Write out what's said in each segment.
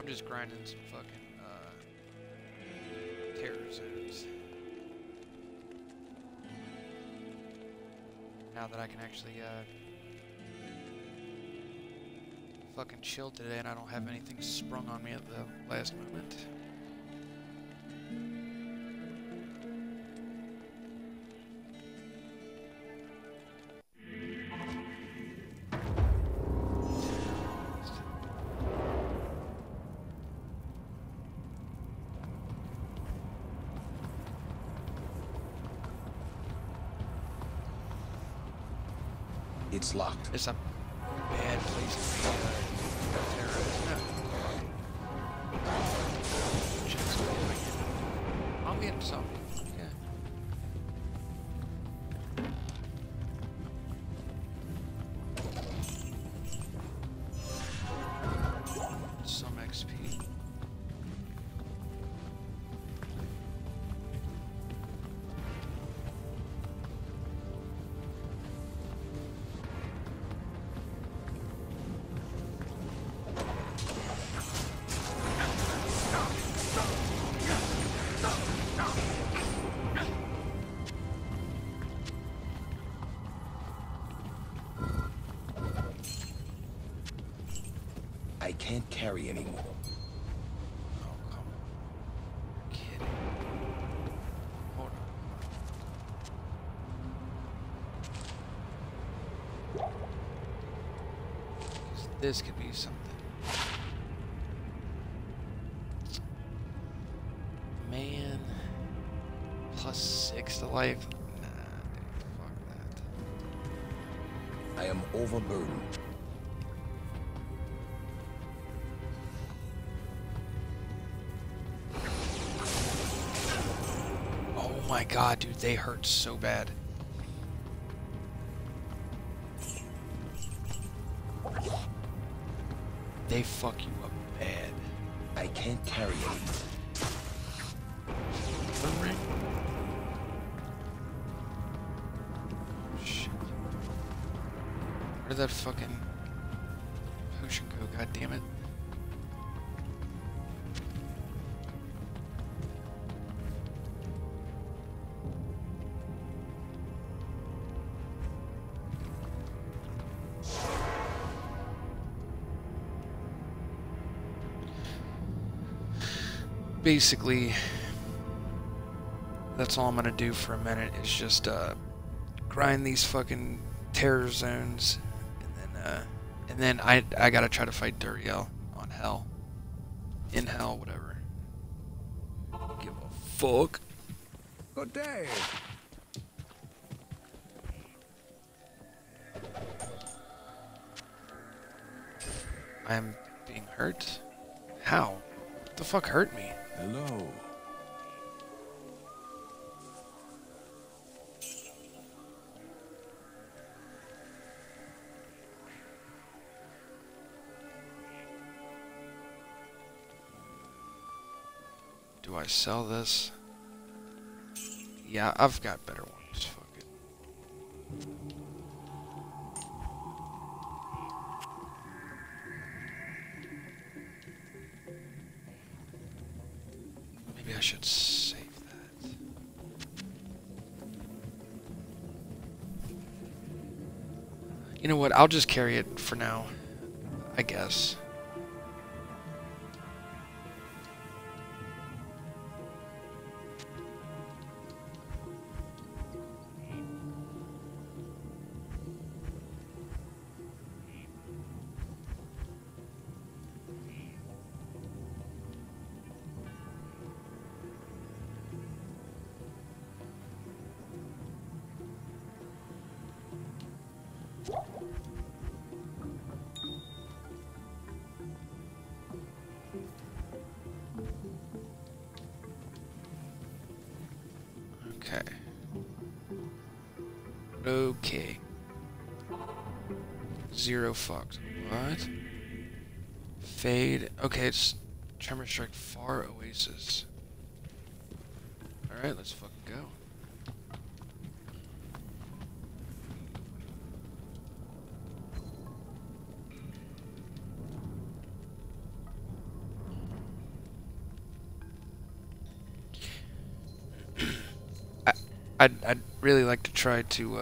I'm just grinding some fucking terror zones. Now that I can actually fucking chill today and I don't have anything sprung on me at the last moment. It's locked. It's a bad place to be a terrorist. No. Just I'm getting some. Yeah. Some XP. I can't carry anymore. Oh, come on. You're kidding. Hold on. 'Cause this could be something. Man. +6 to life. Nah, dude. Fuck that. I am overburdened. Oh my god, dude. They hurt so bad. They fuck you up bad. I can't carry anymore. Shit. Where did that fucking potion go? God damn it. Basically, that's all I'm gonna do for a minute is just grind these fucking terror zones, and then I gotta try to fight Duriel on Hell, in Hell, whatever. Give a fuck. Good day. I am being hurt. How? What the fuck hurt me? Hello. Do I sell this? Yeah, I've got better ones. Fuck it. Maybe I should save that. You know what? I'll just carry it for now, I guess. Okay. Okay. Zero fucks. What? Fade. Okay, it's Tremor Strike Far Oasis. Alright, let's fucking go. I'd really like to try to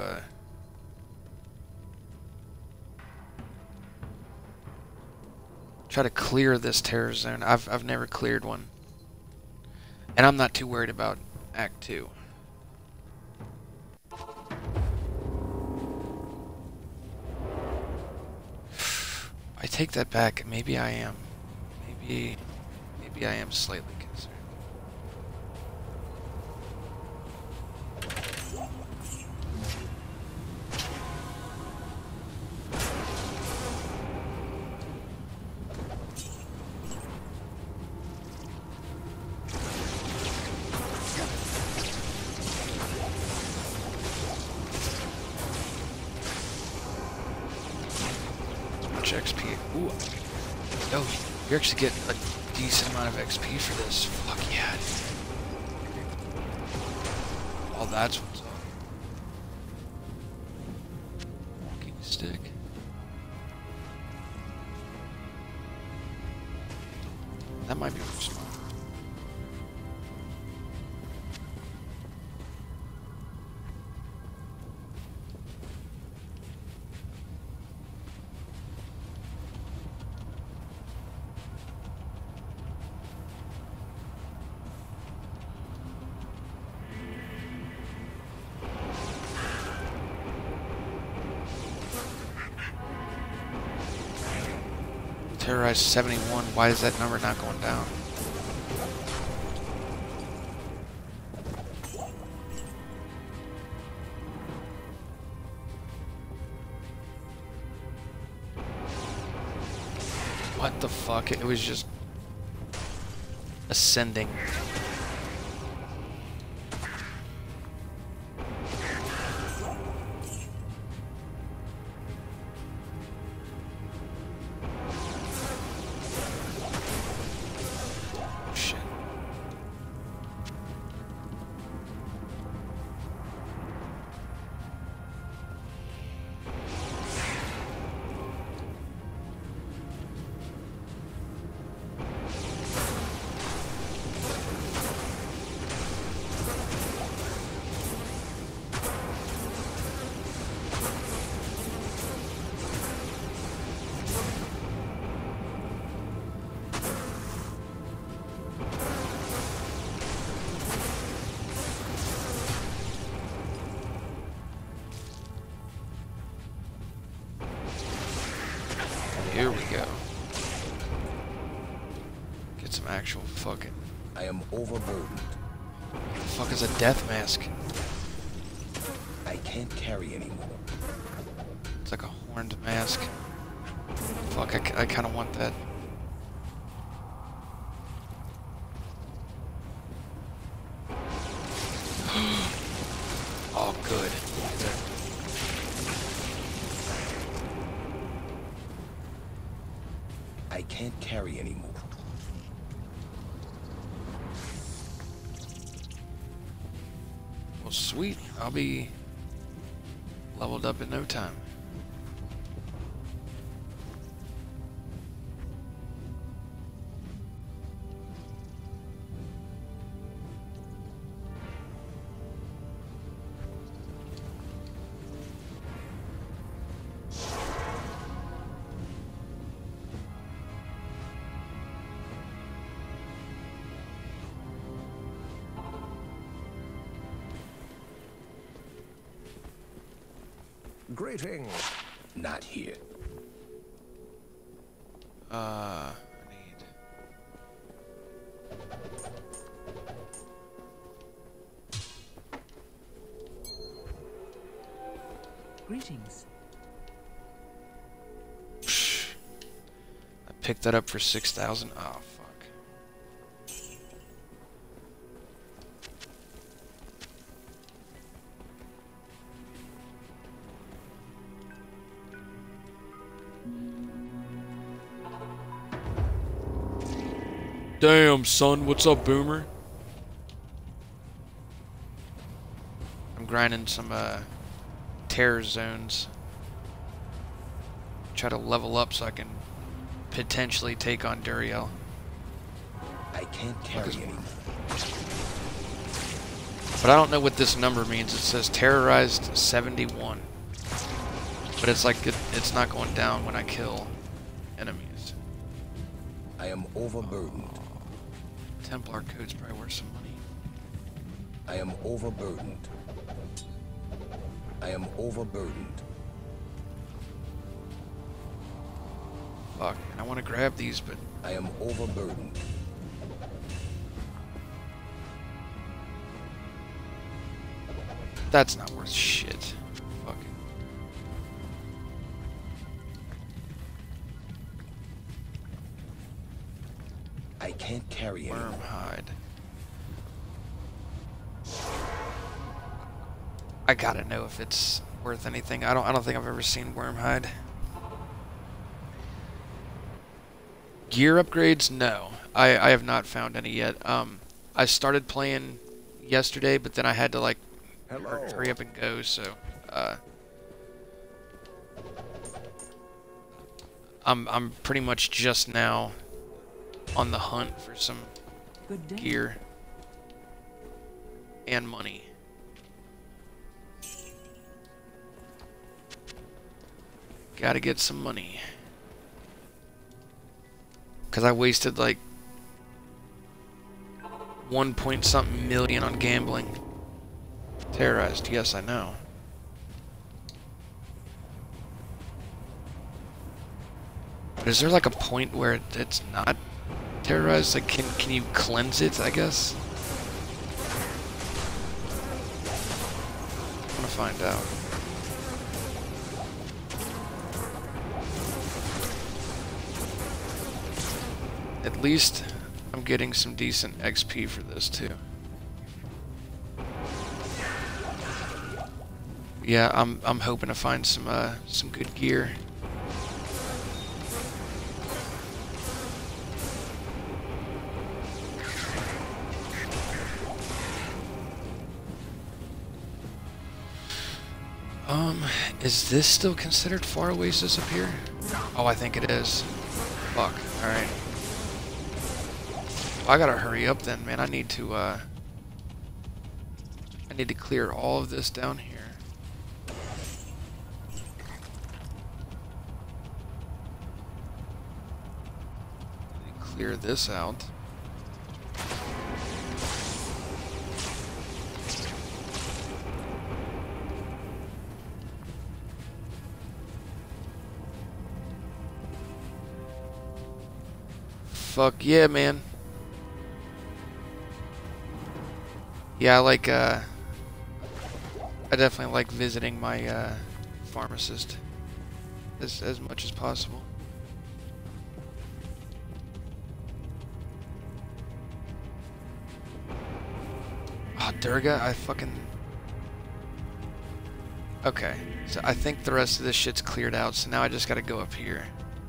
try to clear this terror zone. I've never cleared one, and I'm not too worried about Act 2. I take that back. Maybe I am. Maybe I am slightly concerned. XP. Ooh. Yo, you're actually getting a decent amount of XP for this. Fuck yeah. Oh, that's what's up. Walking stick. That might be smart. Terrorize 71. Why is that number not going down? What the fuck? It was just ascending. Here we go. Get some actual fucking... I am overburdened. What the fuck is a death mask? I can't carry anymore. It's like a horned mask. Fuck, I kind of want that. Oh, good. I can't carry anymore. Well, sweet. I'll be leveled up in no time. Greetings. Not here. I need... Greetings. I picked that up for 6,000. Oh, fuck. Damn, son. What's up, Boomer? I'm grinding some, terror zones. Try to level up so I can potentially take on Duriel. I can't carry anymore. But I don't know what this number means. It says terrorized 71. But it's like it's not going down when I kill enemies. I am overburdened. Templar code's probably worth some money. I am overburdened. I am overburdened. Fuck, I want to grab these, but I am overburdened. that's not worth shit. Fuck. I can't carry anymore. Worm hide. I gotta know if it's worth anything. I don't think I've ever seen worm hide. Gear upgrades? No. I have not found any yet. I started playing yesterday, but then I had to like hurry up and go, so I'm pretty much just now on the hunt for some Good day. gear and money. Gotta get some money. Cause I wasted like 1 point something million on gambling. Terrorized, yes I know. But is there like a point where it's not terrorized? Like can you cleanse it, I guess? I'm gonna find out. At least I'm getting some decent XP for this too. Yeah, I'm hoping to find some good gear. Is this still considered Far Oasis up here? Oh, I think it is. Fuck. Alright. I gotta hurry up then, man. I need to clear all of this down here. Clear this out. Fuck yeah, man. Yeah, I definitely like visiting my pharmacist as much as possible. Oh, Durga, I fucking... Okay, so I think the rest of this shit's cleared out, so now I just gotta go up here.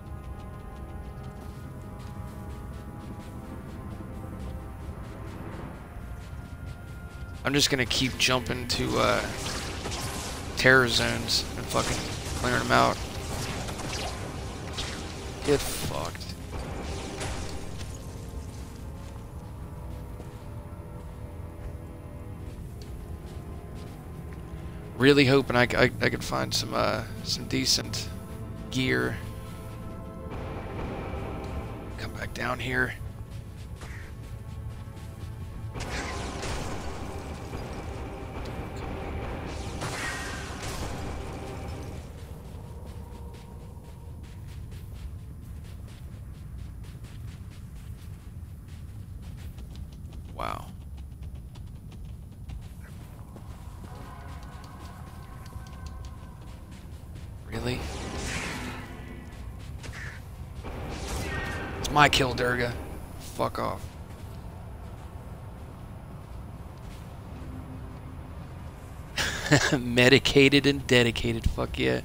I'm just gonna keep jumping to terror zones and fucking clearing them out. Get fucked. Really hoping I could find some decent gear. Come back down here. Wow. Really? It's my kill, Durga. Fuck off. Medicated and dedicated. Fuck yeah.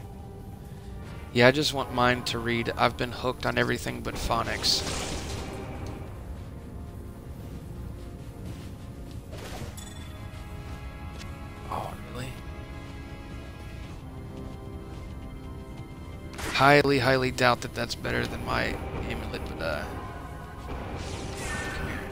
Yeah, I just want mine to read, I've been hooked on everything but phonics. highly, highly doubt that that's better than my amulet, but, come here.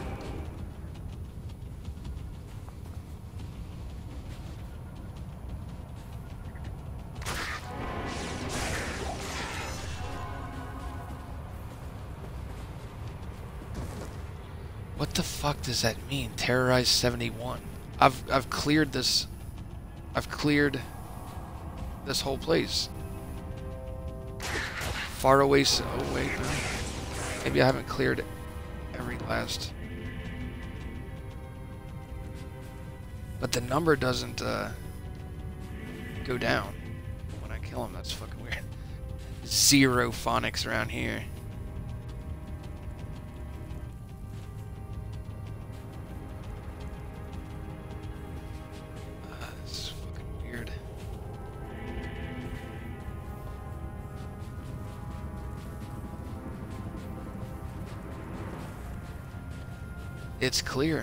What the fuck does that mean? Terrorize 71. I've cleared this. I've cleared this whole place. Far away. Oh wait, no. Maybe I haven't cleared every last. But the number doesn't go down when I kill him. That's fucking weird. Zero phonics around here. This is fucking weird. It's clear.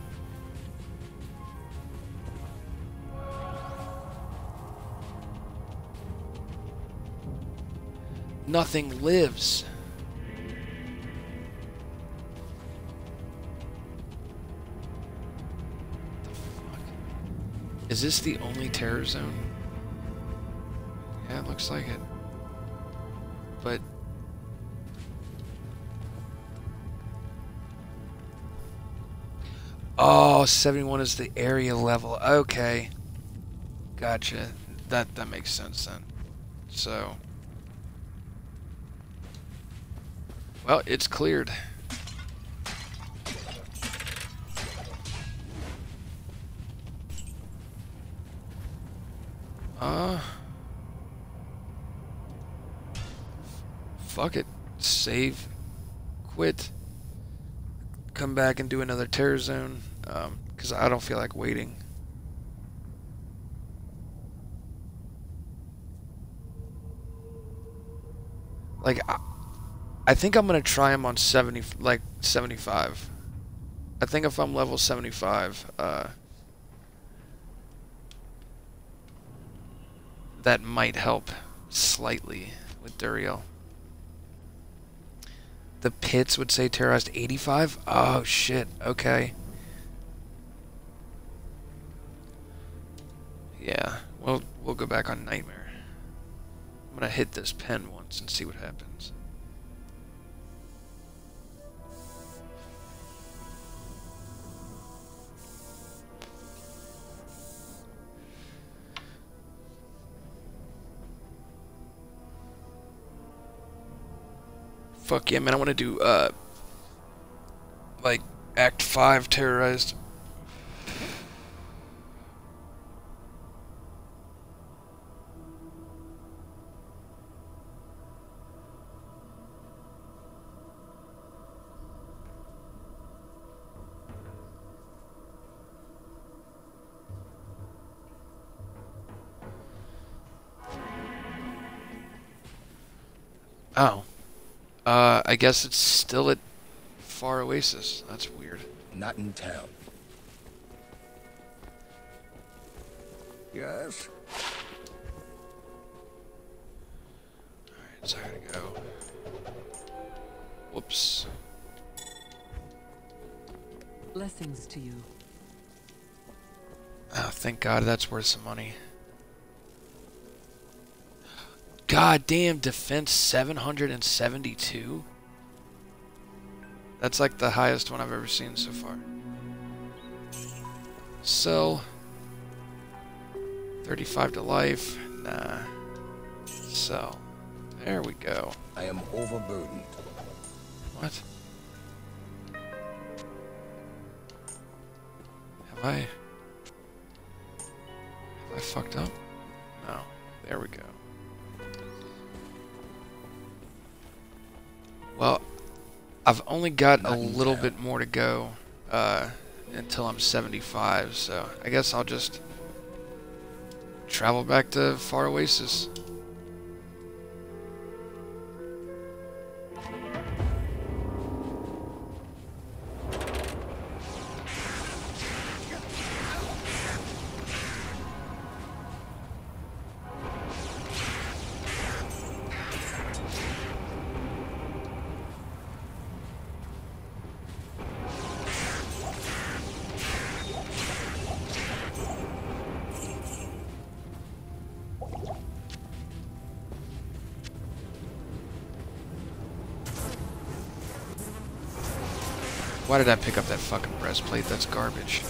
Nothing lives. The fuck? Is this the only terror zone? Yeah, it looks like it. But oh, 71 is the area level. Okay. Gotcha. That makes sense then. So, well, it's cleared. Fuck it. Save. Quit. Come back and do another terror zone. Because I don't feel like waiting. Like, I think I'm gonna try him on 75. I think if I'm level 75, that might help slightly with Duriel. The pits would say terrorized 85? Oh shit, okay. Yeah, we'll go back on Nightmare. I'm gonna hit this pen once and see what happens. Fuck yeah, man, I want to do, like, Act 5 terrorized. Oh. I guess it's still at Far Oasis. That's weird. Not in town. Yes? Alright, so I gotta go. Whoops. Blessings to you. Oh, thank God that's worth some money. God damn, defense 772? That's like the highest one I've ever seen so far. Sell. 35 to life. Nah. Sell. There we go. I am overburdened. What? Have I fucked up? No. There we go. Well, I've only got a little bit more to go until I'm 75, so I guess I'll just travel back to Far Oasis. Why did I pick up that fucking breastplate? That's garbage.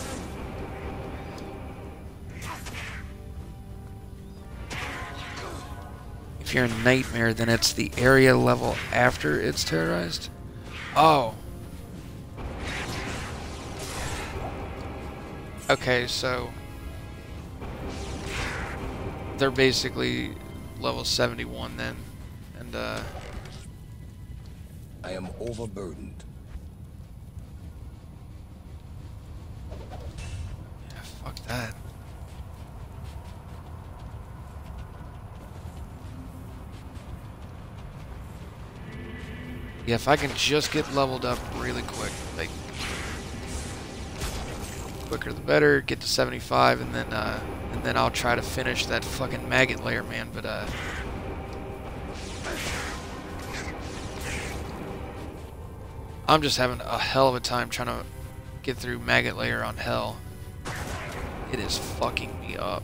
If you're a nightmare, then it's the area level after it's terrorized? Oh. Okay, so they're basically level 71 then. And I am overburdened. yeah, fuck that. Yeah, if I can just get leveled up really quick, like quicker the better, get to 75 and then I'll try to finish that fucking maggot layer, man, but I'm just having a hell of a time trying to get through maggot layer on hell. It is fucking me up.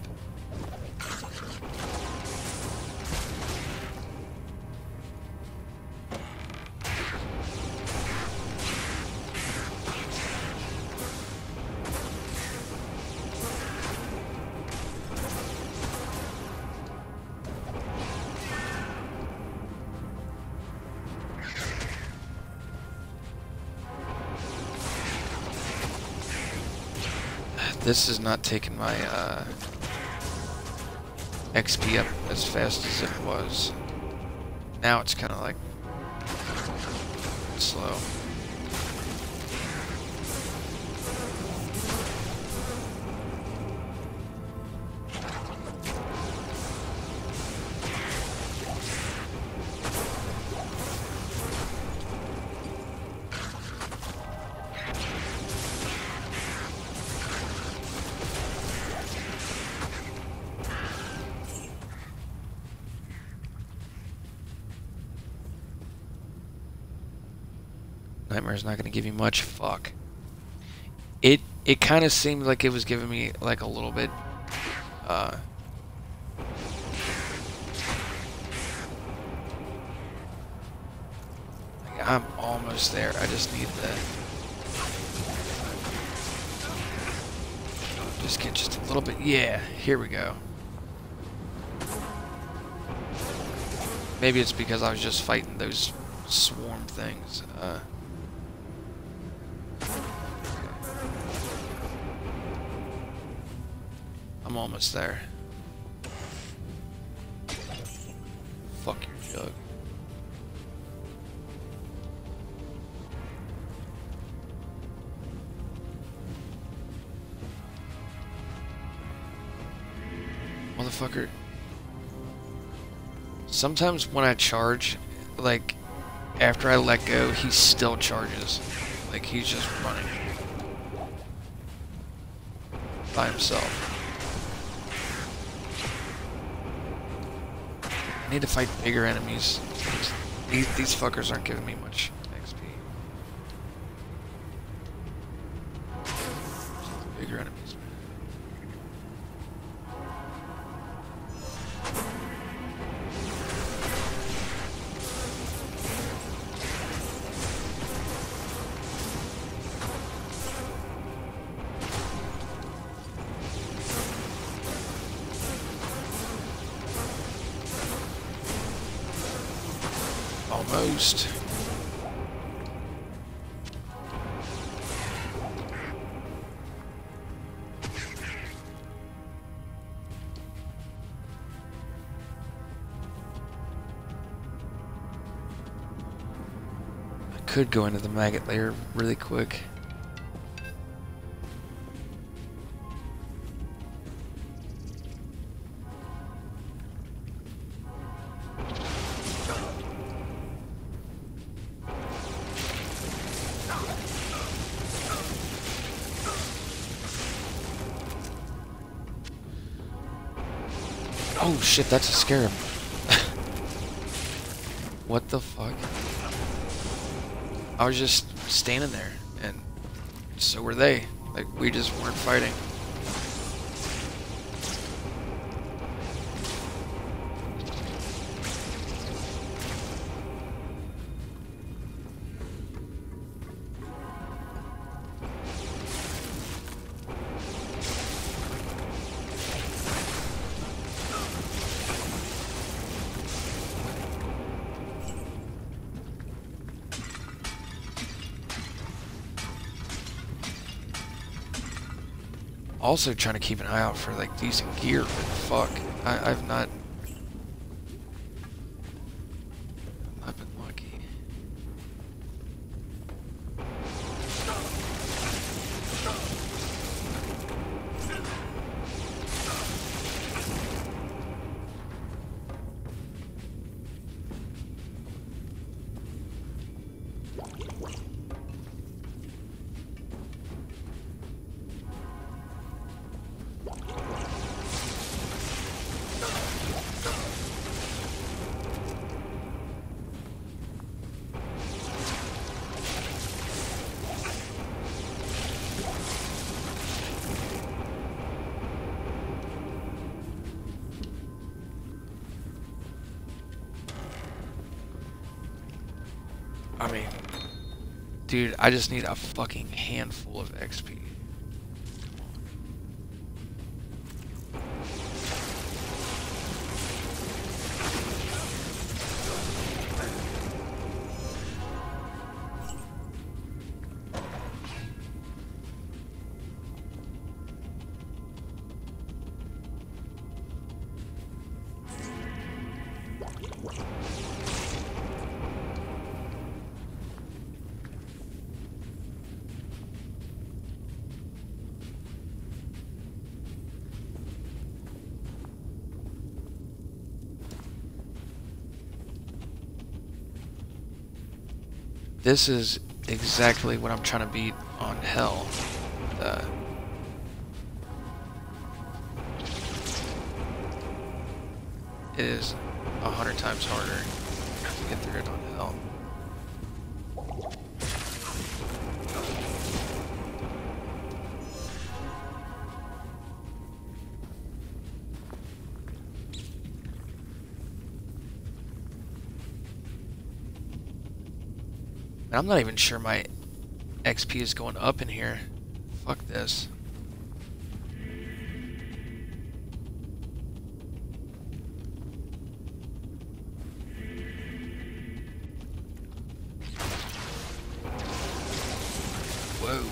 This is not taking my XP up as fast as it was. Now it's kind of like slow. Nightmare's not gonna give you much. Fuck. It kind of seemed like it was giving me like a little bit. Like I'm almost there. I just need to just get just a little bit. Yeah, here we go. Maybe it's because I was just fighting those swarm things. I'm almost there. Fuck your jug. Motherfucker. Sometimes when I charge, like, after I let go, he still charges. Like, he's just running by himself. I need to fight bigger enemies. These fuckers aren't giving me much XP. Bigger enemies. Almost. I could go into the maggot layer really quick. Oh shit, that's a scarab. What the fuck? I was just standing there, and so were they. Like, we just weren't fighting. also trying to keep an eye out for like decent gear, but fuck, I've not been lucky. I mean, dude, I just need a fucking handful of XP. This is exactly what I'm trying to beat on Hell. It is 100 times harder to get through it on Hell. And I'm not even sure my XP is going up in here. Fuck this. Whoa.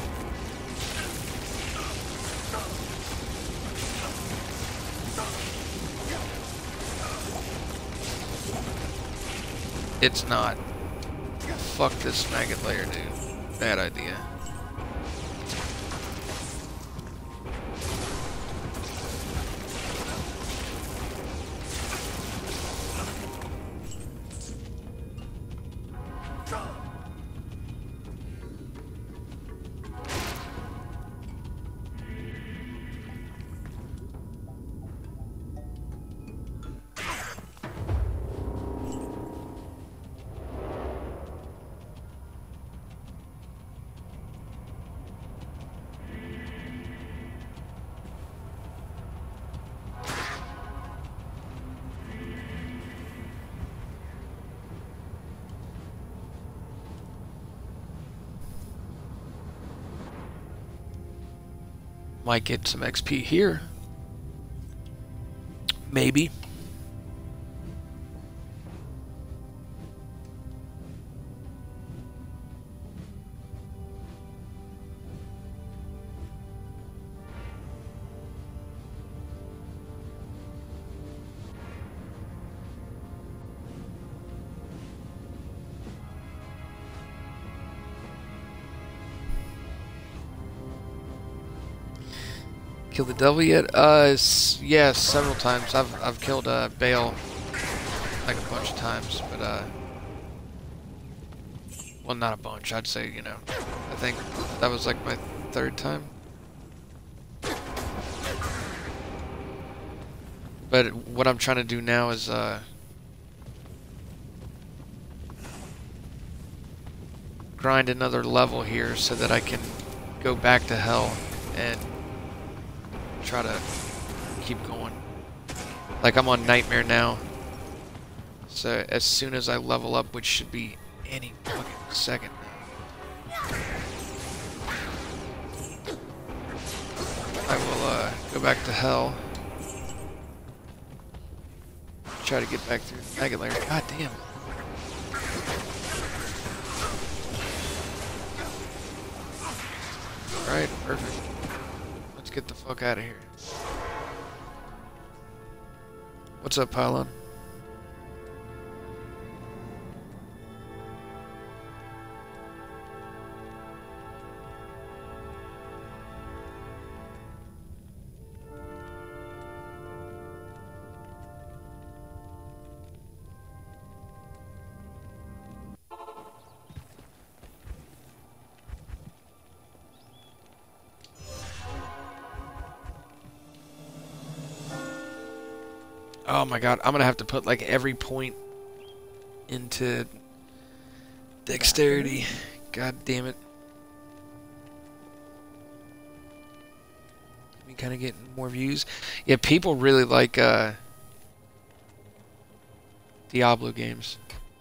It's not. Fuck this maggot layer, dude. Bad idea. Might get some XP here. Maybe. Killed the devil yet? Yeah, several times. I've killed Baal like a bunch of times, but well, not a bunch. I'd say, you know, I think that was like my third time. But what I'm trying to do now is grind another level here so that I can go back to Hell and try to keep going. Like, I'm on Nightmare now, so as soon as I level up, which should be any fucking second now, I will go back to Hell, try to get back through the Mega Layer. God damn. Alright, perfect. Let's get the fuck out of here. What's up, Pylon? Oh my god, I'm gonna have to put like every point into dexterity. God damn it. We kind of getting more views. Yeah, people really like Diablo games.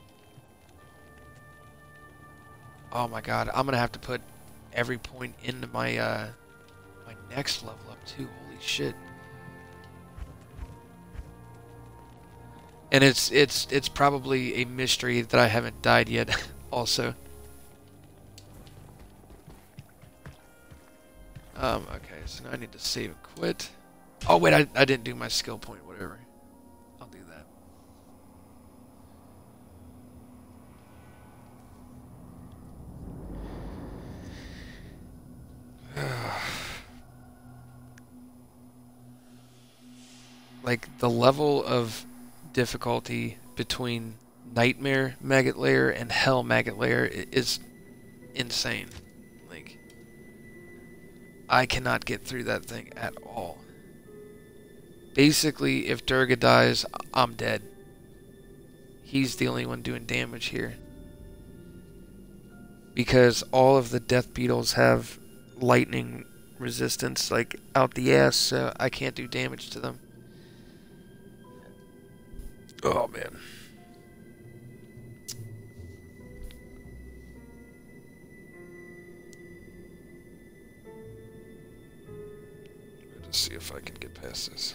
Oh my god, I'm gonna have to put every point into my my next level up too. Holy shit. And it's probably a mystery that I haven't died yet also. Okay, so now I need to save and quit. Oh wait, I didn't do my skill point, whatever. I'll do that. Like the level of difficulty between Nightmare Maggot Lair and Hell Maggot Lair is insane. Like, I cannot get through that thing at all. Basically, if Durga dies, I'm dead. He's the only one doing damage here. Because all of the death beetles have lightning resistance, like, out the ass, so I can't do damage to them. Oh, man. Let's see if I can get past this.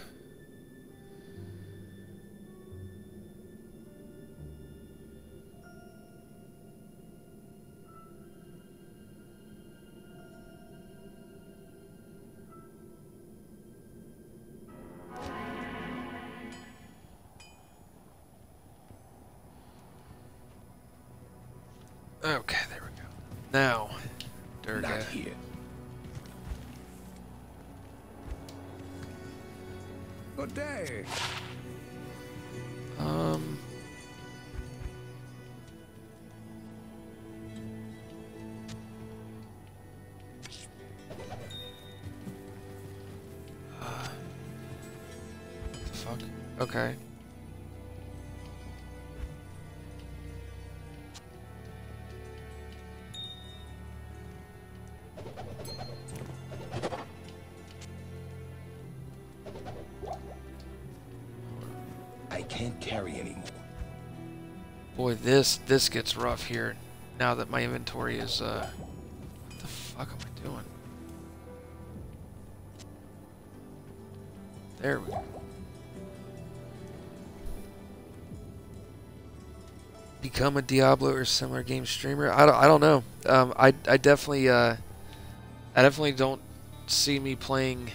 Okay, there we go. Now, Durga. Not here. Good day. What the fuck? Okay. I can't carry anymore. Boy, this gets rough here. Now that my inventory is what the fuck am I doing? There we go. Become a Diablo or similar game streamer? I don't know. I definitely don't see me playing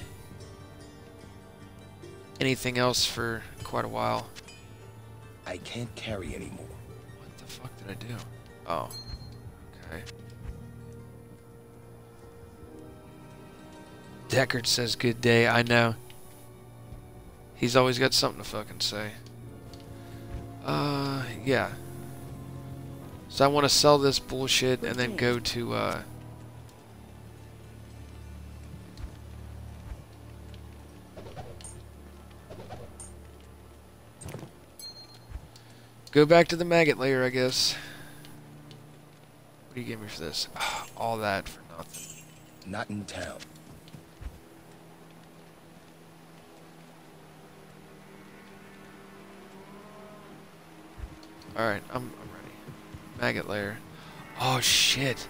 anything else for quite a while. I can't carry anymore. What the fuck did I do? Oh. Okay. Deckard says good day. I know. He's always got something to fucking say. Yeah. So I want to sell this bullshit and then go to, go back to the Maggot Lair, I guess. What do you give me for this? All that for nothing. Not in town. Alright, I'm ready. Maggot Lair. Oh, shit.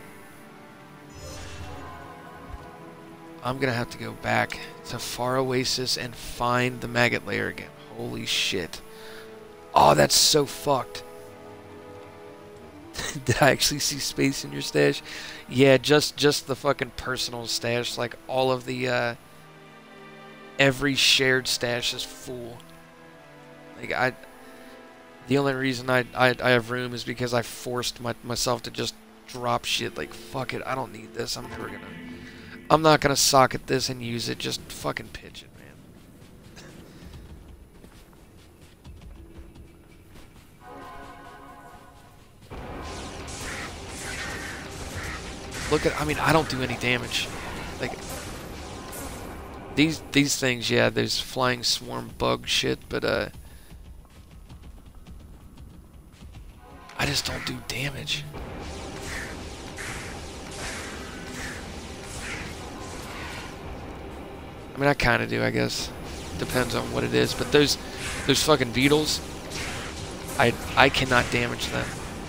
I'm gonna have to go back to Far Oasis and find the Maggot Lair again. Holy shit. Oh, that's so fucked. Did I actually see space in your stash? Yeah, just the fucking personal stash. Like, all of the every shared stash is full. Like the only reason I have room is because I forced myself to just drop shit. Like, fuck it, I don't need this. I'm not gonna socket this and use it. Just fucking pitch it, man. Look at, I mean, I don't do any damage. Like, these things, yeah, there's flying swarm bug shit, but I just don't do damage. I mean, I kind of do, I guess. Depends on what it is, but those fucking beetles, I cannot damage them.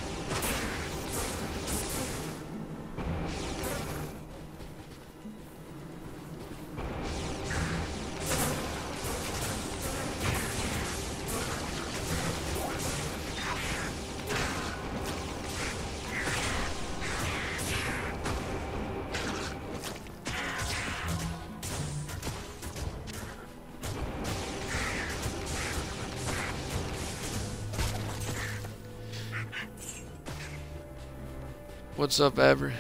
What's up, Aber?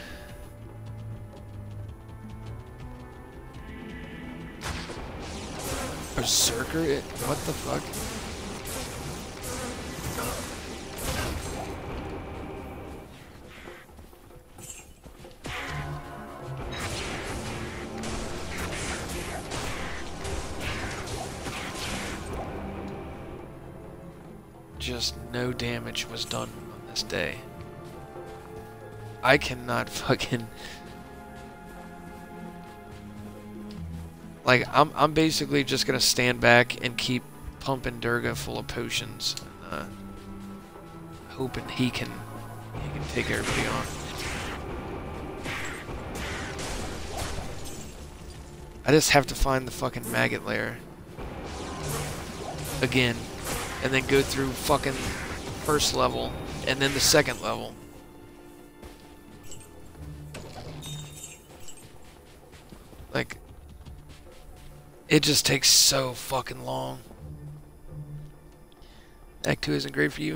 Berserker? What the fuck? Just no damage was done on this day. I cannot fucking... Like, I'm basically just gonna stand back and keep pumping Durga full of potions, and hoping he can take everybody on. I just have to find the fucking maggot lair again, and then go through fucking first level, and then the second level. Like, it just takes so fucking long. Act 2 isn't great for you.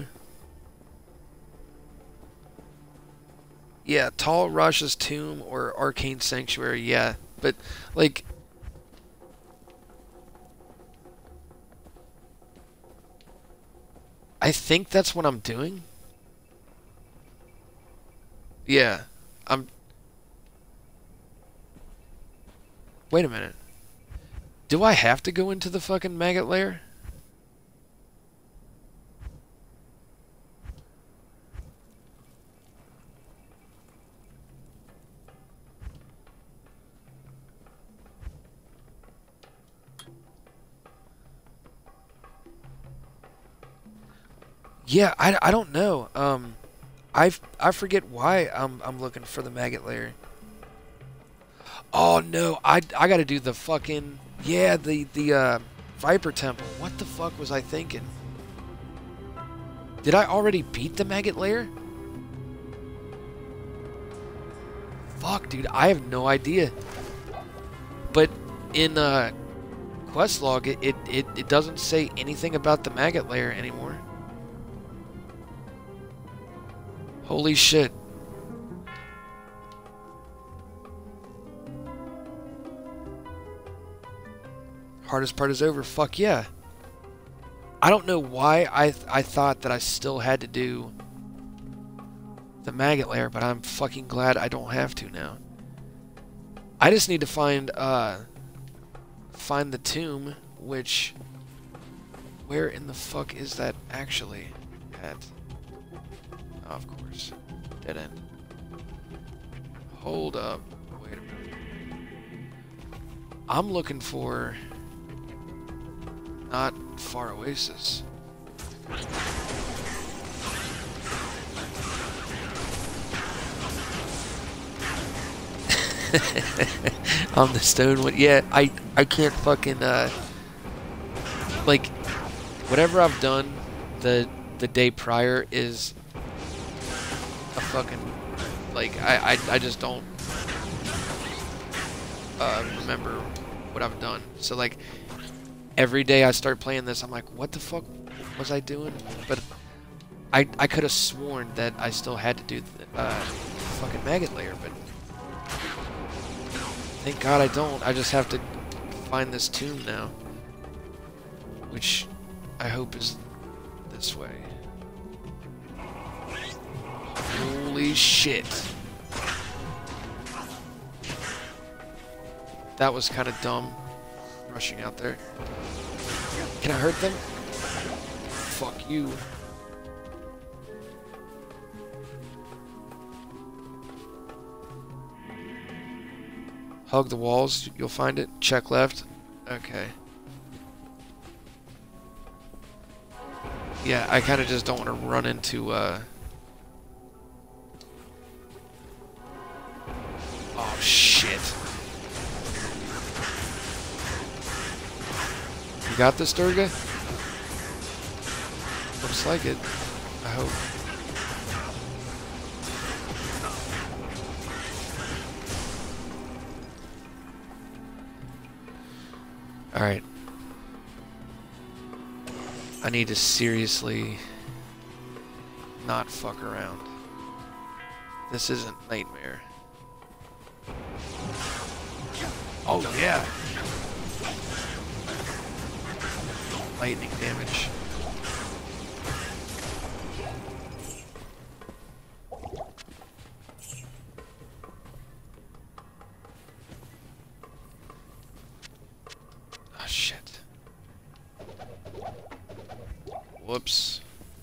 Yeah, Tal Rasha's Tomb or Arcane Sanctuary, yeah. But, like... I think that's what I'm doing. Yeah, Wait a minute. Do I have to go into the fucking maggot lair? Yeah, I don't know. I forget why I'm looking for the maggot lair. Oh no, I gotta do the fucking, yeah, the Viper Temple. What the fuck was I thinking? Did I already beat the maggot lair? Fuck, dude, I have no idea. But in quest log, it doesn't say anything about the maggot lair anymore. Holy shit. Hardest part is over. Fuck yeah. I don't know why I thought that I still had to do the maggot lair, but I'm fucking glad I don't have to now. I just need to find the tomb, which... Where in the fuck is that actually at? Oh, of course. Dead end. Hold up. Wait a minute. I'm looking for... Not Far Oasis. On the stone one. Yeah, I can't fucking like, whatever I've done the day prior is a fucking, like, I just don't remember what I've done. So like, every day I start playing this, I'm like, what the fuck was I doing? But I could have sworn that I still had to do the fucking maggot layer, but thank God I don't. I just have to find this tomb now, which I hope is this way. Holy shit. That was kind of dumb, rushing out there. Can I hurt them? Fuck you. Hug the walls, you'll find it. Check left. Okay. Yeah, I kind of just don't want to run into, Oh, shit. You got this, Durga? Looks like it. I hope. Alright. I need to seriously not fuck around. This isn't Nightmare. Oh yeah! Lightning damage. Oh shit. Whoops.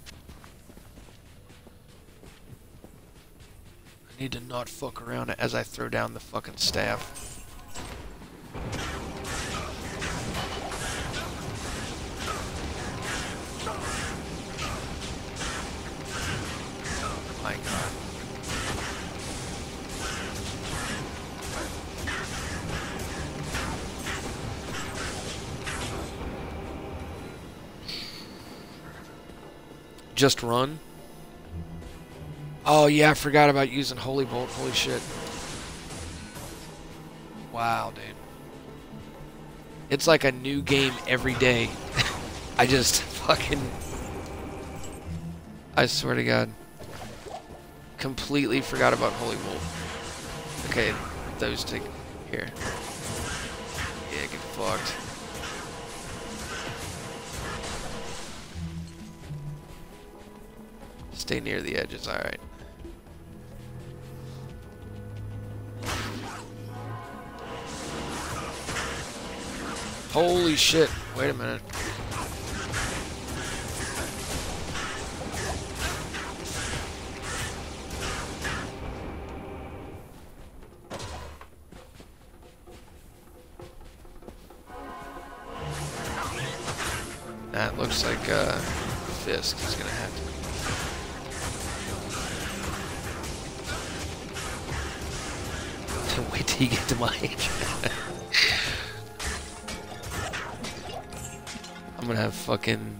I need to not fuck around as I throw down the fucking staff. My God. Just run? Oh yeah, I forgot about using Holy Bolt. Holy shit. Wow, dude. It's like a new game every day. I just fucking... I swear to God. Completely forgot about Holy Bolt. Okay, those two. Here. Yeah, get fucked. Stay near the edges, alright. Holy shit. Wait a minute. That looks like Fisk is gonna have to wait till you get to my age. I'm gonna have fucking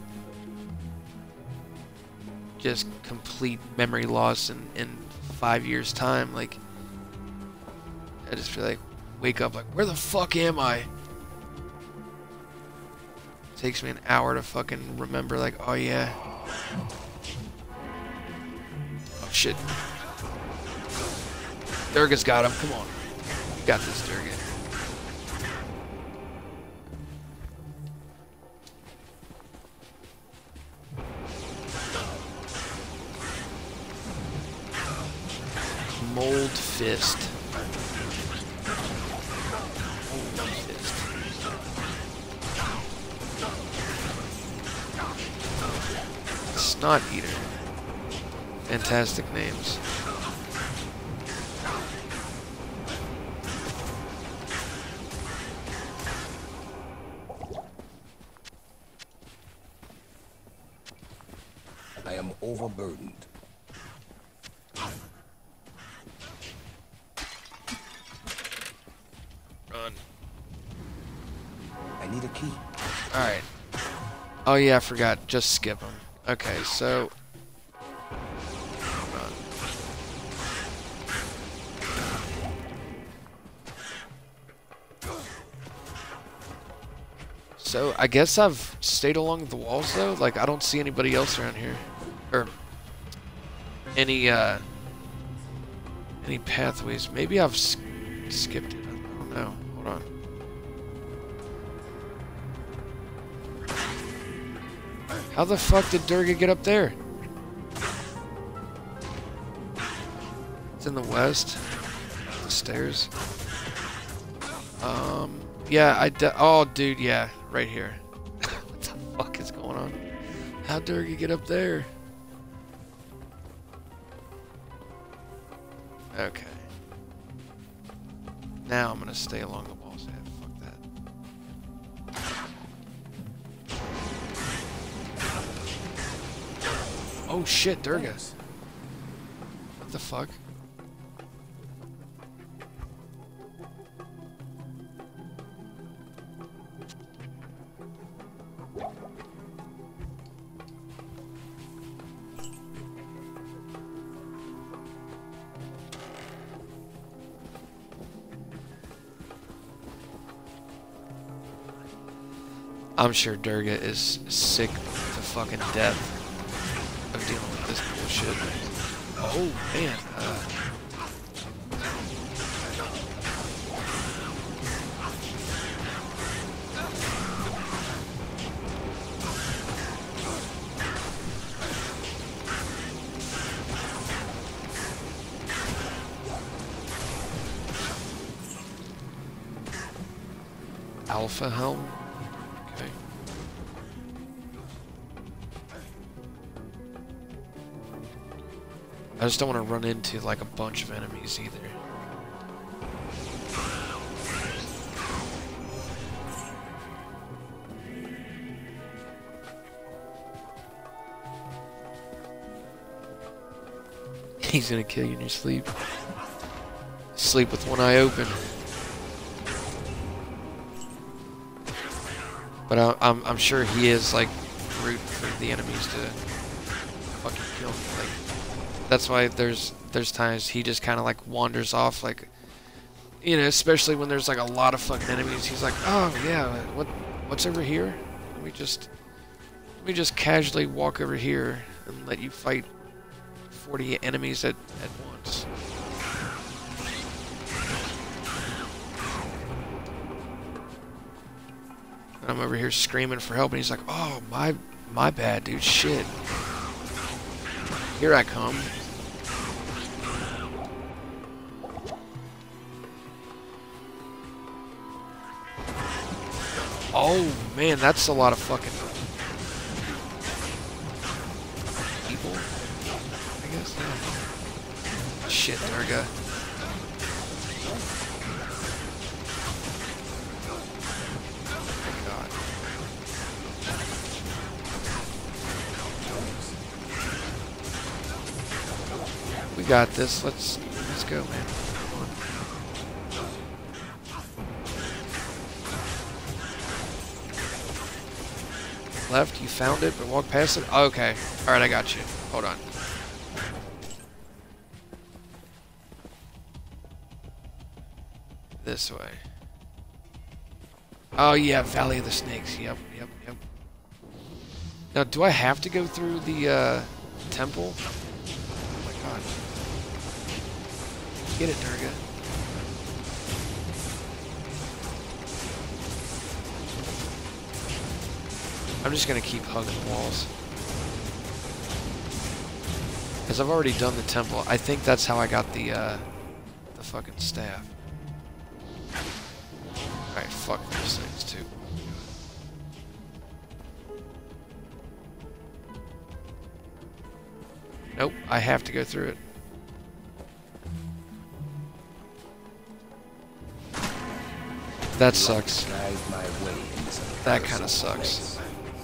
just complete memory loss in 5 years time. Like, I just feel like wake up like, where the fuck am I? Takes me an hour to fucking remember, like, oh yeah. Oh shit. Durga's got him, come on. You got this, Durga. Mold Fist. Mold Fist. Snot Eater. Fantastic names. I am overburdened. Run. I need a key. Alright. Oh yeah, I forgot. Just skip them. Okay, so... Run. So, I guess I've stayed along the walls, though. Like, I don't see anybody else around here. Or any pathways. Maybe I've skipped it. I don't know. Hold on. How the fuck did Durga get up there? It's in the west. The stairs. Yeah, oh, dude, yeah. Right here. What the fuck is going on? How'd Durga get up there? Okay. Now I'm gonna stay along the walls. Yeah, fuck that. Oh shit, Durga. What the fuck? I'm sure Durga is sick to fucking death of dealing with this bullshit. Oh, man. Alpha Helm? Okay. I just don't want to run into like a bunch of enemies either. He's gonna kill you in your sleep. Sleep with one eye open. But I'm sure he is like rooting for the enemies to fucking kill me. Like that's why there's times he just kind of like wanders off, like, you know, especially when there's like a lot of fucking enemies. He's like, oh yeah, what's over here? Let me just casually walk over here and let you fight 40 enemies at once. And I'm over here screaming for help, and he's like, oh, my bad, dude, shit. Here I come. Oh, man, that's a lot of fucking people, I guess. Yeah. Shit, Durga. We got this. Let's go, man. Come on. Left, you found it, but walk past it? Oh, okay. Alright, I got you. Hold on. This way. Oh, yeah, Valley of the Snakes. Yep. Now, do I have to go through the, temple? Oh my god. Get it, Durga. I'm just gonna keep hugging the walls. Because I've already done the temple. I think that's how I got the fucking staff. Alright, fuck those things too. Nope, I have to go through it. That sucks. That kind of sucks.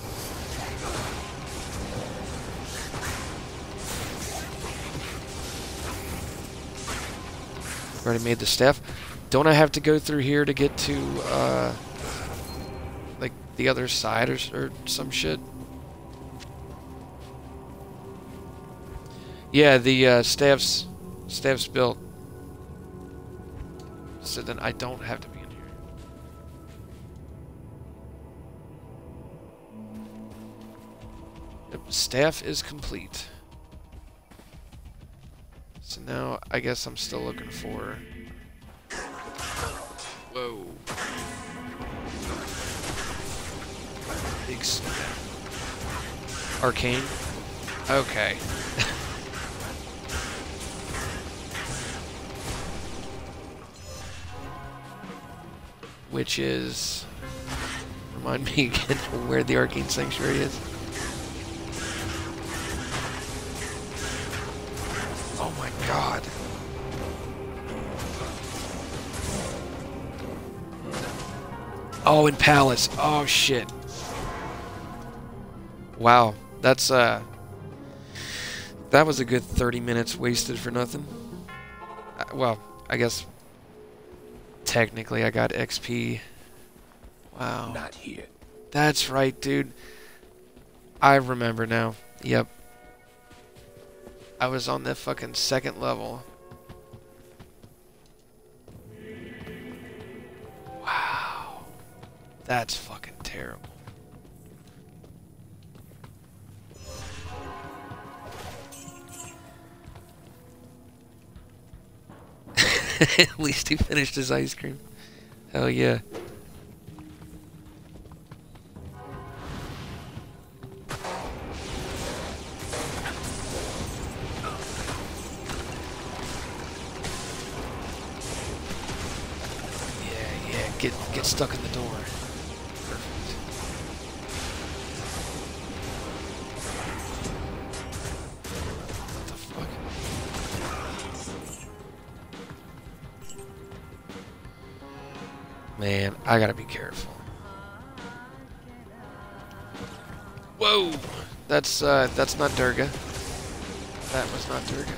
Already made the staff. Don't I have to go through here to get to, like, the other side or some shit? Yeah, the staff's built. So then I don't have to be in here. Yep, staff is complete. So now I guess I'm still looking for... Whoa. Big snap. Arcane? Okay. Which is... Remind me again where the Arcane Sanctuary is. Oh my god. Oh, in Palace. Oh shit. Wow. That's that was a good 30 minutes wasted for nothing. Well, I guess technically I got XP. Wow. Not here. That's right, dude. I remember now. Yep. I was on the fucking second level. Wow. That's fucking terrible. At least he finished his ice cream. Hell yeah. Get stuck in the door. Perfect. What the fuck? Man, I gotta be careful. Whoa! That's not Durga. That was not Durga.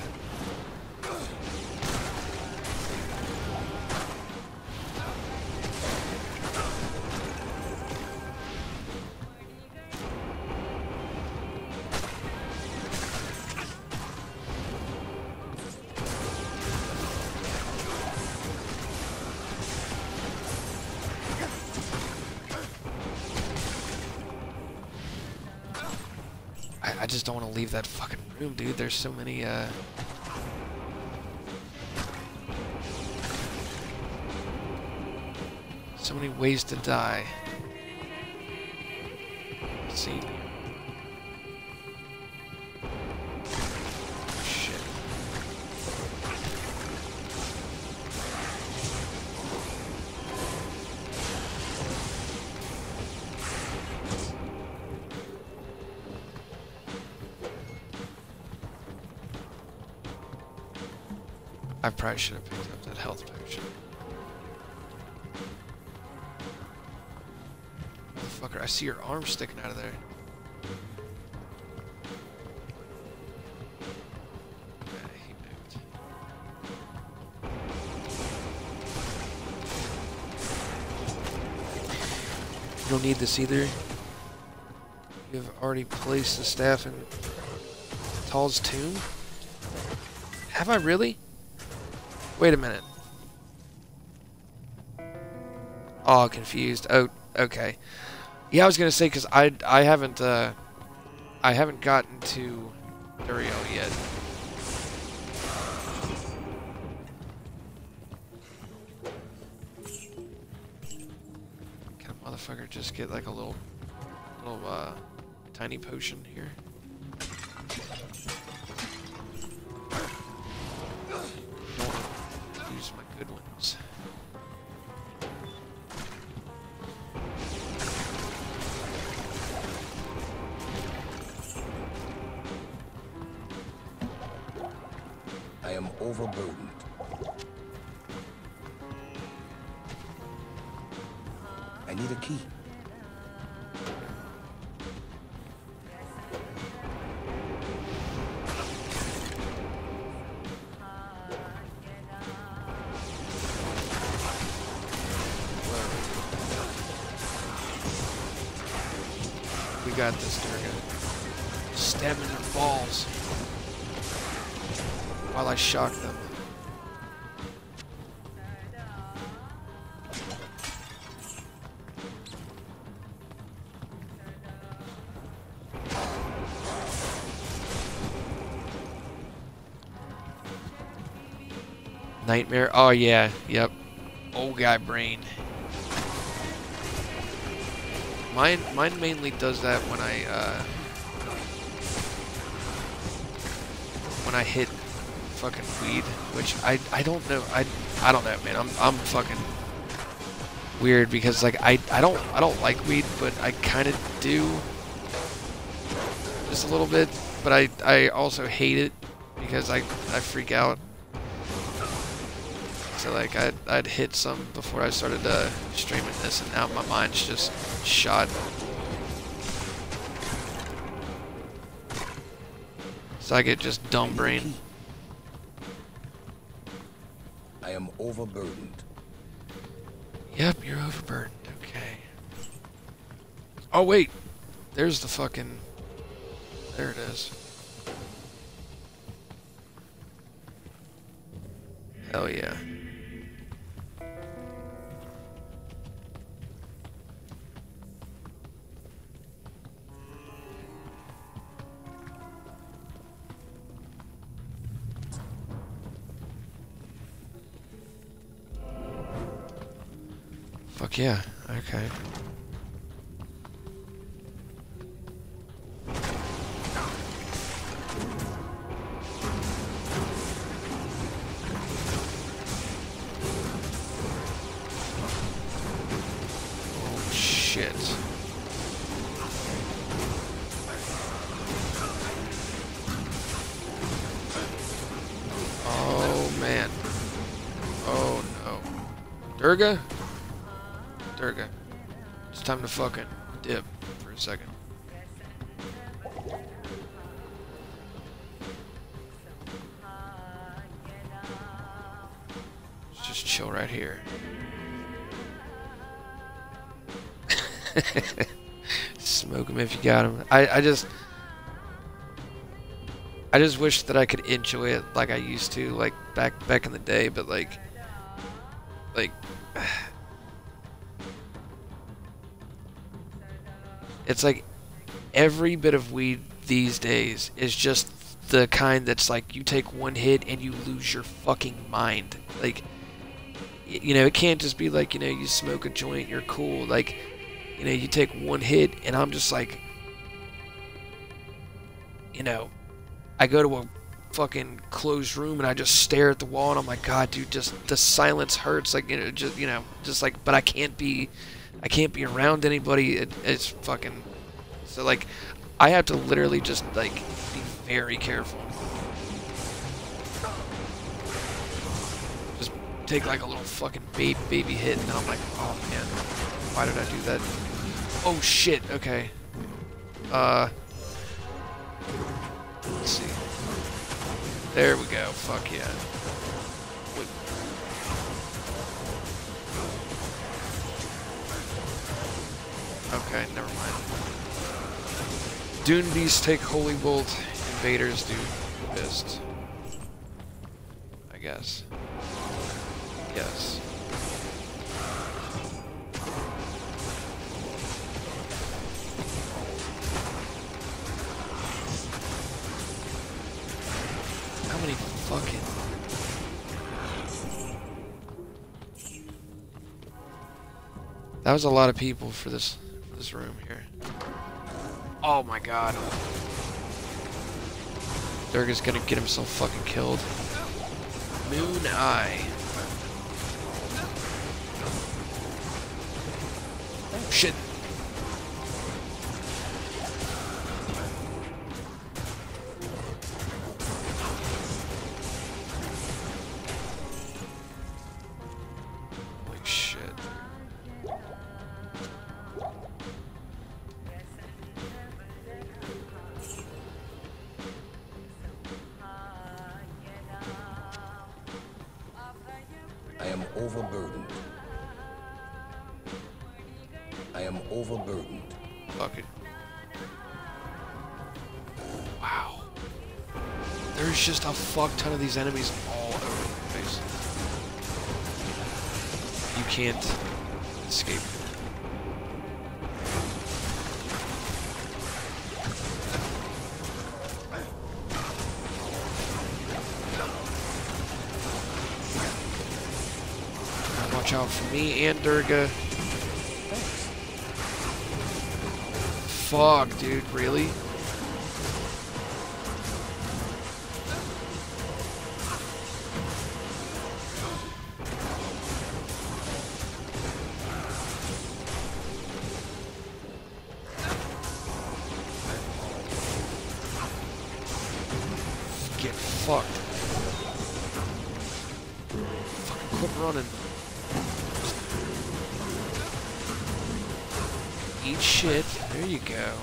I just don't want to leave that fucking room, dude. There's so many, so many ways to die. Let's see. Shit. I probably should have picked up that health potion. Motherfucker, I see your arm sticking out of there. Okay, he moved. You don't need this either. You have already placed the staff in Tal's tomb? Have I really? Wait a minute. Oh, confused. Oh, okay. Yeah, I was gonna say because I haven't gotten to Duriel yet. Can a motherfucker just get like a little tiny potion here? Use my good ones. I am overburdened. I need a key. We got this, Durga. Stab in their balls while I shock them. Nightmare. Oh yeah, yep. Old guy brain. Mine mainly does that when I hit fucking weed, which I don't know. I don't know, man. I'm fucking weird because like I don't like weed, but I kind of do just a little bit. But I also hate it because I freak out. So like I'd hit some before I started streaming this, and now my mind's just shot. So I get just dumb brain. I am overburdened. Yep, you're overburdened. Okay. Oh wait, there's the fucking. There it is. Hell yeah. Fuck yeah. Okay. Oh shit. Oh man. Oh no. Durga? Durga. It's time to fucking dip for a second. Let's just chill right here. Smoke him if you got him. I just wish that I could enjoy it like I used to, like back in the day, but like it's like every bit of weed these days is just the kind that's like you take one hit and you lose your fucking mind. Like, you know, it can't just be like, you know, you smoke a joint, you're cool. Like, you know, you take one hit and I'm just like, you know, I go to a fucking closed room and I just stare at the wall and I'm like, God, dude, just the silence hurts. Like, just like, but I can't be around anybody. It's fucking, so like, I have to literally just like be very careful. Just take like a little fucking baby hit and then I'm like, oh man, why did I do that? Oh shit, okay. Let's see. There we go, fuck yeah. Okay, never mind. Dune Beasts take Holy Bolt, Invaders do Fist. I guess. Yes. How many fucking... That was a lot of people for this room here. Oh my god. Durga's gonna get himself fucking killed. Moon Eye. Oh shit. Holy shit. I am overburdened. I am overburdened. Fuck it. Wow. There's just a fuck ton of these enemies all over the place. You can't escape. Watch out for me and Durga. Fuck, dude, really? Get fucked. Fucking quit running. Eat shit. There you go.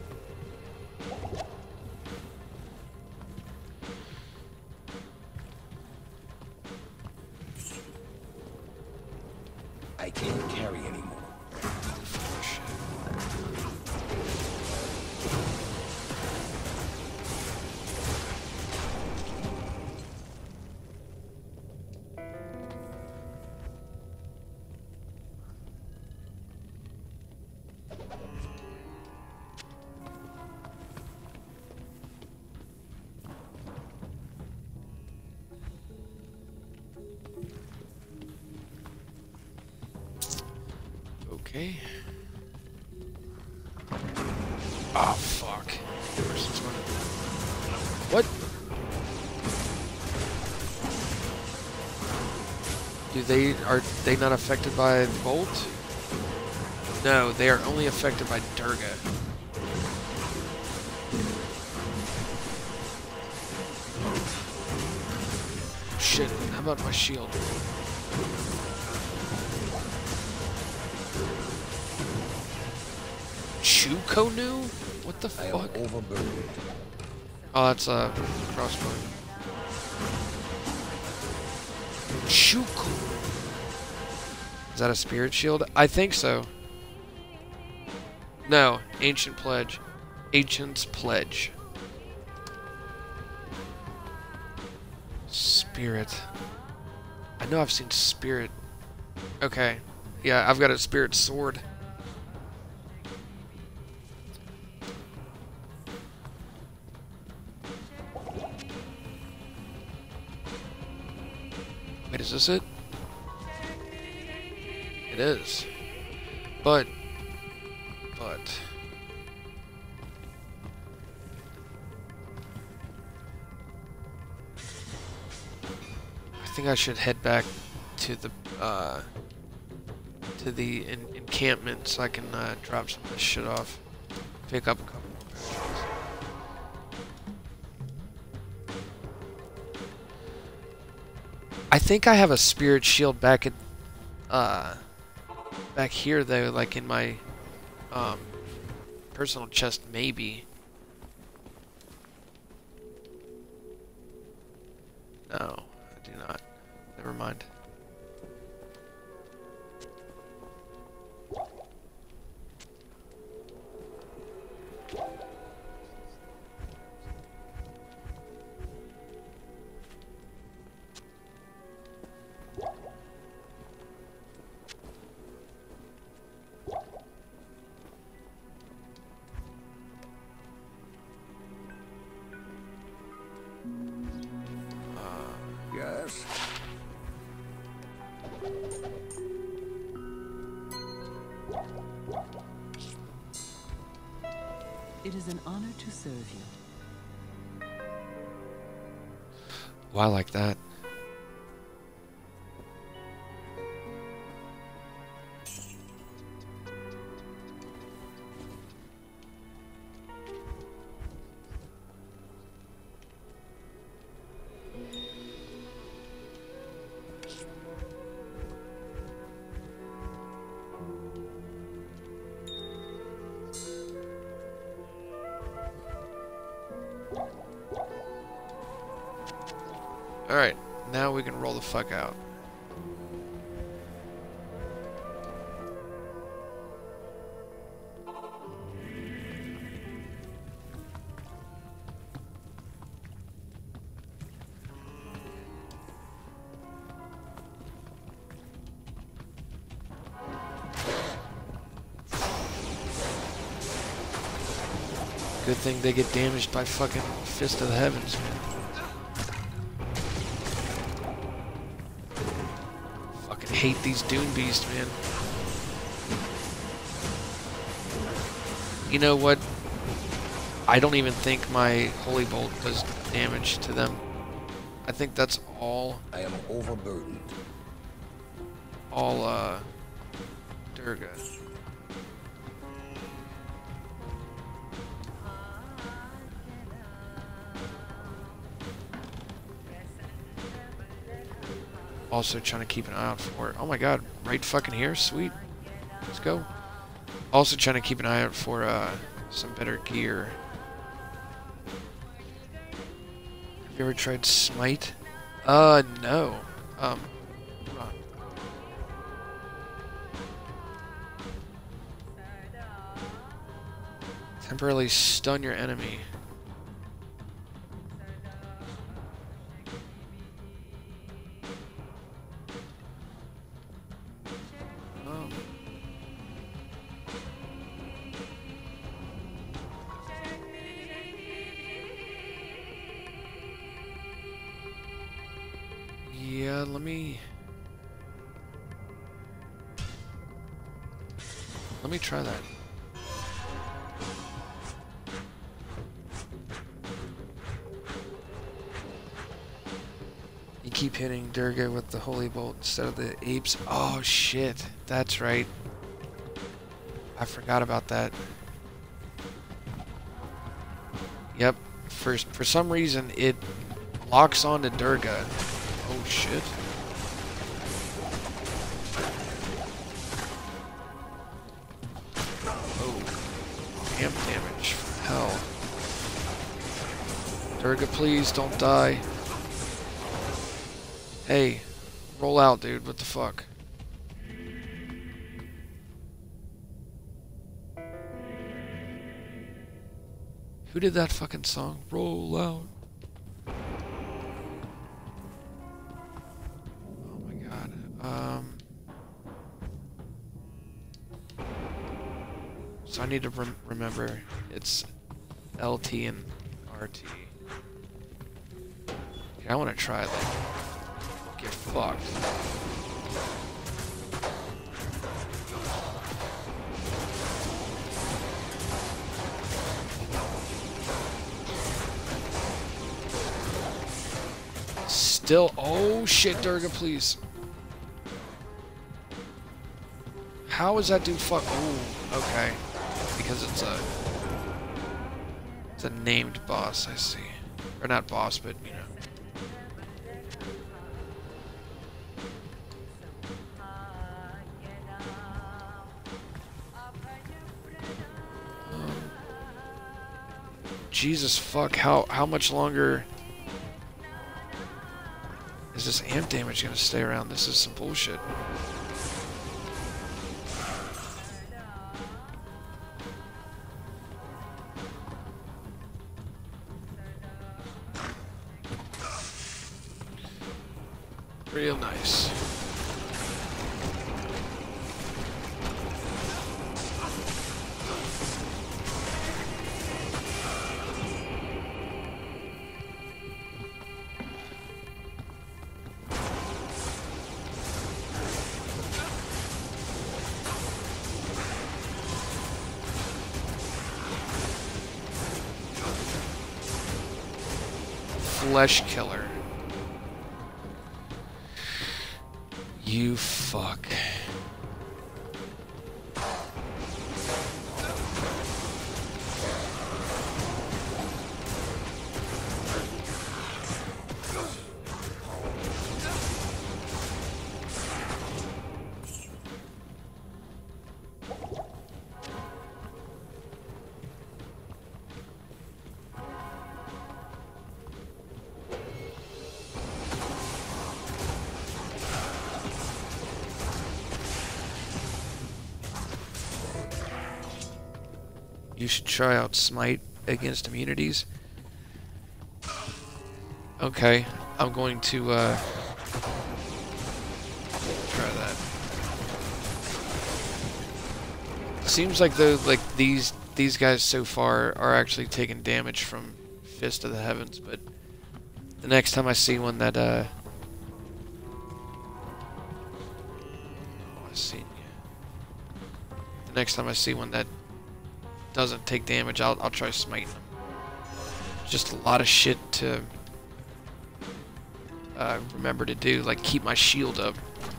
I can't carry anymore. Okay. Oh, fuck. Where's this one? What? Are they not affected by Bolt? No, they are only affected by Durga. Shit, how about my shield? Chukonu? What the I am fuck? overburdened. Oh, that's a crossbow. Chuku. Is that a spirit shield? I think so. No, ancient pledge. Ancient's pledge. Spirit. I know I've seen spirit. Okay. Yeah, I've got a spirit sword. Wait, is this it? It is. But... I think I should head back to the encampment so I can drop some of this shit off. Pick up a couple more parachutes. I think I have a spirit shield back at back here though, like in my personal chest, maybe. No, I do not. Never mind. Yes. It is an honor to serve you. Why like that? Alright, now we can roll the fuck out. Good thing they get damaged by fucking Fist of the Heavens, man. Fucking hate these Dune Beasts, man. You know what? I don't even think my Holy Bolt does damage to them. I think that's all I am overburdened. Durga. Also trying to keep an eye out for it. Oh my god, right fucking here? Sweet. Let's go. Also trying to keep an eye out for some better gear. Have you ever tried Smite? No. Hold on. Temporarily stun your enemy. Oh. Yeah, let me try that. You keep hitting Durga with the Holy Bolt instead of the apes. Oh shit, that's right. I forgot about that. Yep, for some reason it locks onto Durga. Oh shit. Oh, amp damage. Hell. Durga, please don't die. Hey, roll out, dude. What the fuck? Who did that fucking song? Roll out. Oh my god. So I need to remember it's LT and RT. Okay, I want to try that. Get fucked. Still, oh shit, Durga, please. How is that dude fuck? Oh, okay. Because it's a named boss, I see. Or not boss, but you know. Jesus fuck, how much longer is this amp damage gonna stay around? This is some bullshit. Real nice. Flesh killer. You fuck. You should try out Smite against immunities. Okay, I'm going to try that. Seems like these guys so far are actually taking damage from Fist of the Heavens, but the next time I see one that Let's see. The next time I see one that doesn't take damage, I'll try smiting them. Just a lot of shit to remember to do, like keep my shield up.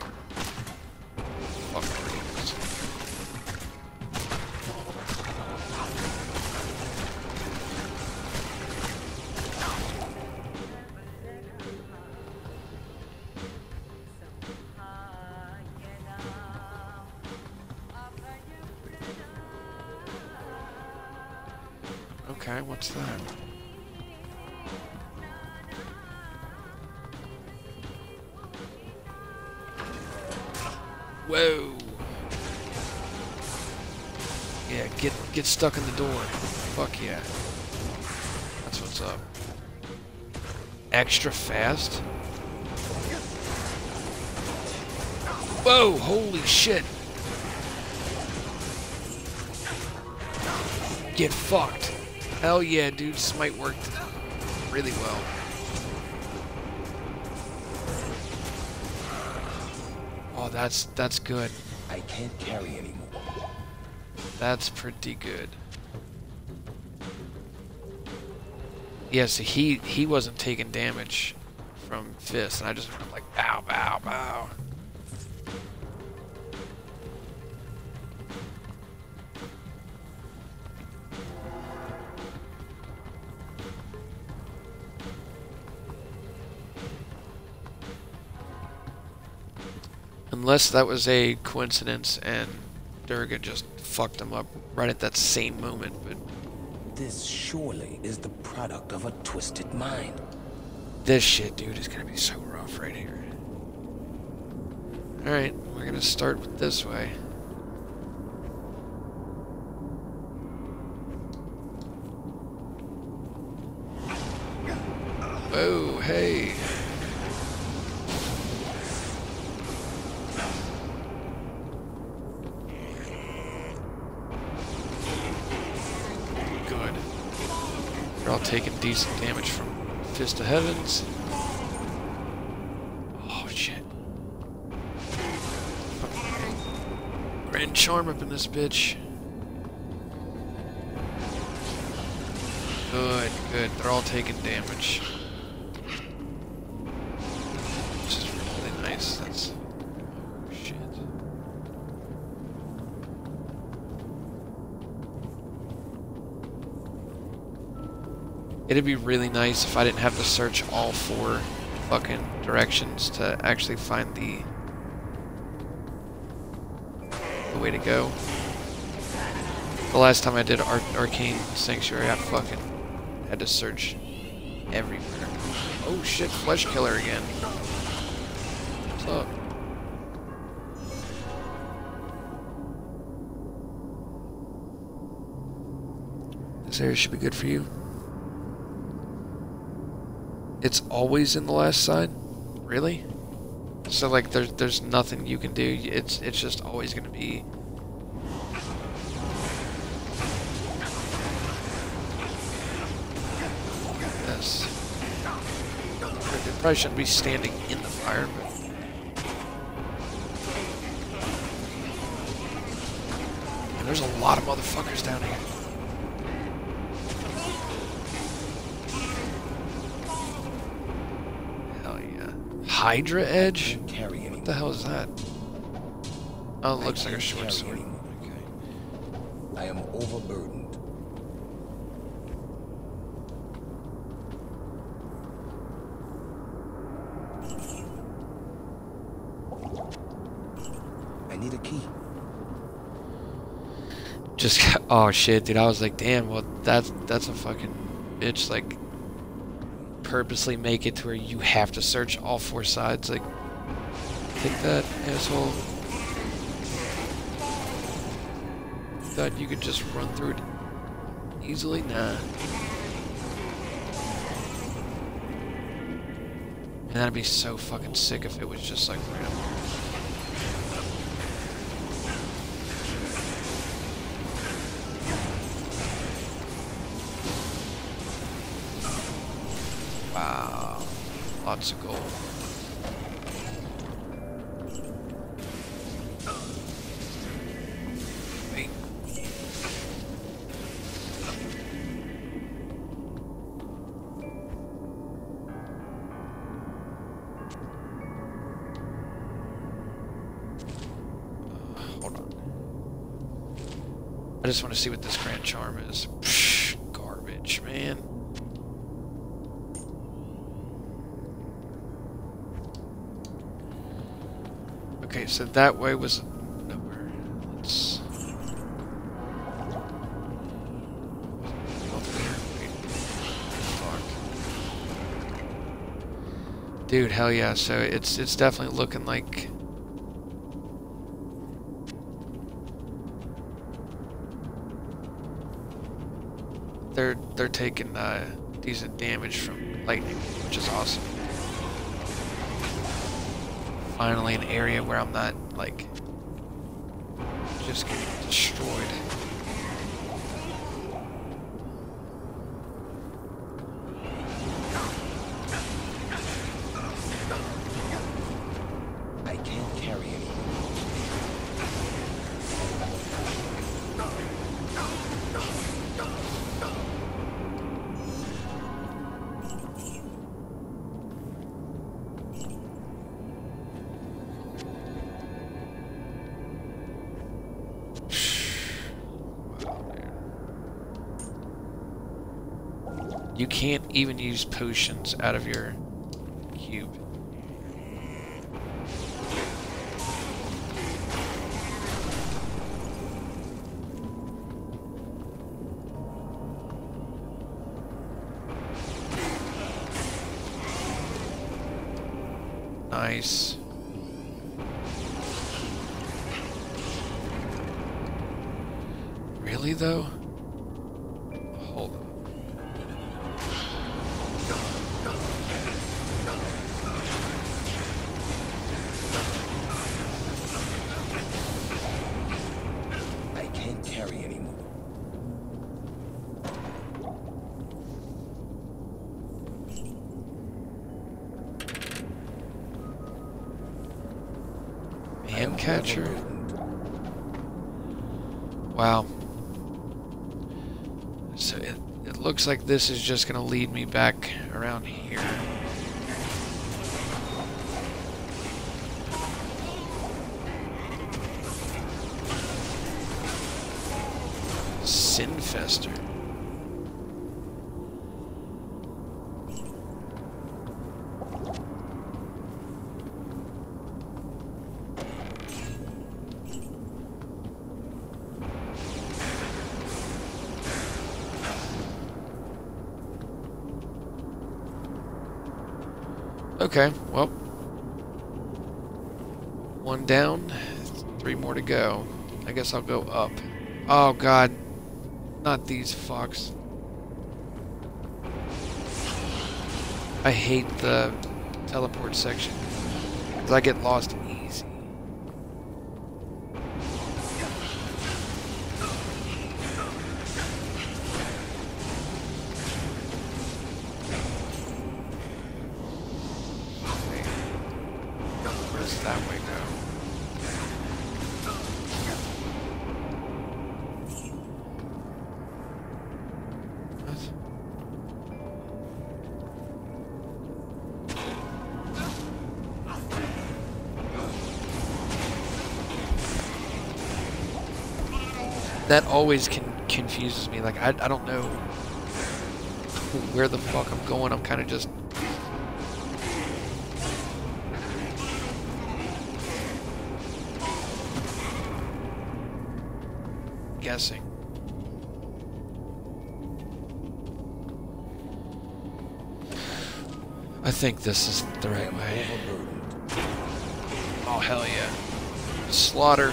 Fuck rings. Okay, what's that? Whoa! Yeah, get stuck in the door. Fuck yeah. That's what's up. Extra fast? Whoa! Holy shit! Get fucked. Hell yeah, dude. Smite worked really well. Oh, that's good. I can't carry anymore. That's pretty good. Yeah, so he wasn't taking damage from fists, and I just went like bow, bow, bow. Unless that was a coincidence and Durga just fucked him up right at that same moment, but This surely is the product of a twisted mind. this shit, dude, is gonna be so rough right here. Alright, we're gonna start with this way. Whoa, hey. Good. They're all taking decent damage from Fist of Heavens. Oh, shit. Grand Charm up in this bitch. Good, good. They're all taking damage. Which is really nice. That's... Oh, shit. It'd be really nice if I didn't have to search all 4 fucking directions to actually find the way to go. The last time I did Arcane Sanctuary, I fucking had to search everywhere. Oh shit, Flesh Killer again. What's up? This area should be good for you. It's always in the last side? Really? So like there's nothing you can do. It's just always gonna be this. They probably shouldn't be standing in the fire, but and there's a lot of motherfuckers down here. Hydra Edge? What the hell is that? Oh, it looks like a short sword. Okay. I am overburdened. I need a key. Just, oh shit, dude, I was like, damn, well, that's a fucking bitch, like, purposely make it to where you have to search all 4 sides, like, take that, asshole. Thought you could just run through it easily? Nah. And that'd be so fucking sick if it was just like right up here. Wow, lots of gold. Hold on. I just want to see what this Grand Charm is. Psh, garbage, man. Okay, so that way was nowhere. Let's... Dude, hell yeah, so it's definitely looking like... They're taking decent damage from lightning, which is awesome. Finally an area where I'm not, like, just getting destroyed. I can't carry it. You can't even use potions out of your cube. Nice. Really though? Hold on. I can't carry anymore. Man catcher. Wow. So it looks like this is just gonna lead me back around here. Sinfester. Okay, well, one down, 3 more to go. I guess I'll go up. Oh god, not these fucks. I hate the teleport section, 'cause I get lost easy. Where does that way go? That always confuses me. Like, I don't know where the fuck I'm going. I'm kind of just... guessing. I think this is the right way. Oh, hell yeah. Slaughter.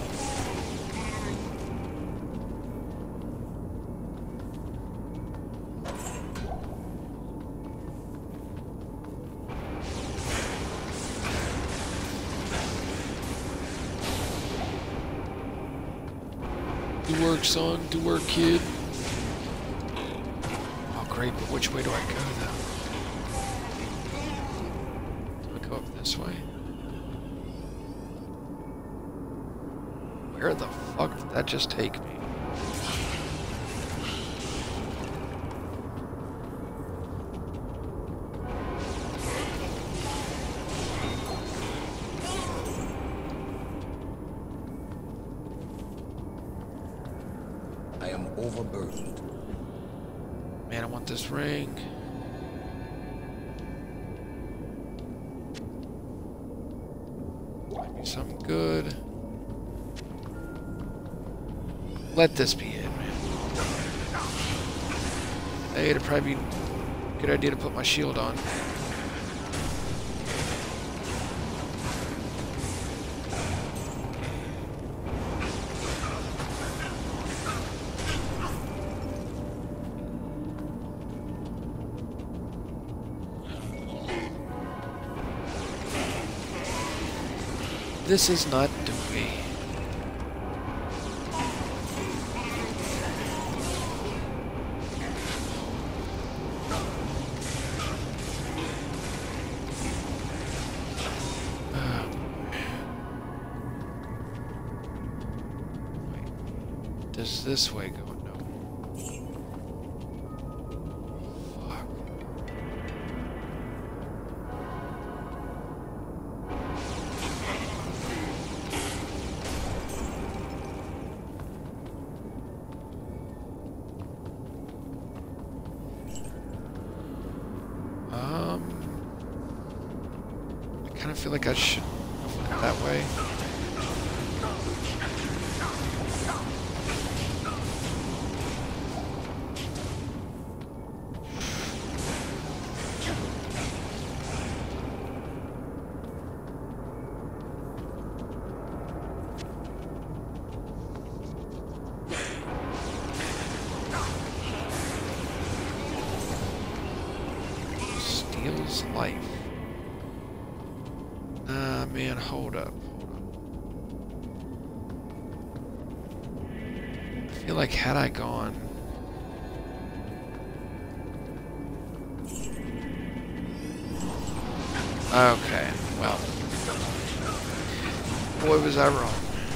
Do work, son. Do work, kid. Oh, great, but which way do I go, though? Do I go up this way? Where the fuck did that just take me? I am overburdened. Man, I want this ring. Might be something good. Let this be it, man. Hey, it'd probably be a good idea to put my shield on. This is not Doobie. Wait. Does this way go? No. Fuck. I kind of feel like I should have went that way. Steals life. Man, hold up. I feel like had I gone... Okay, well. Boy, was I wrong.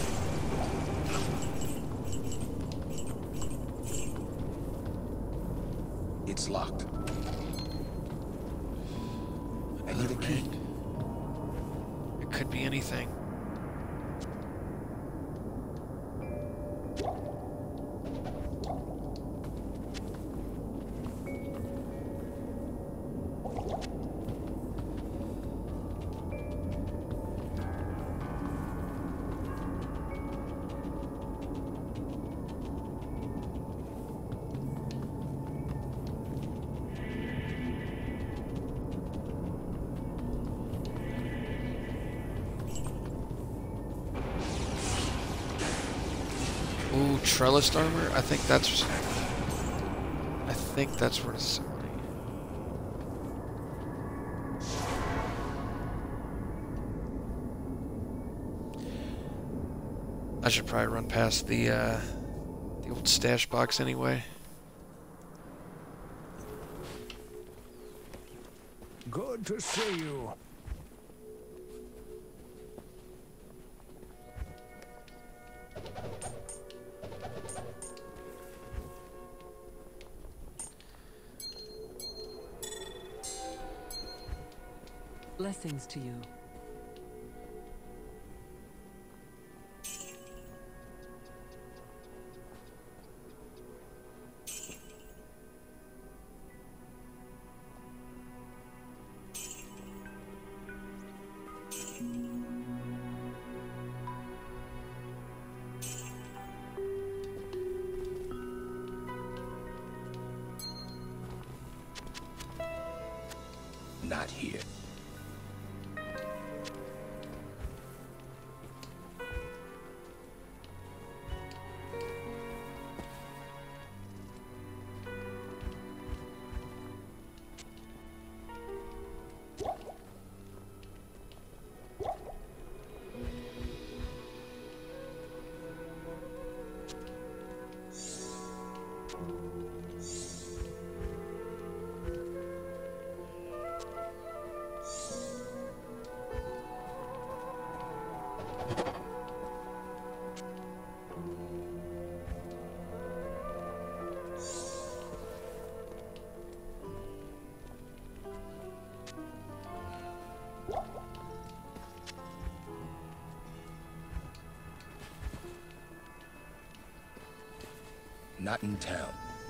It's locked. I need a key. It could be anything. Ooh, trellised armor? I think that's where it's somebody. I should probably run past the old stash box anyway. Good to see you. Blessings to you. Not here. not in town.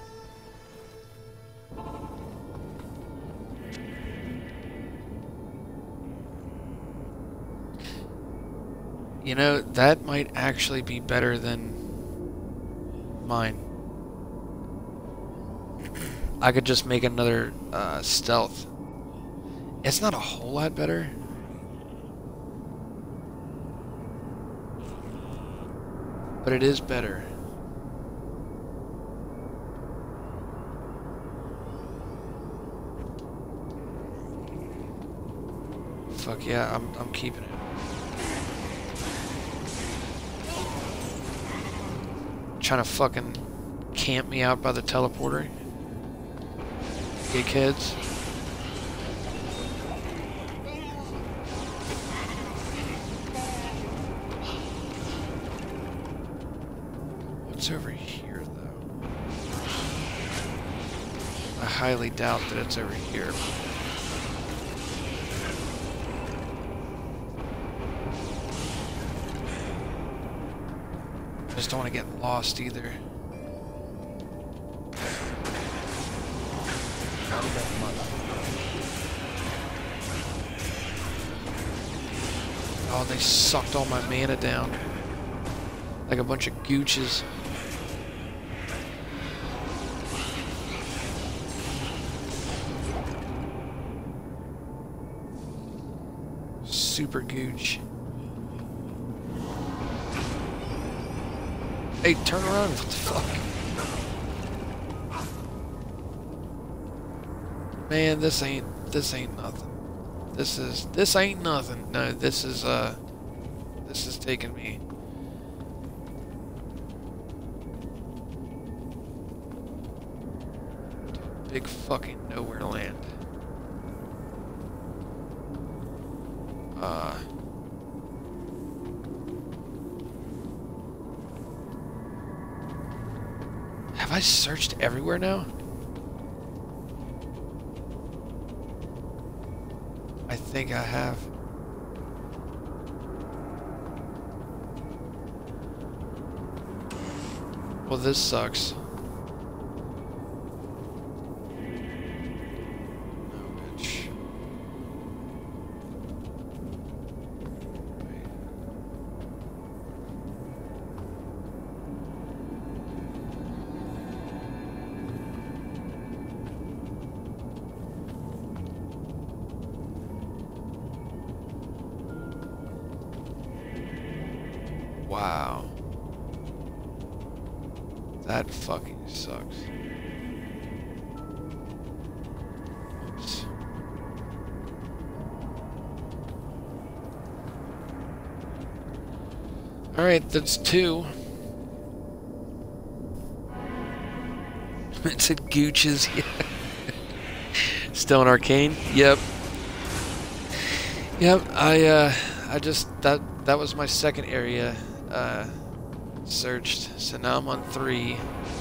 You know, that might actually be better than mine. I could just make another stealth. It's not a whole lot better. But it is better. Fuck yeah, I'm keeping it. Trying to fucking camp me out by the teleporter. Dickheads. What's over here, though? I highly doubt that it's over here. I just don't want to get lost either. Oh, they sucked all my mana down. Like a bunch of gooches. Super gooch. Hey, turn around. What the fuck? Man, this ain't nothing. This ain't nothing. No, this is taking me. Big fucking nowhere land. Have I searched everywhere now? I think I have. Well, this sucks. Wow. That fucking sucks. Oops. Alright, that's 2. It's a Gooches. Still an arcane? Yep. Yep, I just that was my second area searched. So now I'm on 3.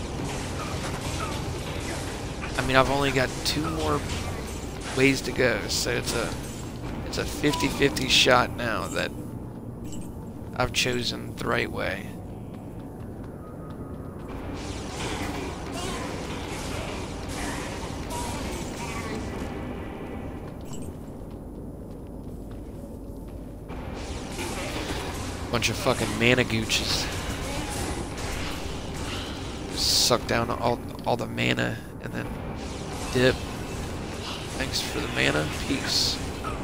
I mean, I've only got 2 more ways to go, so it's a 50-50 shot now that I've chosen the right way. Bunch of fucking mana gooches. Suck down all the mana and then dip. Thanks for the mana. Peace.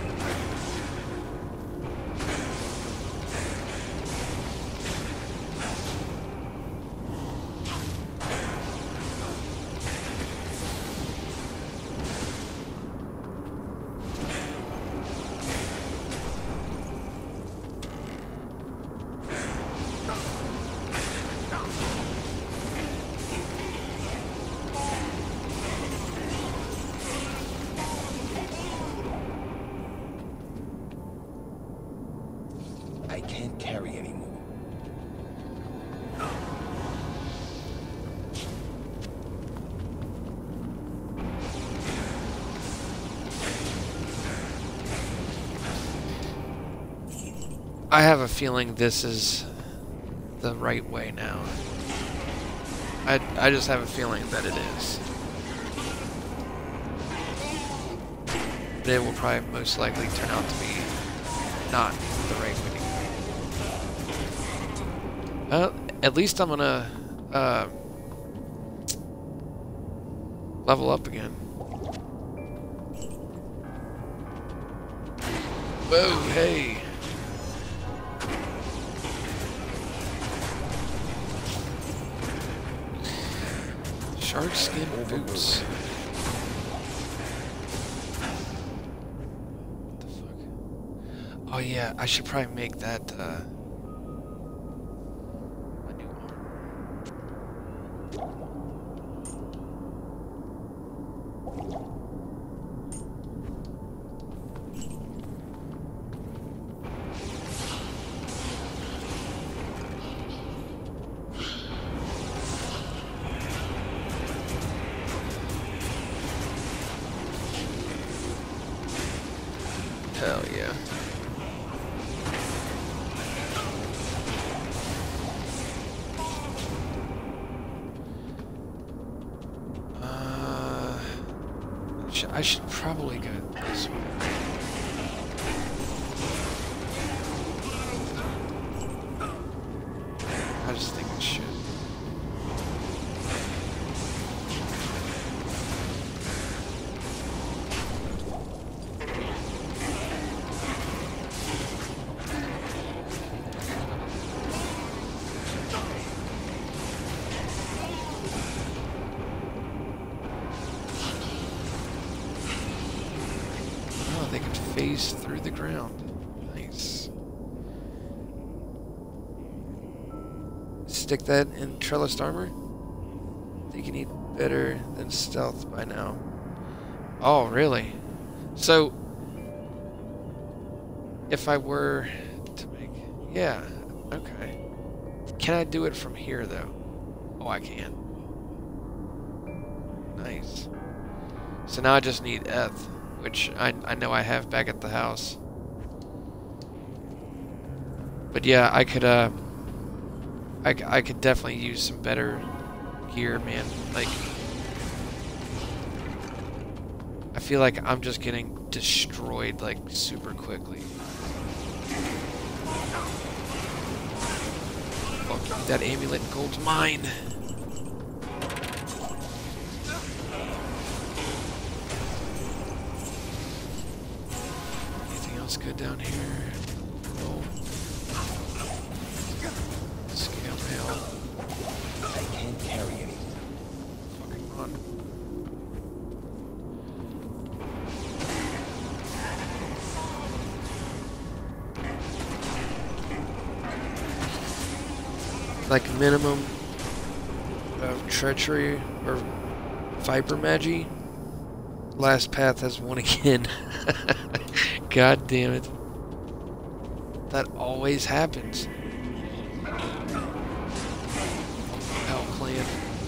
I can't carry anymore. I I have a feeling this is the right way now. I just have a feeling that it is. But it will probably most likely turn out to be not the right way. Well, at least I'm gonna level up again. Whoa, hey. Shark skin boots. What the fuck? Oh yeah, I should probably make that my new armor. Hell yeah. I should probably go this way. I just think it should. They can phase through the ground. Nice. Stick that in trellised armor. They can eat better than stealth by now. Oh, really? So, if I were to make... Yeah, okay. Can I do it from here, though? Oh, I can. Nice. So now I just need Eth, which I know I have back at the house. But yeah, I could I could definitely use some better gear, man. Like, I feel like I'm just getting destroyed like super quickly. Fuck, that amulet gold's mine. Good down here. No. Scale mail. I can't carry any. Fucking run. Like minimum of treachery or viper magi. Last path has one again. God damn it. That always happens. Hell clan.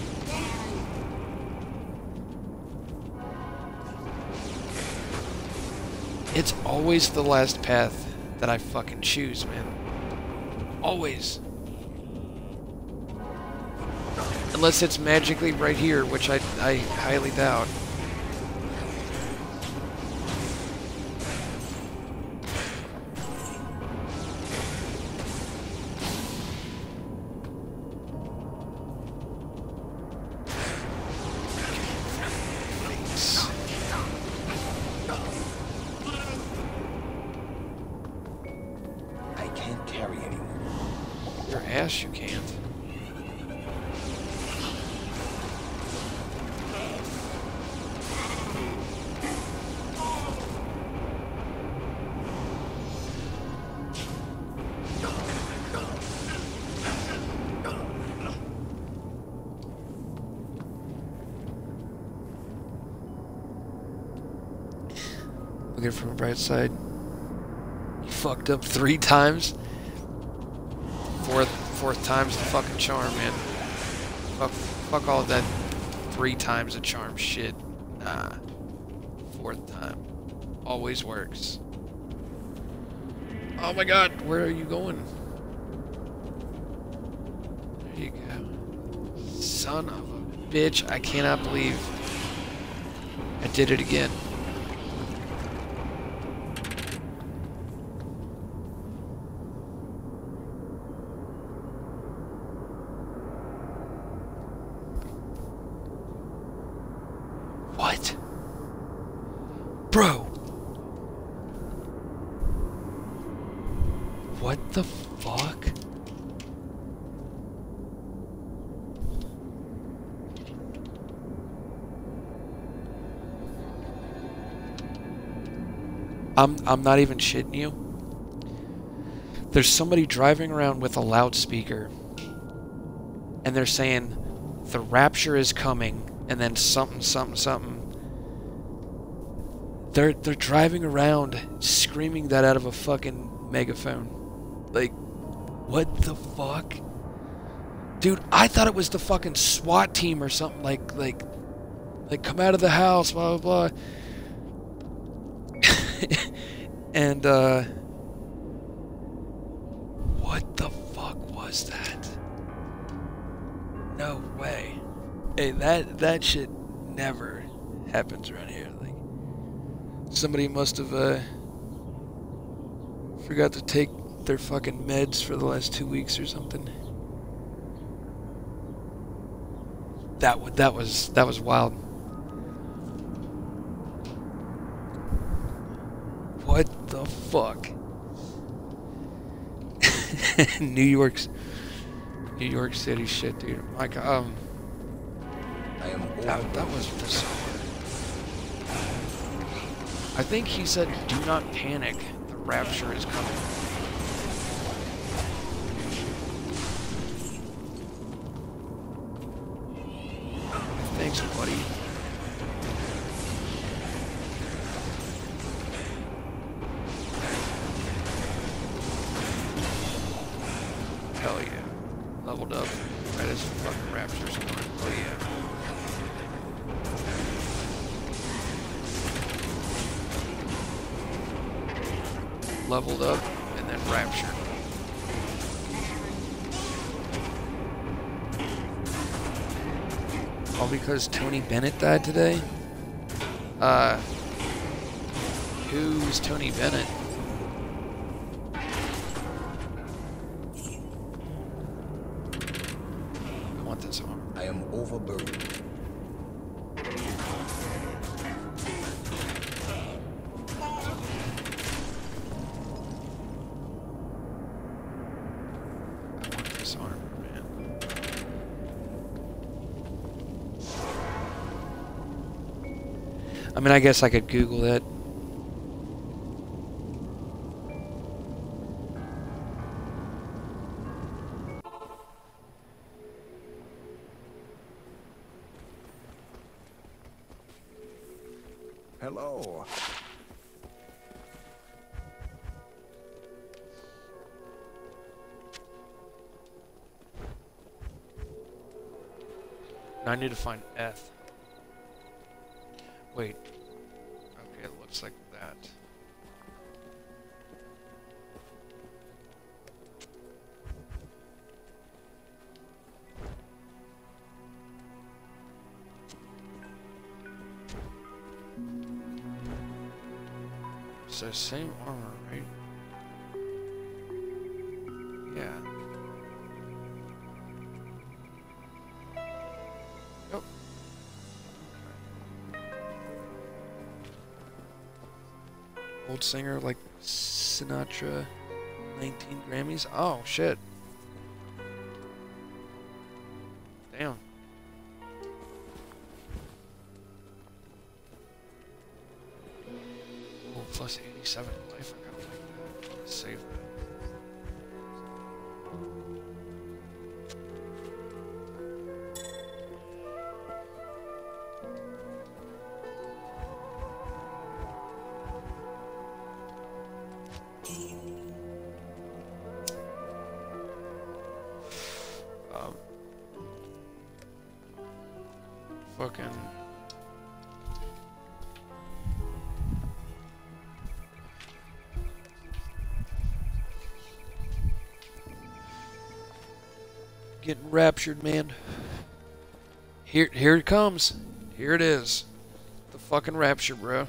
It's always the last path that I fucking choose, man. Always. Unless it's magically right here, which I highly doubt. Ass, you can't. Look at it from the bright side. You fucked up 3 times. Fourth time's the fucking charm, man. Fuck all that 3 times a charm shit. Nah. 4th time. Always works. Oh my god, where are you going? There you go. Son of a bitch, I cannot believe I did it again. What? Bro! What the fuck? I'm not even shitting you. There's somebody driving around with a loudspeaker and they're saying the rapture is coming and then something. They're driving around screaming that out of a fucking megaphone. Like, what the fuck? Dude, I thought it was the fucking SWAT team or something, like come out of the house, blah blah blah. And what the fuck was that? No way. Hey, that shit never happens around here. Like, somebody must have forgot to take their fucking meds for the last 2 weeks or something. That was wild. What the fuck? New York City shit, dude. Like, that was bizarre. I think he said, "Do not panic. The rapture is coming." Thanks, buddy. Hell yeah. Leveled up right as fucking rapture's coming. Oh yeah. Leveled up and then rapture. All because Tony Bennett died today? Who's Tony Bennett? I want this armor. I am overburdened. I want this armor, man. I mean, I guess I could Google that. Hello. Now I need to find Eth. Wait. Okay, it looks like that. So same armor, right? Yeah. Yep. Old singer like Sinatra, 19 Grammys. Oh shit. Damn. Oh, plus 87 life. I gotta like that. Save that. Fucking getting raptured, man. Here it comes. Here it is. The fucking rapture, bro.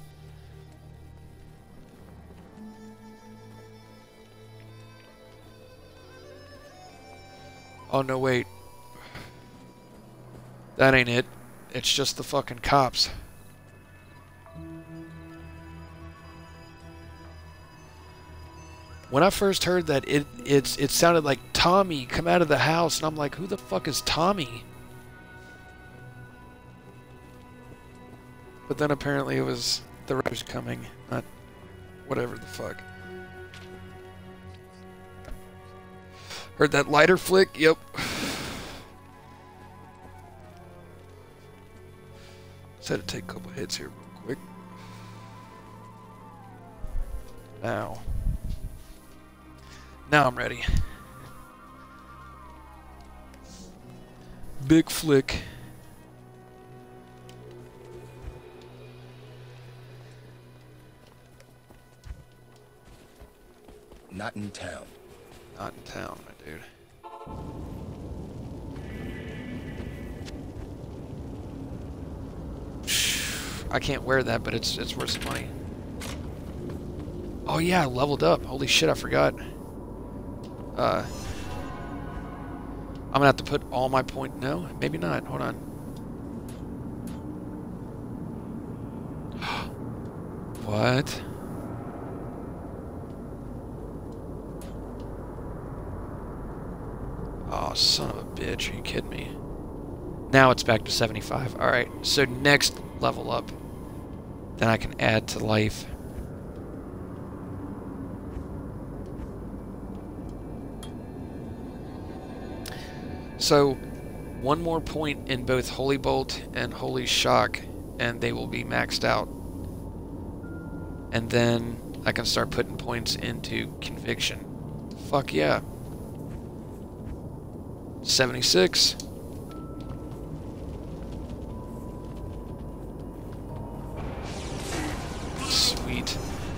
Oh, no, wait. That ain't it. It's just the fucking cops. When I first heard that, it sounded like Tommy come out of the house, and I'm like, who the fuck is Tommy? But then apparently it was the raptors coming, not whatever the fuck. Heard that lighter flick? Yep. Just had to take a couple hits here real quick. Now I'm ready. Big flick. Not in town. Not in town, my dude. I can't wear that, but it's worth some money. Oh yeah, I leveled up. Holy shit, I forgot. I'm gonna have to put all my point. No, maybe not. Hold on. What? Oh, son of a bitch. Are you kidding me? Now it's back to 75. Alright, so next level up. Then I can add to life. So, one more point in both Holy Bolt and Holy Shock, and they will be maxed out. And then I can start putting points into Conviction. Fuck yeah. 76. Sweet.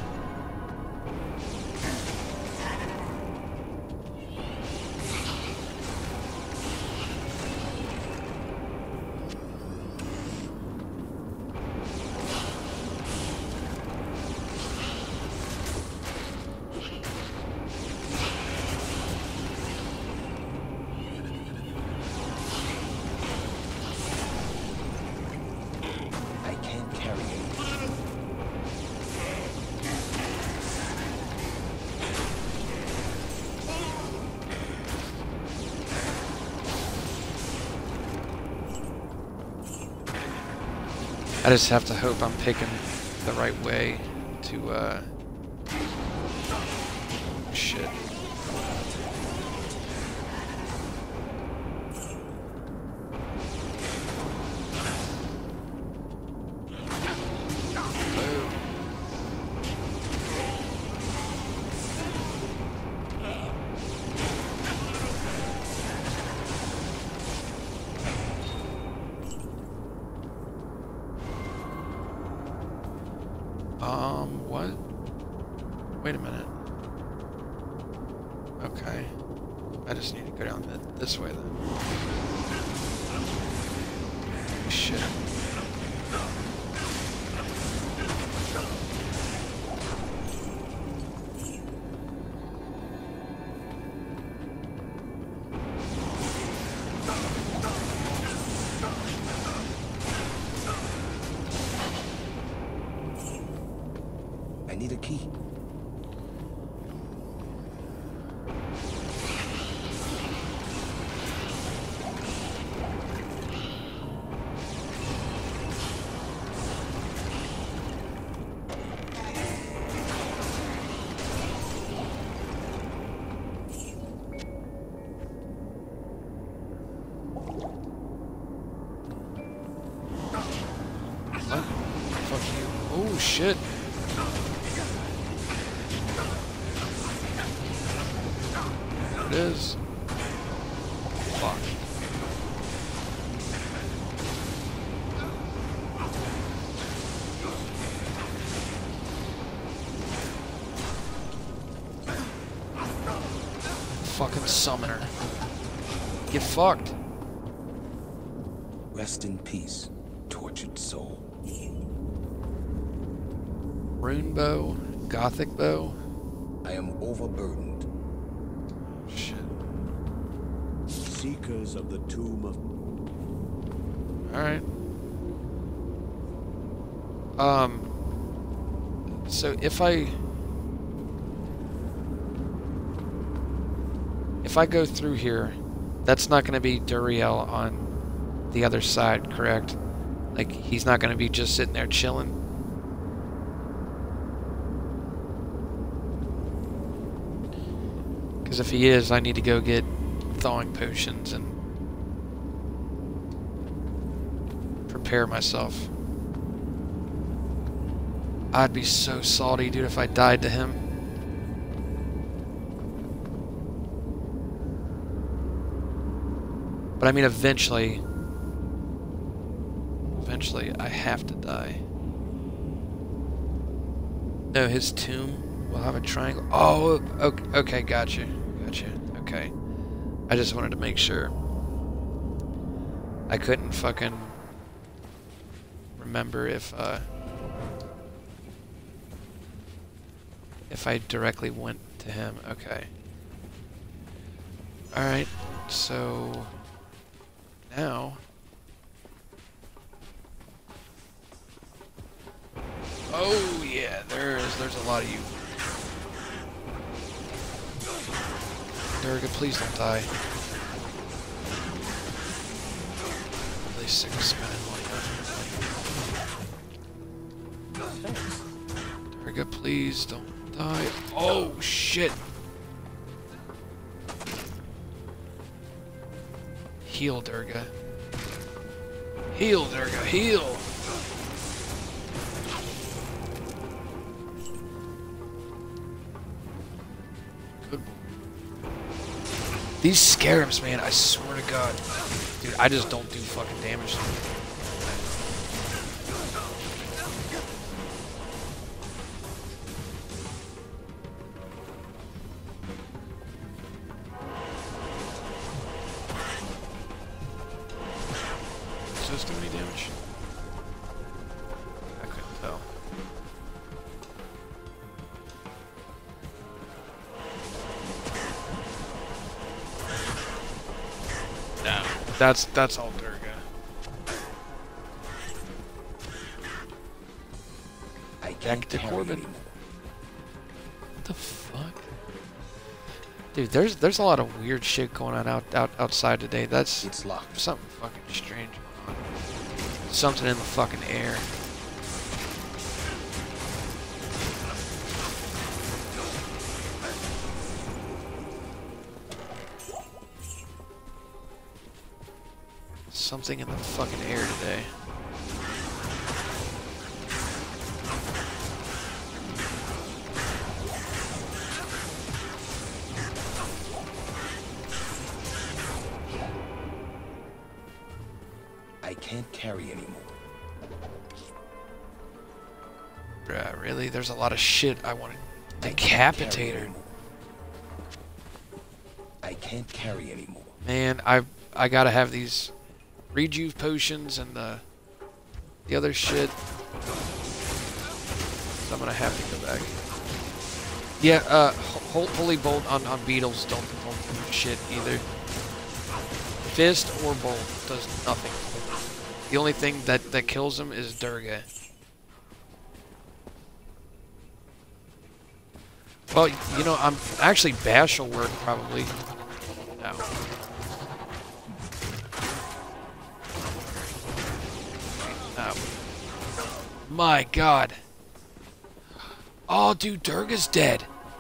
I just have to hope I'm picking the right way to, shit. What? Wait a minute. Okay. I just need to go down this way then. Shit. I need a key. What? Fuck you. Oh shit. There it is. Fuck. Fucking summoner. Get fucked. Rest in peace, tortured soul. Rune bow, gothic bow. I am overburdened. Shit. Seekers of the tomb of... Alright. So if I go through here, that's not going to be Duriel on the other side, correct? Like, he's not going to be just sitting there chilling. Because if he is, I need to go get thawing potions and prepare myself. I'd be so salty, dude, if I died to him. But I mean, eventually I have to die. No, his tomb will have a triangle. Oh, okay, gotcha. Okay. I just wanted to make sure. I couldn't fucking remember if I directly went to him. Okay. Alright, so now... Oh yeah, there's a lot of you. Durga, please don't die. I'm really sick of spending money on him. Durga, please don't die. Oh shit! Heal, Durga. Heal, Durga, heal! Good. These scarabs, man, I swear to God. Dude, I just don't do fucking damage to them. Does this do any damage? I couldn't tell. No, that's all Durga. Back to Corbin. What the fuck? Dude, there's a lot of weird shit going on outside today. It's locked. Something fucking strange going on. Something in the fucking air. Something in the fucking air today. I can't carry anymore. Bruh, really? There's a lot of shit I want to decapitate her. I can't carry anymore. Man, I gotta have these rejuve potions and the other shit. So I'm gonna have to go back. Yeah, holy bolt on beetles don't do shit either. Fist or bolt does nothing. The only thing that kills them is Durga. Well, you know, I'm actually Bash will work probably. No. My God. Oh, dude, Durga's dead.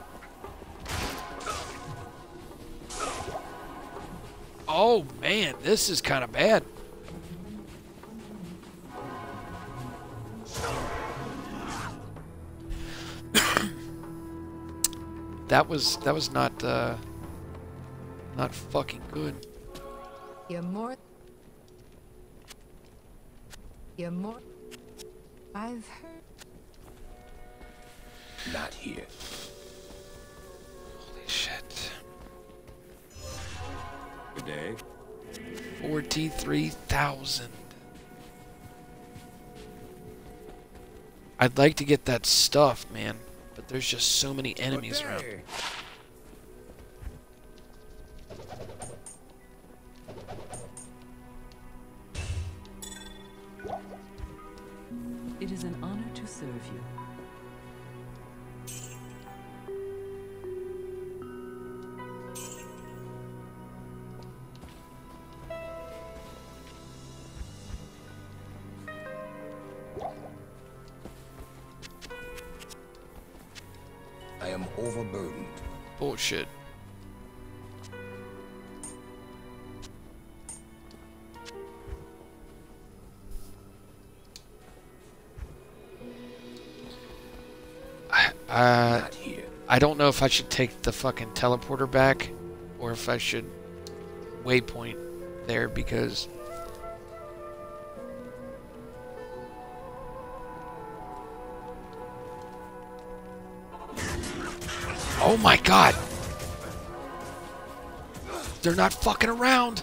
Oh, man, this is kind of bad. That was not fucking good. You're more. I've heard. Not here. Holy shit. Good day. 43,000. I'd like to get that stuff, man, but there's just so many enemies around. Okay. It is an honor to serve you. I am overburdened. Bullshit. Not here. I don't know if I should take the fucking teleporter back or if I should waypoint there because oh my god! They're not fucking around!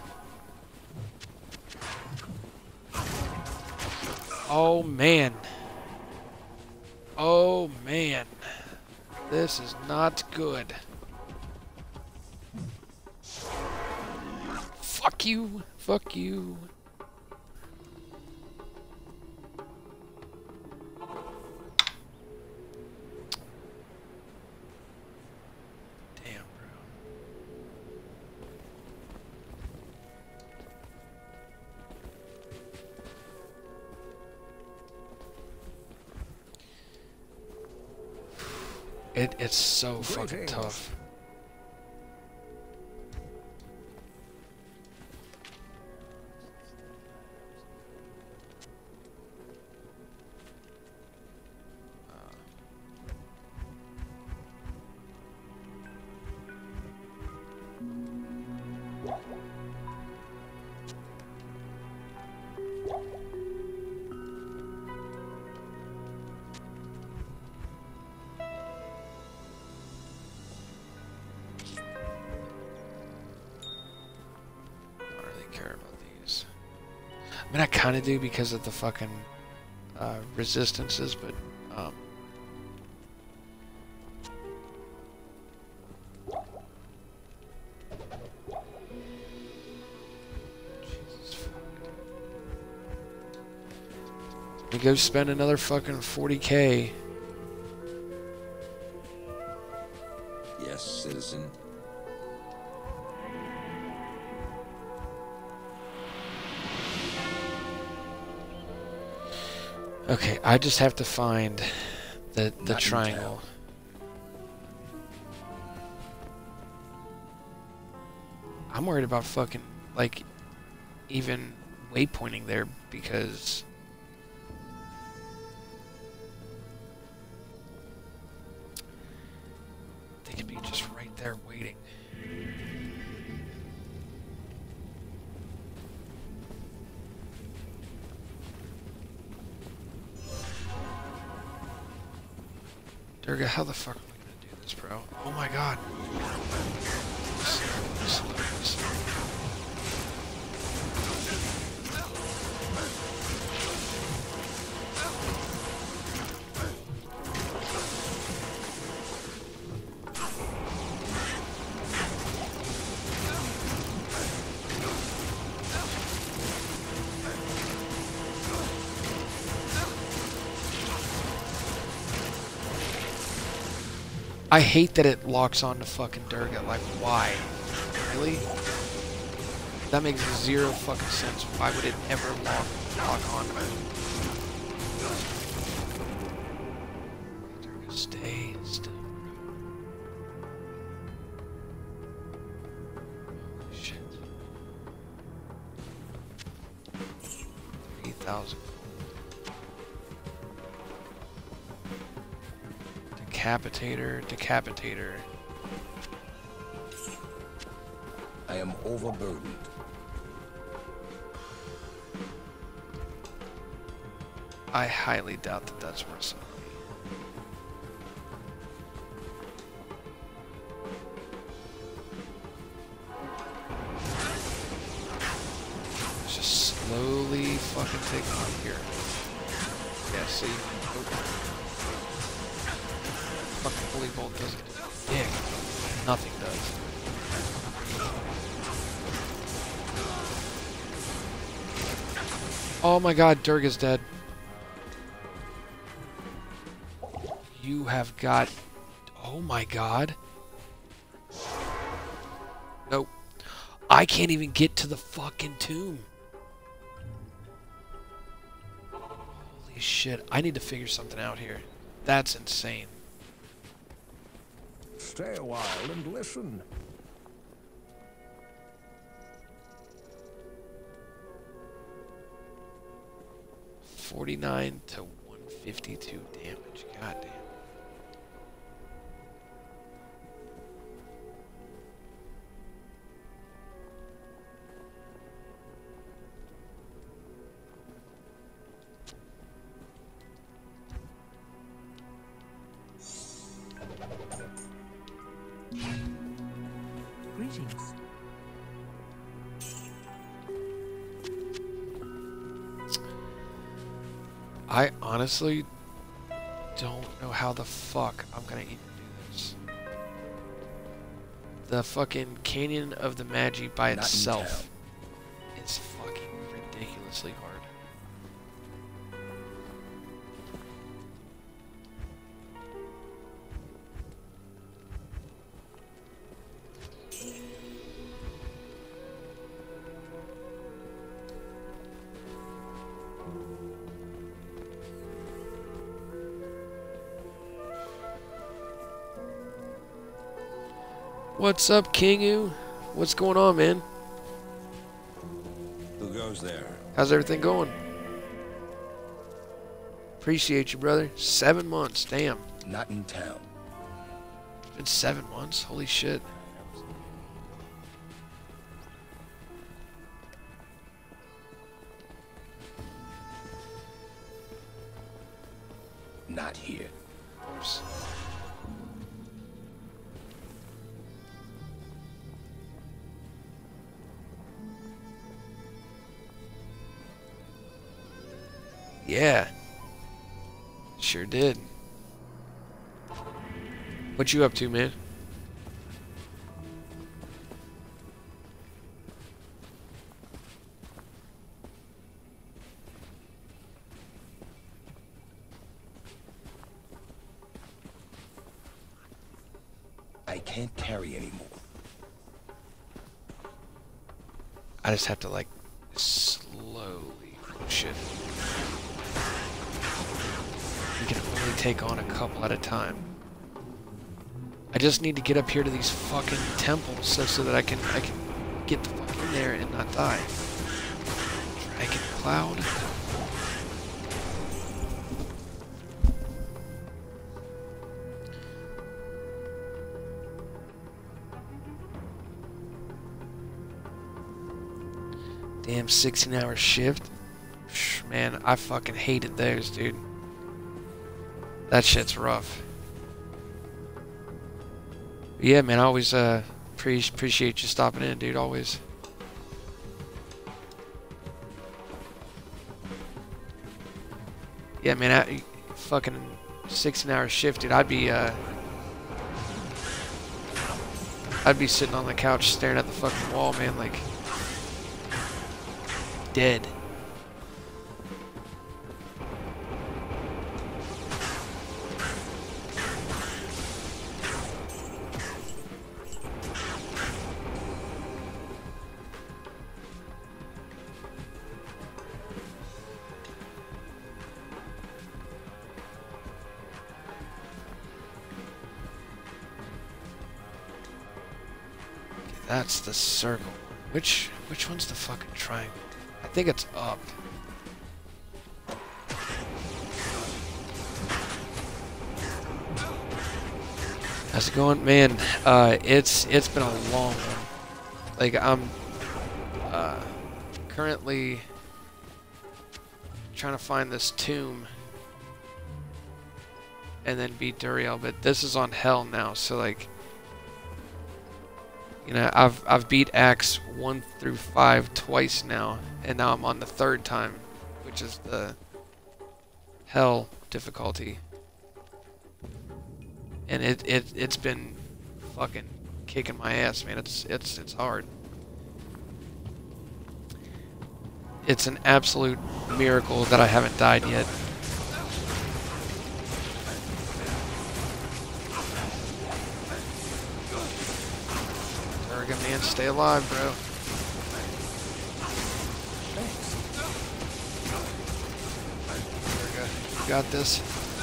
Oh man. Oh man. This is not good. Fuck you. Fuck you. Damn, bro. It's so fucking Greetings. tough. Care about these. I mean, I kind of do because of the fucking resistances, but Jesus fuck. We go spend another fucking 40K. Yes, citizen. Okay, I just have to find the Not in triangle. town. I'm worried about fucking, like, even waypointing there because they could be just right there waiting. Durga, how the fuck are we gonna do this, bro? Oh my god. I hate that it locks on to fucking Durga. Like, why? Really? That makes zero fucking sense. Why would it ever lock on to it? Durga, stay still. Holy shit. 3,000. Decapitator. I am overburdened. I highly doubt that that's worth some money. Let's just slowly fucking take on here. Yeah, see? Nope. Fucking holy bolt doesn't do dick. Nothing does. Oh my god, Durga's dead. You have got... Oh my god. Nope. I can't even get to the fucking tomb. Holy shit. I need to figure something out here. That's insane. Stay a while and listen. $49 to $152 damage. God damn. Greetings. I honestly don't know how the fuck I'm gonna even do this. The fucking Canyon of the Magi by Not in itself is fucking ridiculously hard. What's up, Kingu? What's going on, man? Who goes there? How's everything going? Appreciate you, brother. 7 months, damn. Not in town. It's been 7 months. Holy shit. Not here. Oops. Yeah. Sure did. What you up to, man? I can't carry anymore. I just have to, like, slowly... Oh, shit. You can only take on a couple at a time. I just need to get up here to these fucking temples so that I can get the fuck in there and not die. Dragon Cloud. Damn 16-hour shift. Man, I fucking hated those, dude. That shit's rough. Yeah, man, I always appreciate you stopping in, dude, always. Yeah, man, fucking 16-hour shift, dude. I'd be sitting on the couch staring at the fucking wall, man, like dead. That's the circle. Which one's the fucking triangle? I think it's up. How's it going? Man, it's been a long one. Like, I'm currently trying to find this tomb and then beat Duriel, but this is on Hell now, so like, you know, I've beat Acts 1 through 5 twice now, and now I'm on the 3rd time, which is the hell difficulty. And it's been fucking kicking my ass, man. It's hard. It's an absolute miracle that I haven't died yet. Durga, man, stay alive, bro. Durga, you got this.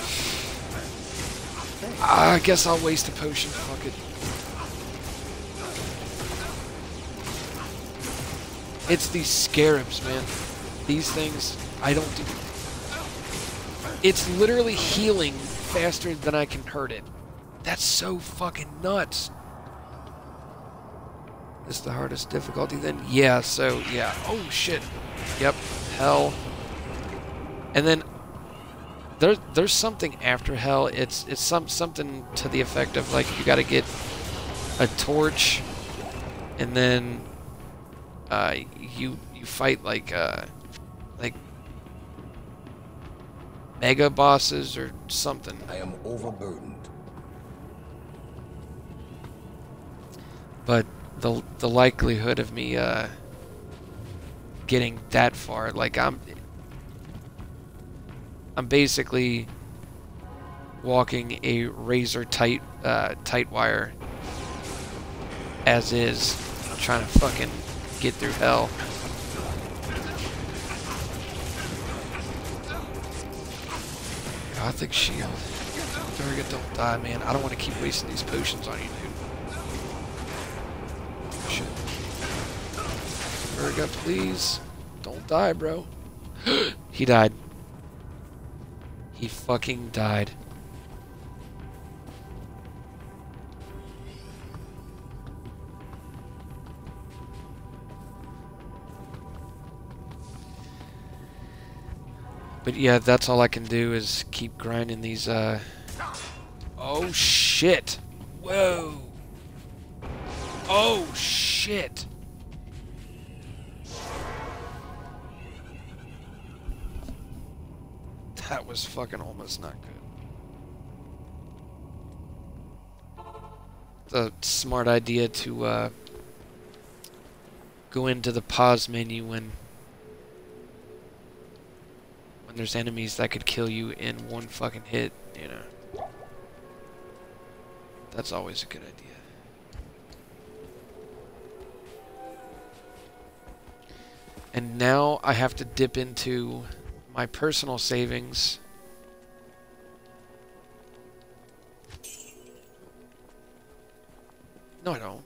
I guess I'll waste a potion. Fuck it. It's these scarabs, man. These things, I don't do... It's literally healing faster than I can hurt it. That's so fucking nuts. This is the hardest difficulty then? Yeah, so, yeah. Oh, shit. Yep. Hell. And then, there's something after hell. It's something to the effect of, like, you gotta get a torch, and then... you fight like mega bosses or something. I am overburdened. But the likelihood of me getting that far, like I'm basically walking a razor tight wire as is, trying to fucking get through hell. Gothic shield. Durga, don't die, man. I don't want to keep wasting these potions on you, dude. Shit. Durga, please. Don't die, bro. He died. He fucking died. But yeah, that's all I can do is keep grinding these, Oh, shit! Whoa! Oh, shit! That was fucking almost not good. It's a smart idea to, go into the pause menu when there's enemies that could kill you in one fucking hit, you know. That's always a good idea. And now I have to dip into my personal savings. No, I don't.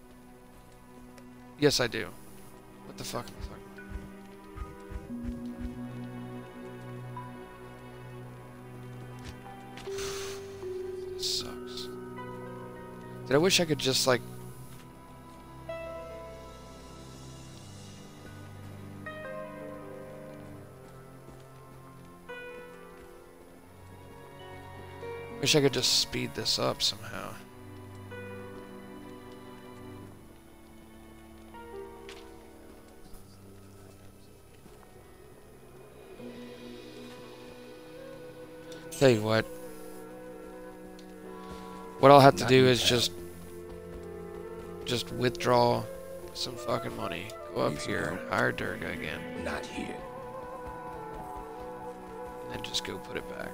Yes, I do. What the fuck am I talking about? Sucks. Did I wish I could just, like... Wish I could just speed this up somehow. Tell you what. What I'll have to do is just withdraw some fucking money. Go up here and hire Durga again. Not here. And then just go put it back.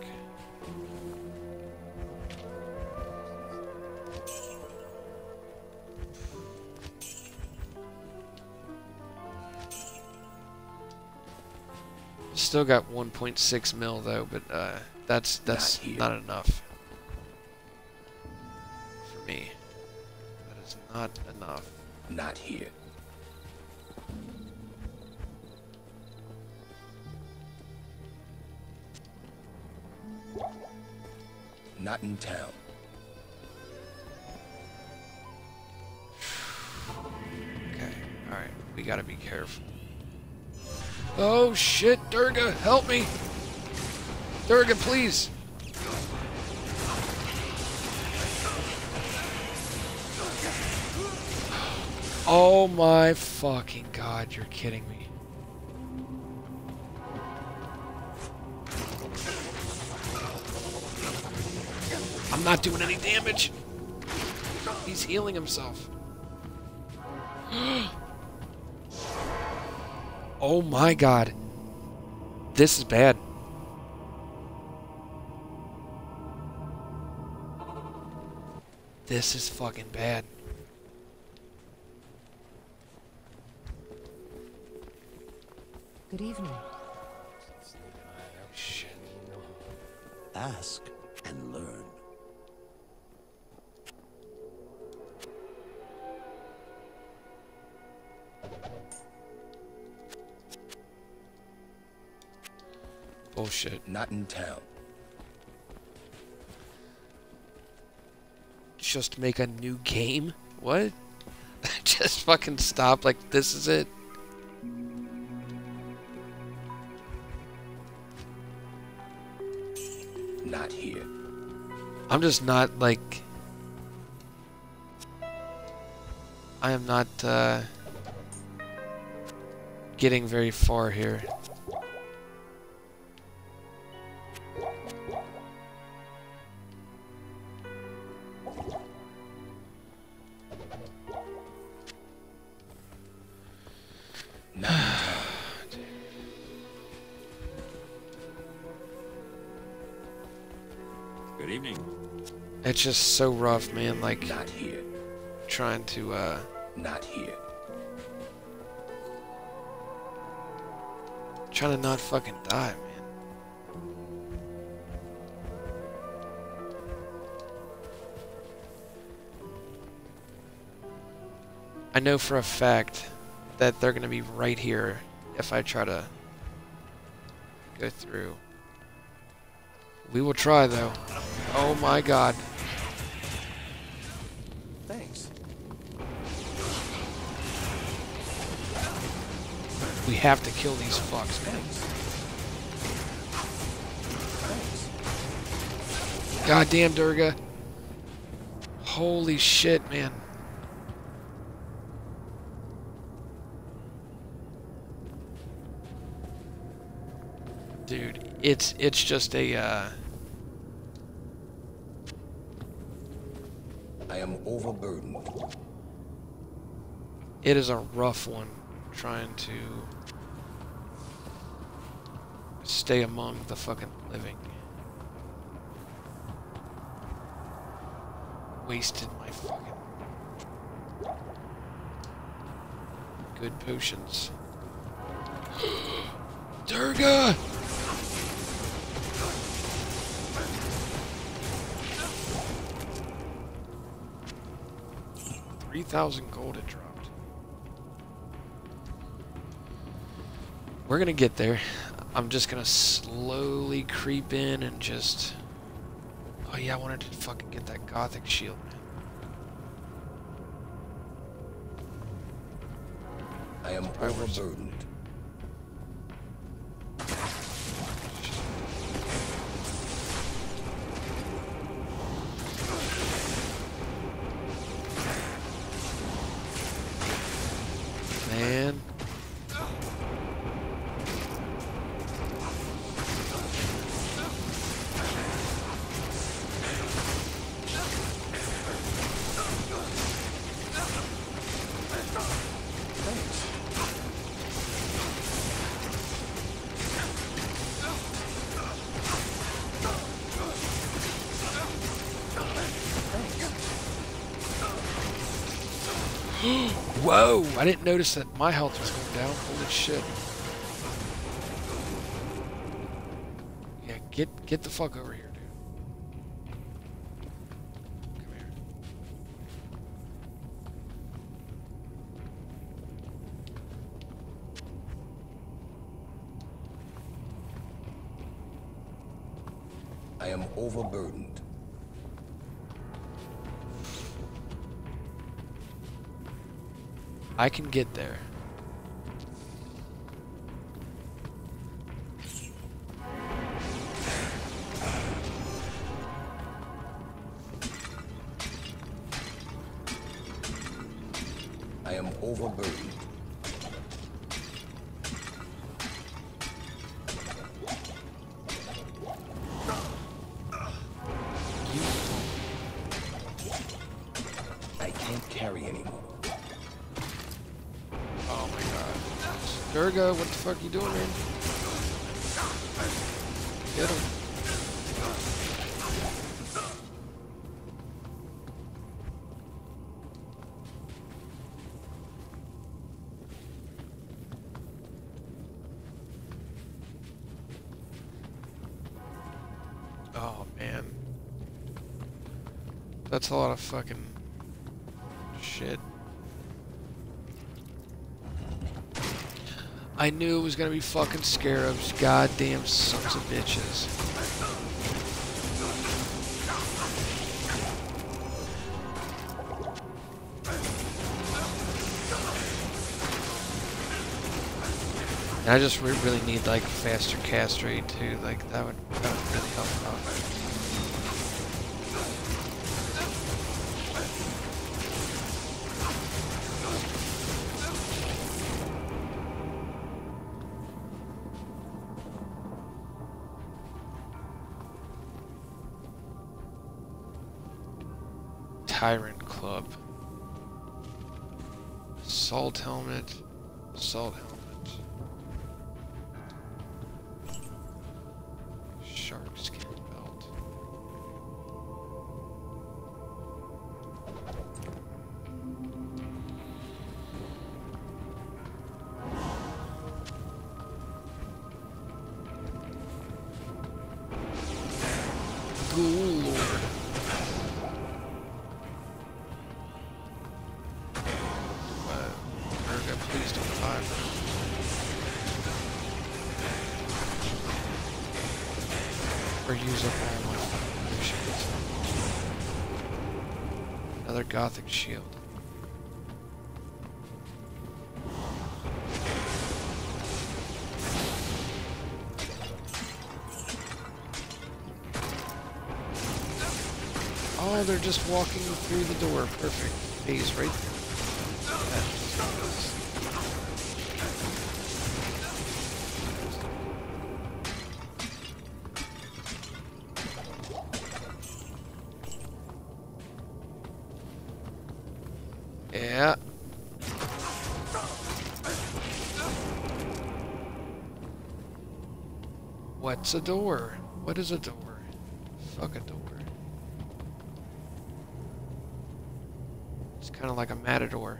Still got 1.6 mil though, but that's not enough. Me. That is not enough. Not here. Not in town. Okay, alright. We gotta be careful. Oh shit, Durga, help me! Durga, please! Oh my fucking god, you're kidding me. not doing any damage. He's healing himself. Oh my god. This is bad. This is fucking bad. Good evening. Shit. Ask and learn. Bullshit. Not in town. Just make a new game? What? Just fucking stop, like, this is it? Not here. I'm just not, like... I am not, getting very far here. Not in town. Good evening. It's just so rough, man, like, Not here. trying to, Not here. trying to not fucking die, man. I know for a fact that they're gonna be right here if I try to go through. We will try, though. Oh my god. Thanks. We have to kill these fucks, man. Goddamn, Durga. Holy shit, man. Dude, it's just a, I am overburdened. it is a rough one trying to stay among the fucking living. Wasted my fucking good potions. Durga! $3,000 gold it dropped. We're gonna get there. I'm just gonna slowly creep in and just... Oh yeah, I wanted to fucking get that gothic shield, man. I am overburdened. Man. Whoa! I didn't notice that my health was going down. Holy shit. Yeah, get the fuck over here, dude. Come here. I am overburdened. I can get there. I am overburdened. You don't Durga, what the fuck you doing, man? Get him. Oh, man. That's a lot of fucking shit. I knew it was gonna be fucking scarabs. Goddamn sons of bitches. And I just really need like faster cast rate too. Like that would really help out. Tyrant Club. Assault helmet. Assault helmet. Shark skin belt. Ghoul Lord. Please don't die. Or use up all my potions. Another Gothic shield. Oh, they're just walking through the door. Perfect. Phase right there. Yeah. What's a door? What is a door? Fuck a door. It's kind of like a matador.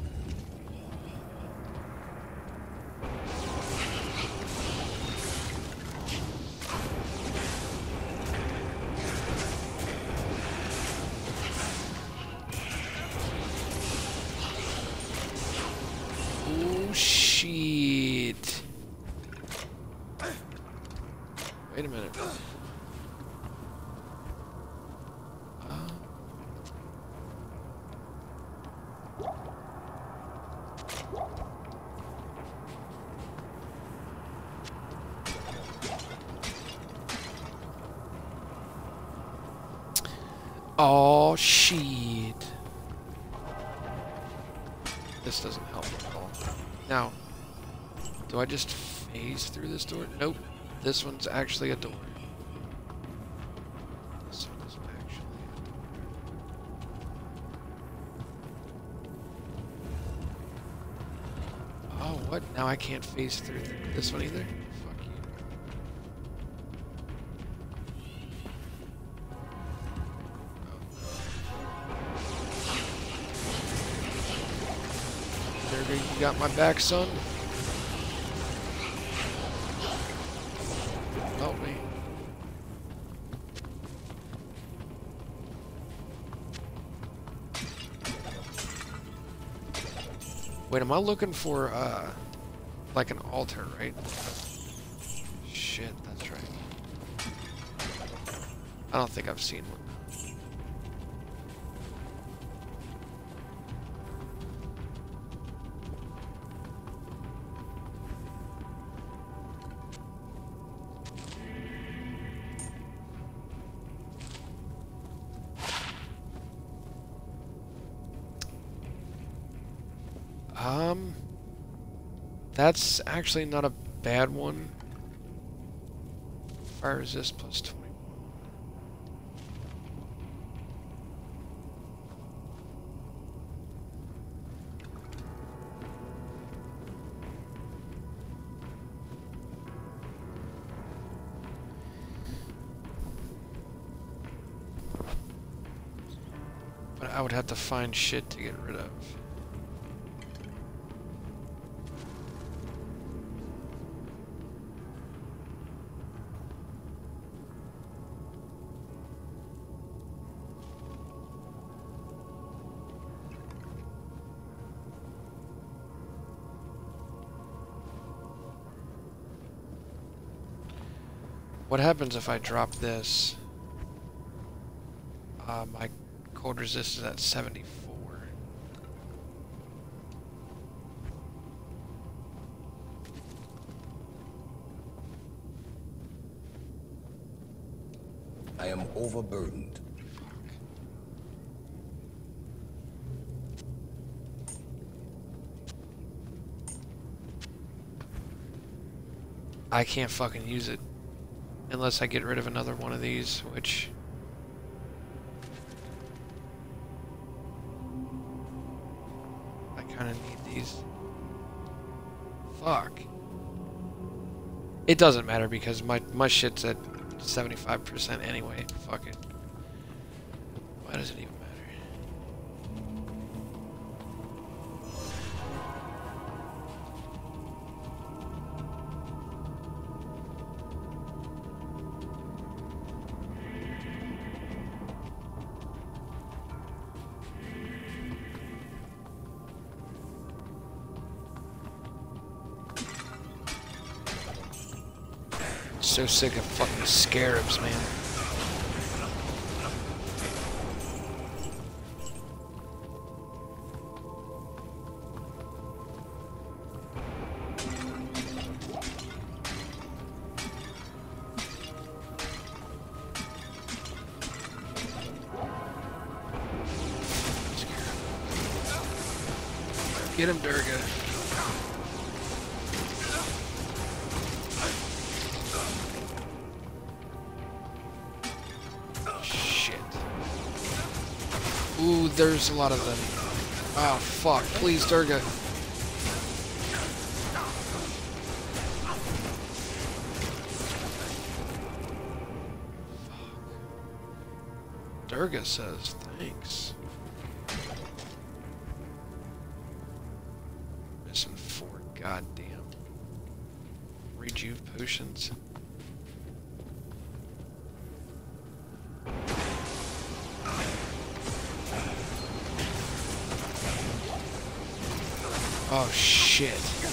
Oh shit. Wait a minute. Oh shit. This doesn't help at all. Now, do I just phase through this door? Nope. This one's actually a door. This one is actually a door. Oh, what? Now I can't phase through this one either? Fuck you. You got my back, son. Help me. Wait, am I looking for, like an altar, right? Shit, that's right. I don't think I've seen one. That's actually not a bad one. Fire resist plus 21. I would have to find shit to get rid of. What happens if I drop this? My cold resist is at 74. I am overburdened. I can't fucking use it unless I get rid of another one of these, which... I kind of need these. Fuck. It doesn't matter because my shit's at 75% anyway. Fuck it. Why does it even matter? So sick of fucking scarabs, man. Get him, Durga. Ooh, there's a lot of them. Oh, fuck. Please, Durga. Durga says thanks. Missing 4 goddamn rejuve potions. Oh shit.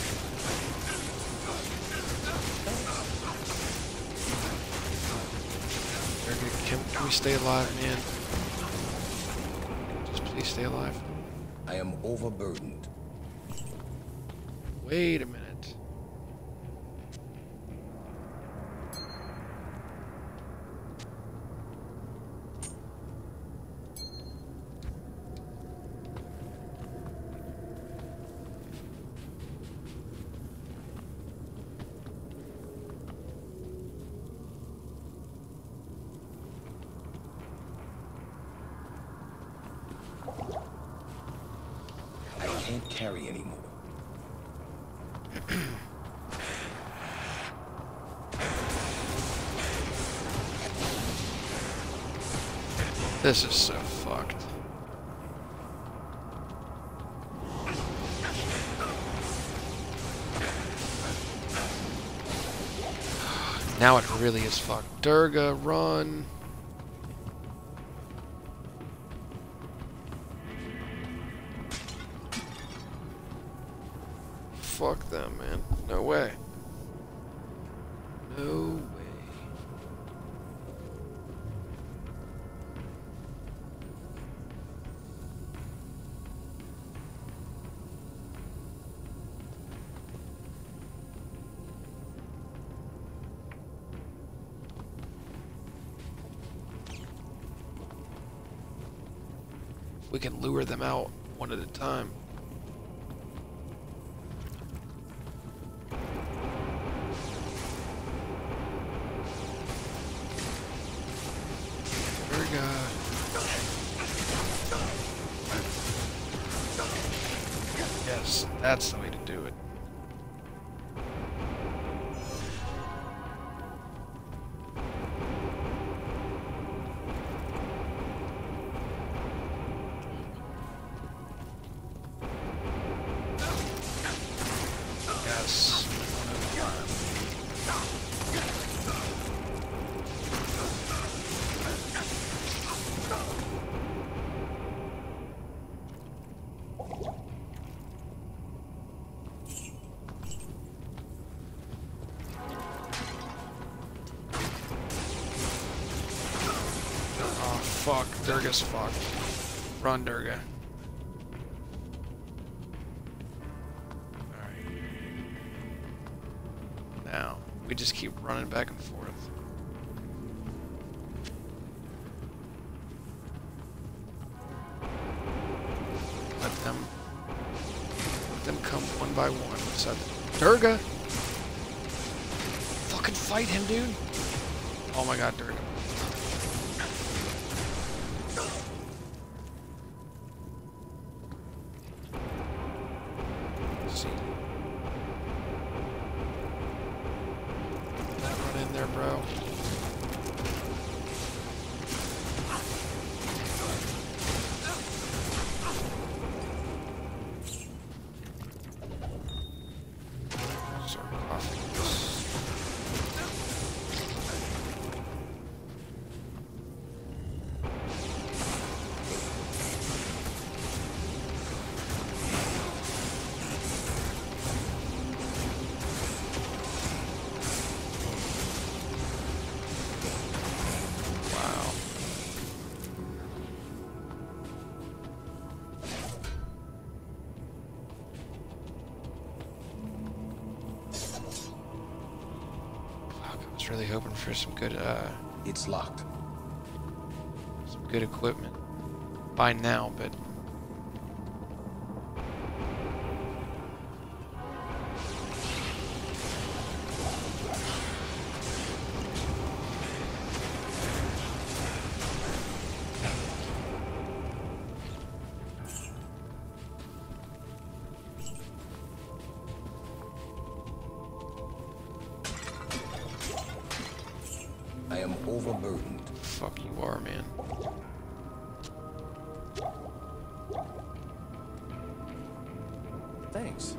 Can we stay alive, man? Just please stay alive. I am overburdened. Wait a minute. I can't carry anymore. This is so fucked. Now it really is fucked. Durga, run. Fuck them, man. No way. No way. We can lure them out one at a time. Yes, that's the way to do it. fuck. Durga's fucked. Run, Durga. Alright. Now, we just keep running back and forth. Let them come one by one. So, Durga! Fucking fight him, dude! Oh my god, Durga. Let's see. Run in there, bro. Really hoping for some good It's locked. some good equipment by now, but I am overburdened. fuck you are, man. Thanks.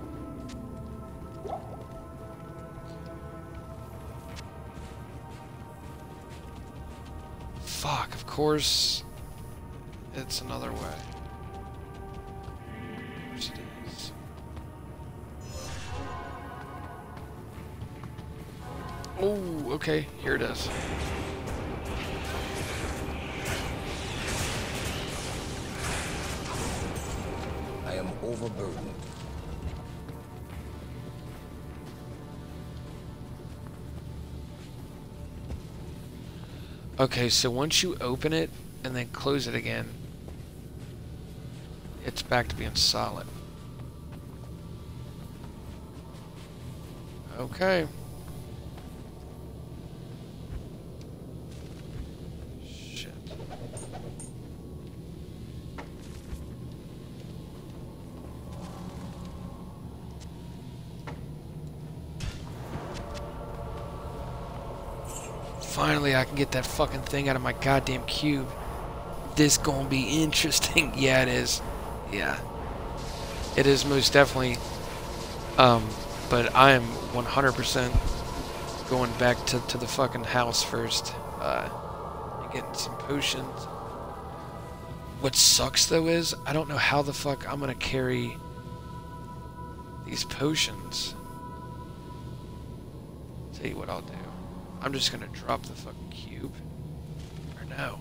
Fuck, of course it's another way. Of course it is. Oh, okay, here it is. I am overburdened. Okay, so once you open it and then close it again, it's back to being solid. Okay. Shit. Finally, I can get that fucking thing out of my goddamn cube. This gonna be interesting. Yeah, it is. Yeah. It is most definitely. But I am 100% going back to the fucking house first. And getting some potions. What sucks though is, I don't know how the fuck I'm gonna carry these potions. Tell you what I'll do. I'm just gonna drop the fucking cube. Or no.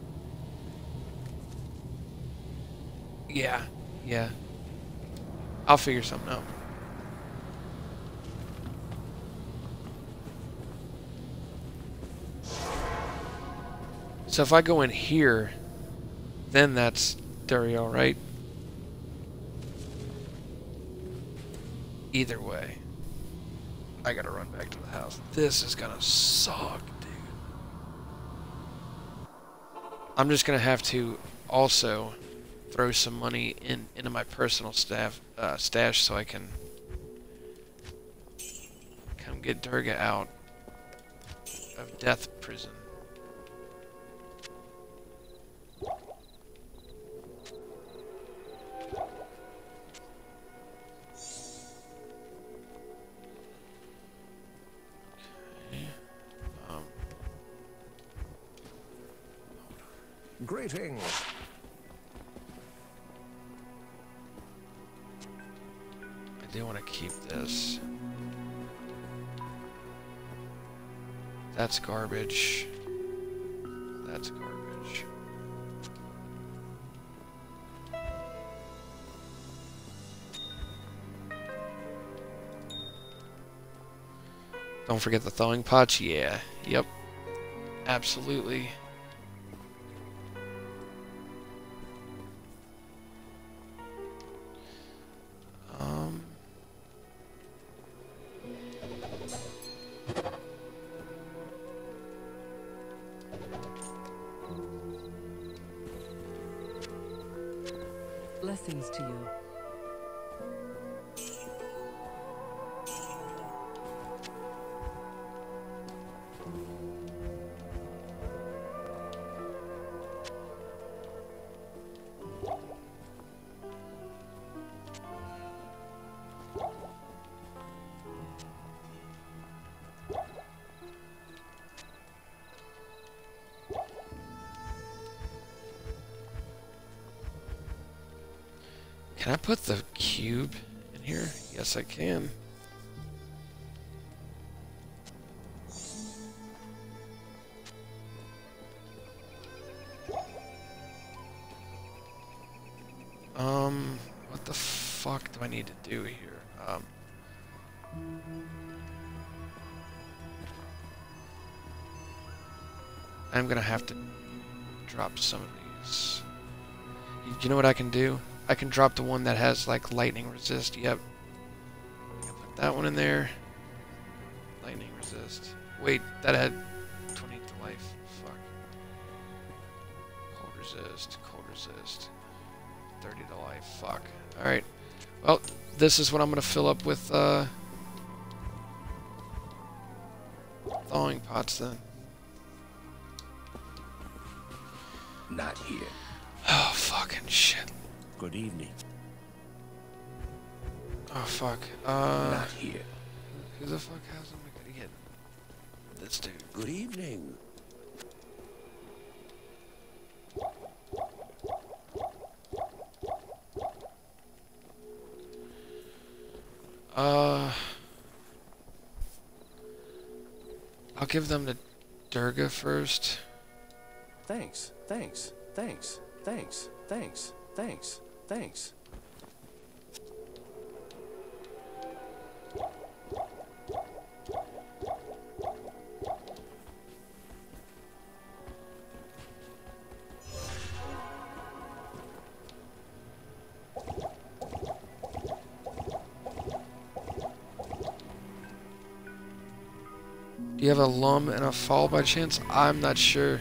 Yeah. I'll figure something out. So if I go in here, then that's Duriel, right? Either way. I gotta run back to the house. This is gonna suck, dude. I'm just gonna have to also throw some money into my personal stash so I can come get Durga out of death prison. Greetings. I do want to keep this. That's garbage. That's garbage. Don't forget the thawing pots. Yeah. Yep. Absolutely. Blessings to you. Can I put the cube in here? Yes, I can. What the fuck do I need to do here? I'm gonna have to drop some of these. You know what I can do? I can drop the one that has like lightning resist. Yep. Put that one in there. Lightning resist. Wait, that had 20 to life. Fuck. Cold resist. Cold resist. 30 to life. Fuck. Alright. Well, this is what I'm gonna fill up with thawing pots then. Not here. Oh, fucking shit. Good evening. Oh, fuck. Not here. Who the fuck has them? I gotta get this dude. Good evening. I'll give them to Durga first. Thanks. Thanks. Thanks. Thanks. Thanks. Thanks. Thanks. Do you have a lum and a fall by chance? I'm not sure.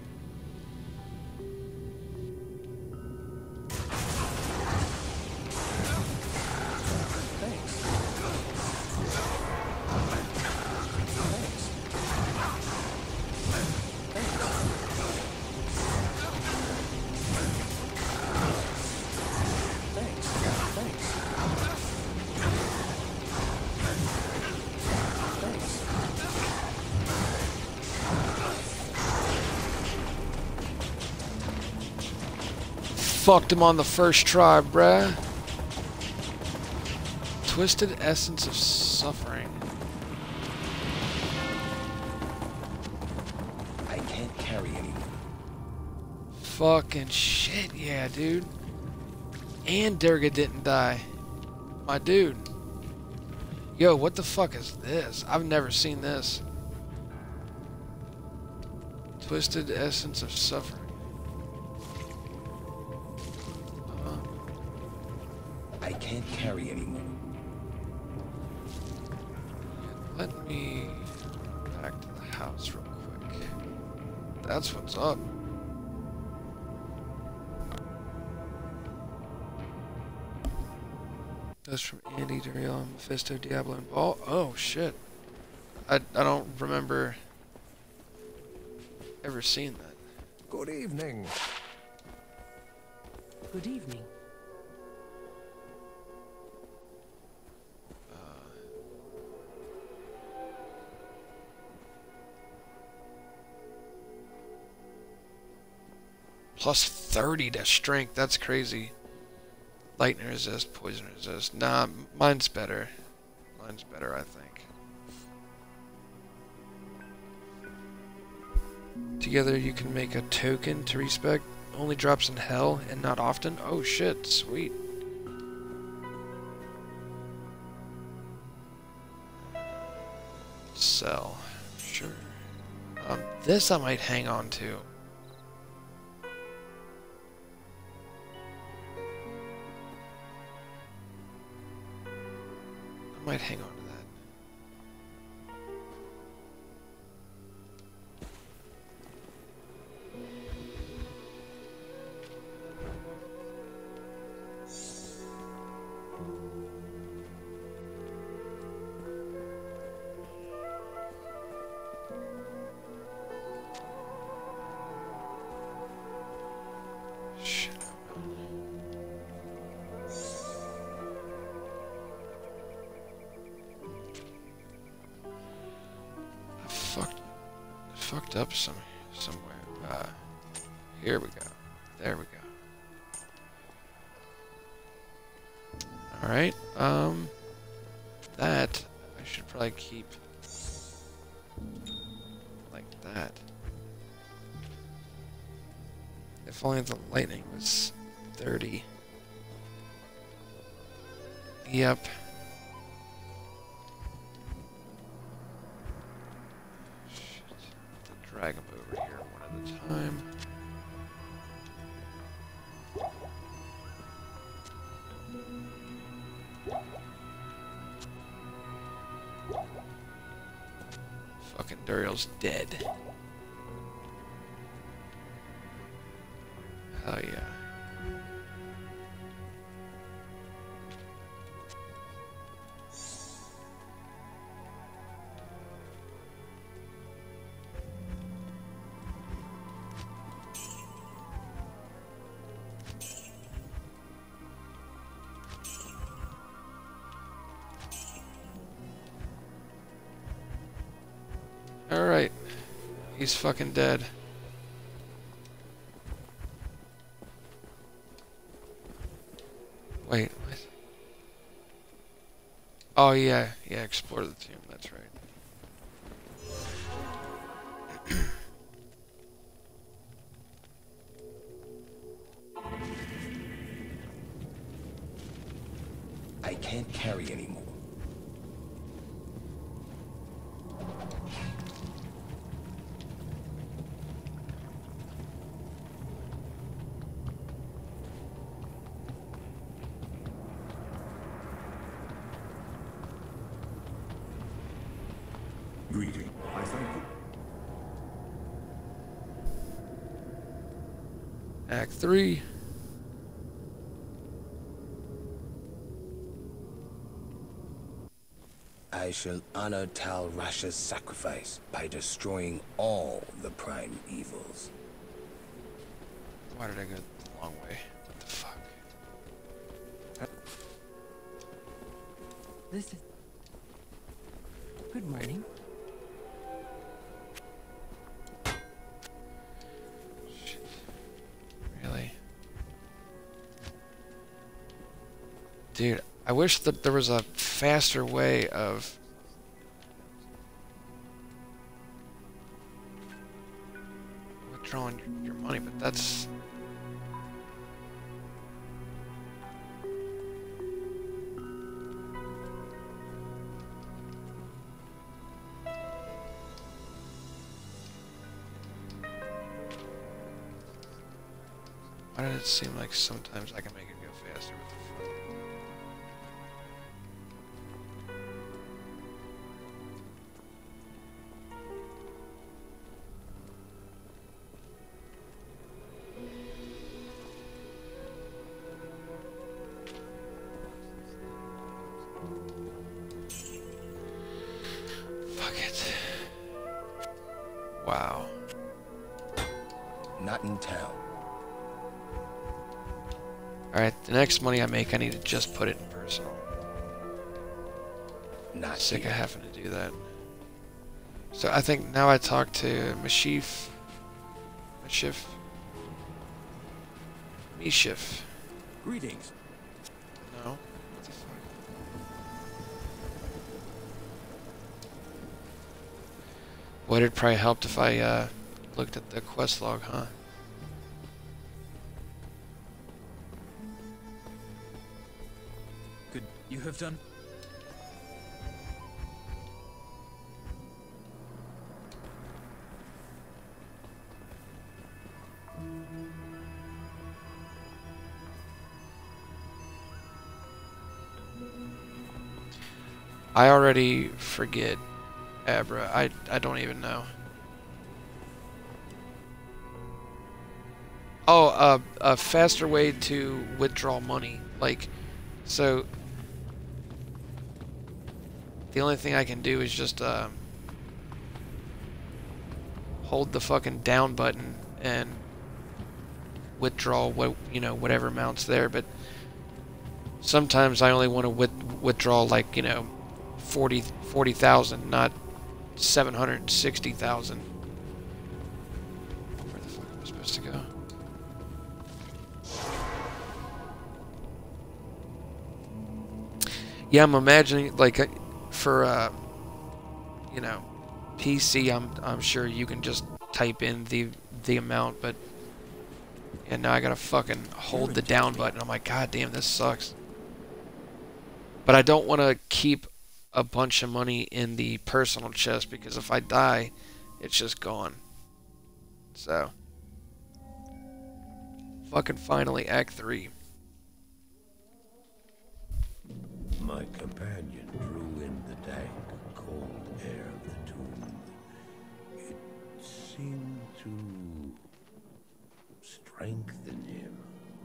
Fucked him on the first try, bruh. Twisted Essence of Suffering. I can't carry anyone. Fucking shit, yeah, dude. And Durga didn't die. My dude. Yo, what the fuck is this? I've never seen this. Twisted Essence of Suffering. I can't carry anymore. Let me back to the house real quick. That's what's up. That's from Andy, Duriel, Mephisto, Diablo, and Ball. Oh shit. I don't remember ever seeing that. Good evening. Good evening. Plus 30 to strength. That's crazy. Lightning resist, poison resist. Nah, mine's better. Mine's better, I think. Together you can make a token to respec. Only drops in hell and not often. Oh shit, sweet. sell. Sure. This I might hang on to. I might hang on to that. Shit. I fucked up somewhere. Here we go. There we go. Alright, that I should probably keep like that. If only the lightning was 30. Yep. Shit. Drag them over here one at a time. Fucking Duriel's dead. Hell yeah. Alright. He's fucking dead. Wait, what? Oh yeah, explore the tomb, that's right. I can't carry anymore. Greeting. I thank you. Act 3. I shall honor Tal Rasha's sacrifice by destroying all the prime evils. Why did I go the long way? What the fuck? This is... Good morning. Shit. Really? Dude, I wish that there was a faster way of... withdrawing your money, but that's... Why did it seem like sometimes I can make it go faster with the foot? Fuck it. Wow. Not in town. Alright, the next money I make, I need to just put it in personal. Not Sick here. of having to do that. So I think now I talk to Mashif. Mishif. Greetings. No? What the fuck? Would it probably helped if I looked at the quest log, huh? Could you have done? I already forget Abra. I don't even know. Oh, a faster way to withdraw money. Like, so the only thing I can do is just hold the fucking down button and withdraw what, you know, whatever amount's there. But sometimes I only want to withdraw, like, you know, 40,000, not 760,000. Where the fuck am I supposed to go? Yeah, I'm imagining, like, for you know, PC, I'm sure you can just type in the amount, but yeah, now I gotta fucking hold the down button. I'm like, god damn, this sucks. But I don't want to keep a bunch of money in the personal chest, because if I die, it's just gone. So, fucking finally, Act 3. My companion drew in the dank, cold air of the tomb. It seemed to strengthen him.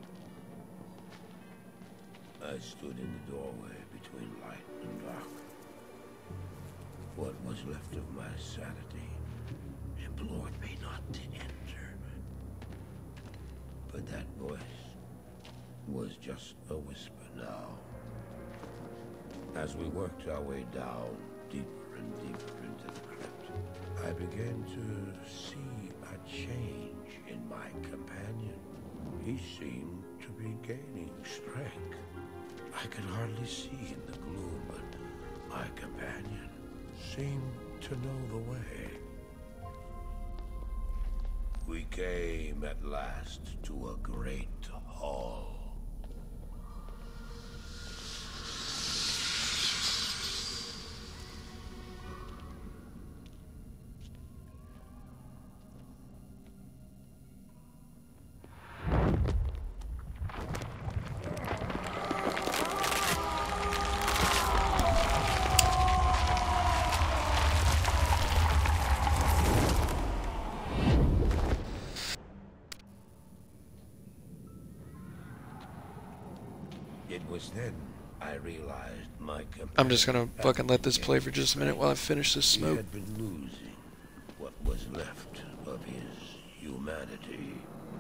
I stood in the doorway between light and dark. What was left of my sanity implored me not to enter. But that voice was just a whisper now. As we worked our way down, deeper and deeper into the crypt, I began to see a change in my companion. He seemed to be gaining strength. I could hardly see in the gloom, but my companion seemed to know the way. We came at last to a great hall. It was then I realized my companion... I'm just gonna fucking let this play for just a minute while I finish this He smoke. had been losing what was left of his humanity.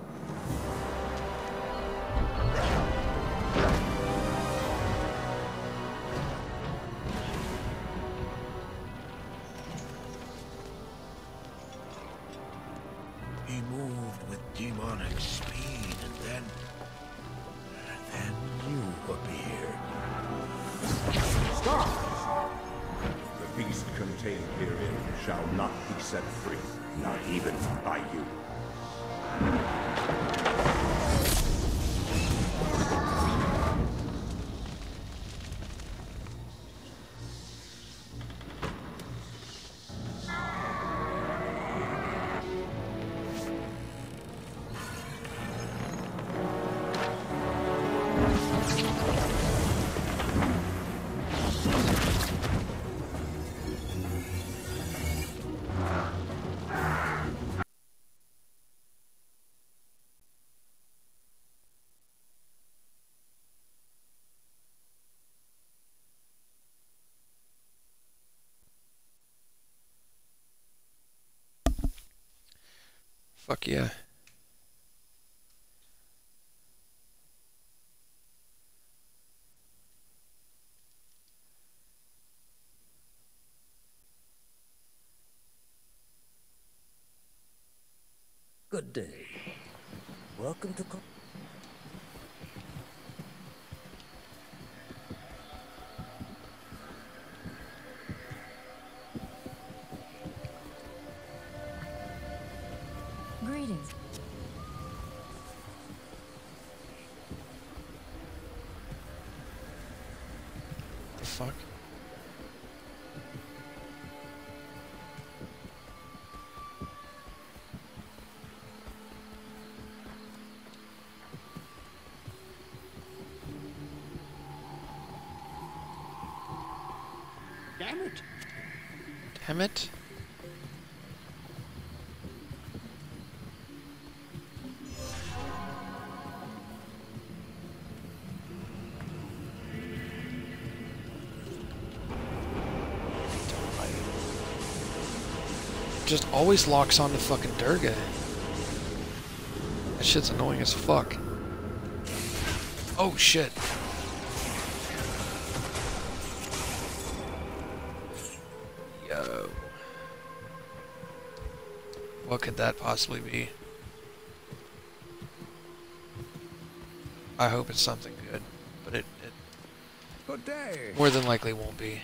He moved with demonic speed, and then you appeared. Stop! The beast contained herein shall not be set free, not even by you. Fuck yeah. Good day. Welcome to... Greetings. The fuck? it. Damn it. Just always locks on to fucking Durga. That shit's annoying as fuck. Oh shit. Yo. What could that possibly be? I hope it's something good, but it Good day. more than likely won't be.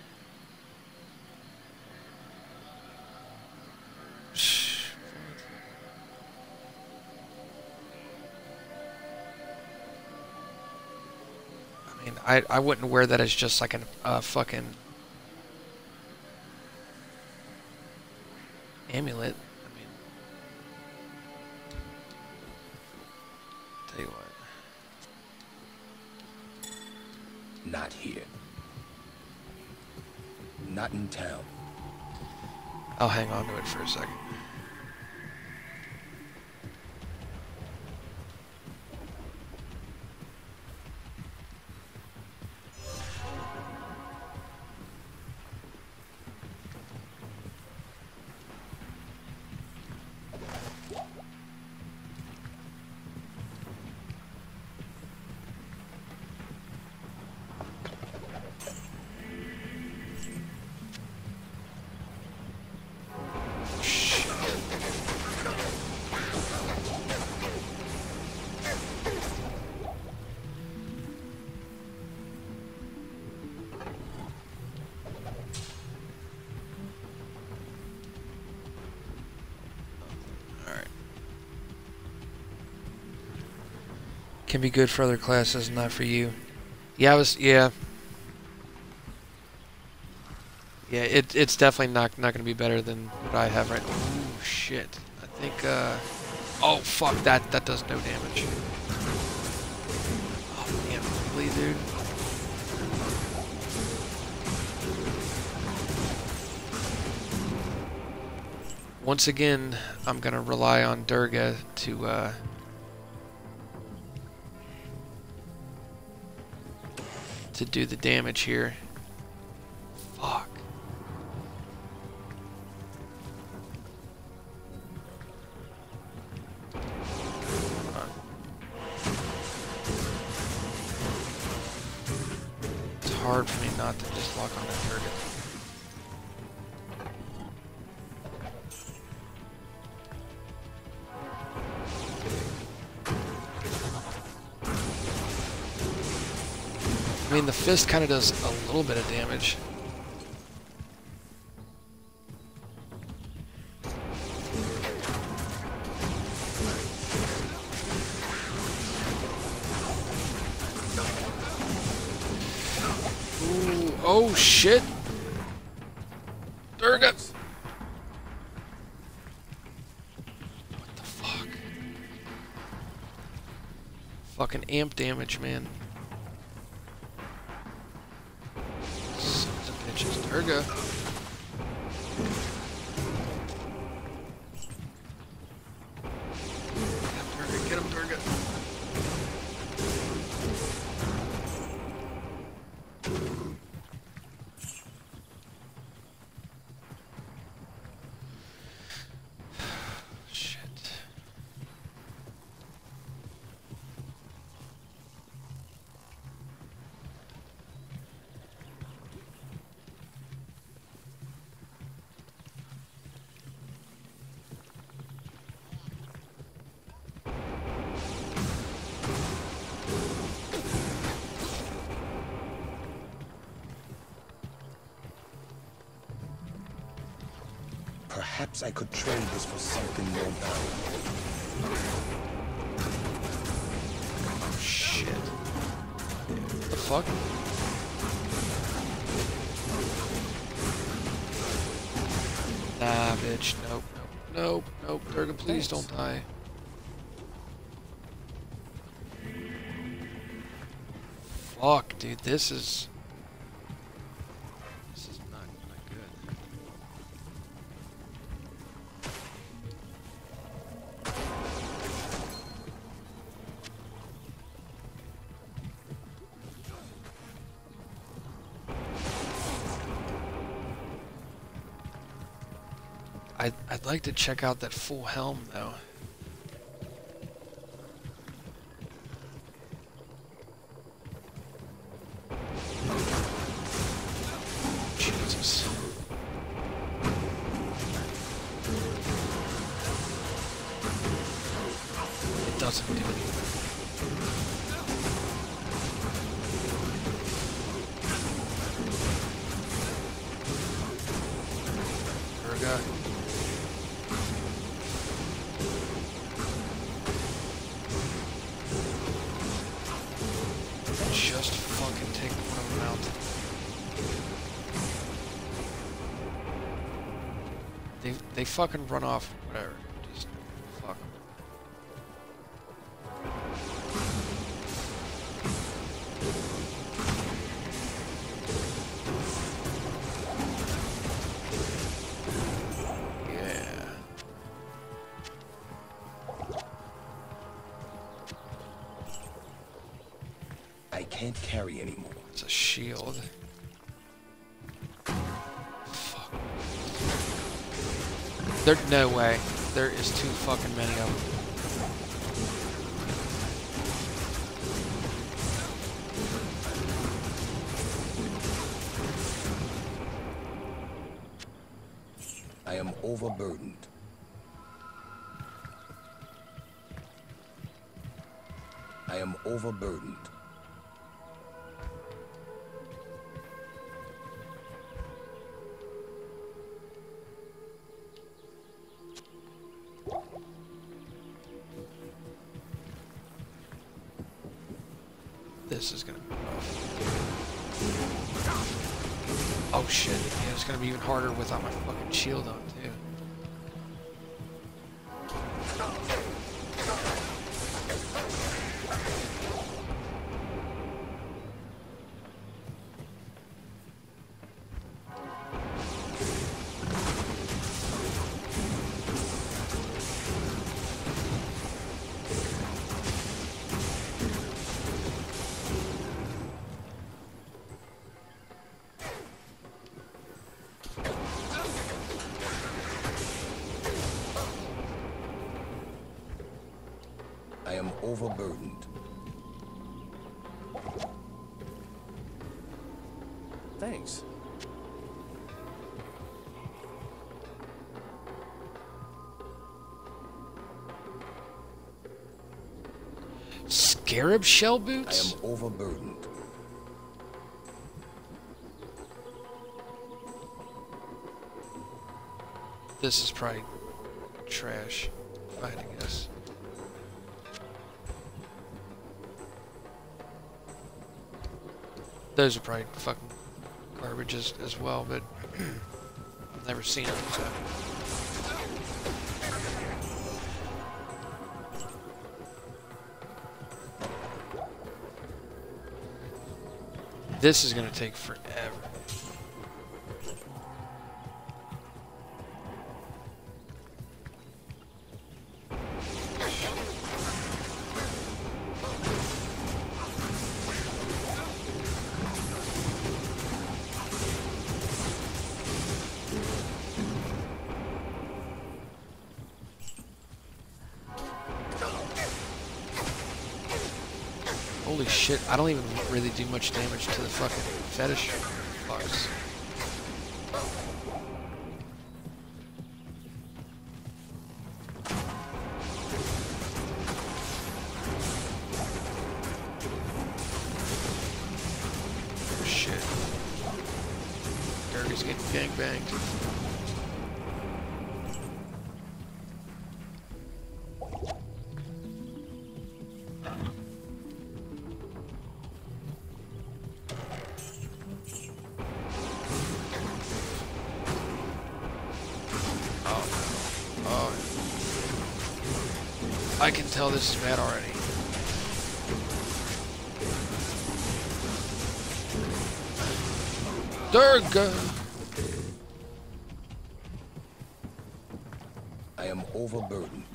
I mean, I wouldn't wear that as just like a fucking amulet. I mean, tell you what. Not here. Not in town. I'll hang on to it for a second. Can be good for other classes, not for you. Yeah, yeah, it's definitely not gonna be better than what I have right now. Ooh, shit. I think, oh, fuck, that does no damage. Oh, damn, really, dude? Once again, I'm gonna rely on Durga to do the damage here. Fuck. It's hard for me not to just lock on that target. I mean, the fist kind of does a little bit of damage. Ooh, oh shit! Durga! What the fuck? Fucking amp damage, man. Durga. Get him, Durga. Shit. Perhaps I could trade this for something more valuable. Oh shit. What the fuck? Nah, bitch. Nope, nope, nope, nope. Durga, please don't die. Fuck, dude. This is not I'd like to check out that full helm though. Jesus. It doesn't do anything. Virga. Just fucking take one of them out. They fucking run off, whatever. Just fuck 'em. Yeah. I can't carry anymore. It's a shield. Fuck. There's no way. There is too fucking many of them. I am overburdened. I am overburdened. This is gonna be rough. Oh shit, yeah, it's gonna be even harder without my fucking shield on too. I am overburdened. Thanks. Scarab shell I boots? am overburdened. This is probably trash, if I had to guess. Those are probably fucking garbage as well, but I've never seen them, so. This is gonna take forever. Holy shit, I don't even really do much damage to the fucking fetish fucks. Oh shit. Dirty's getting gangbanged. I can tell this is bad already. Durga! I am overburdened.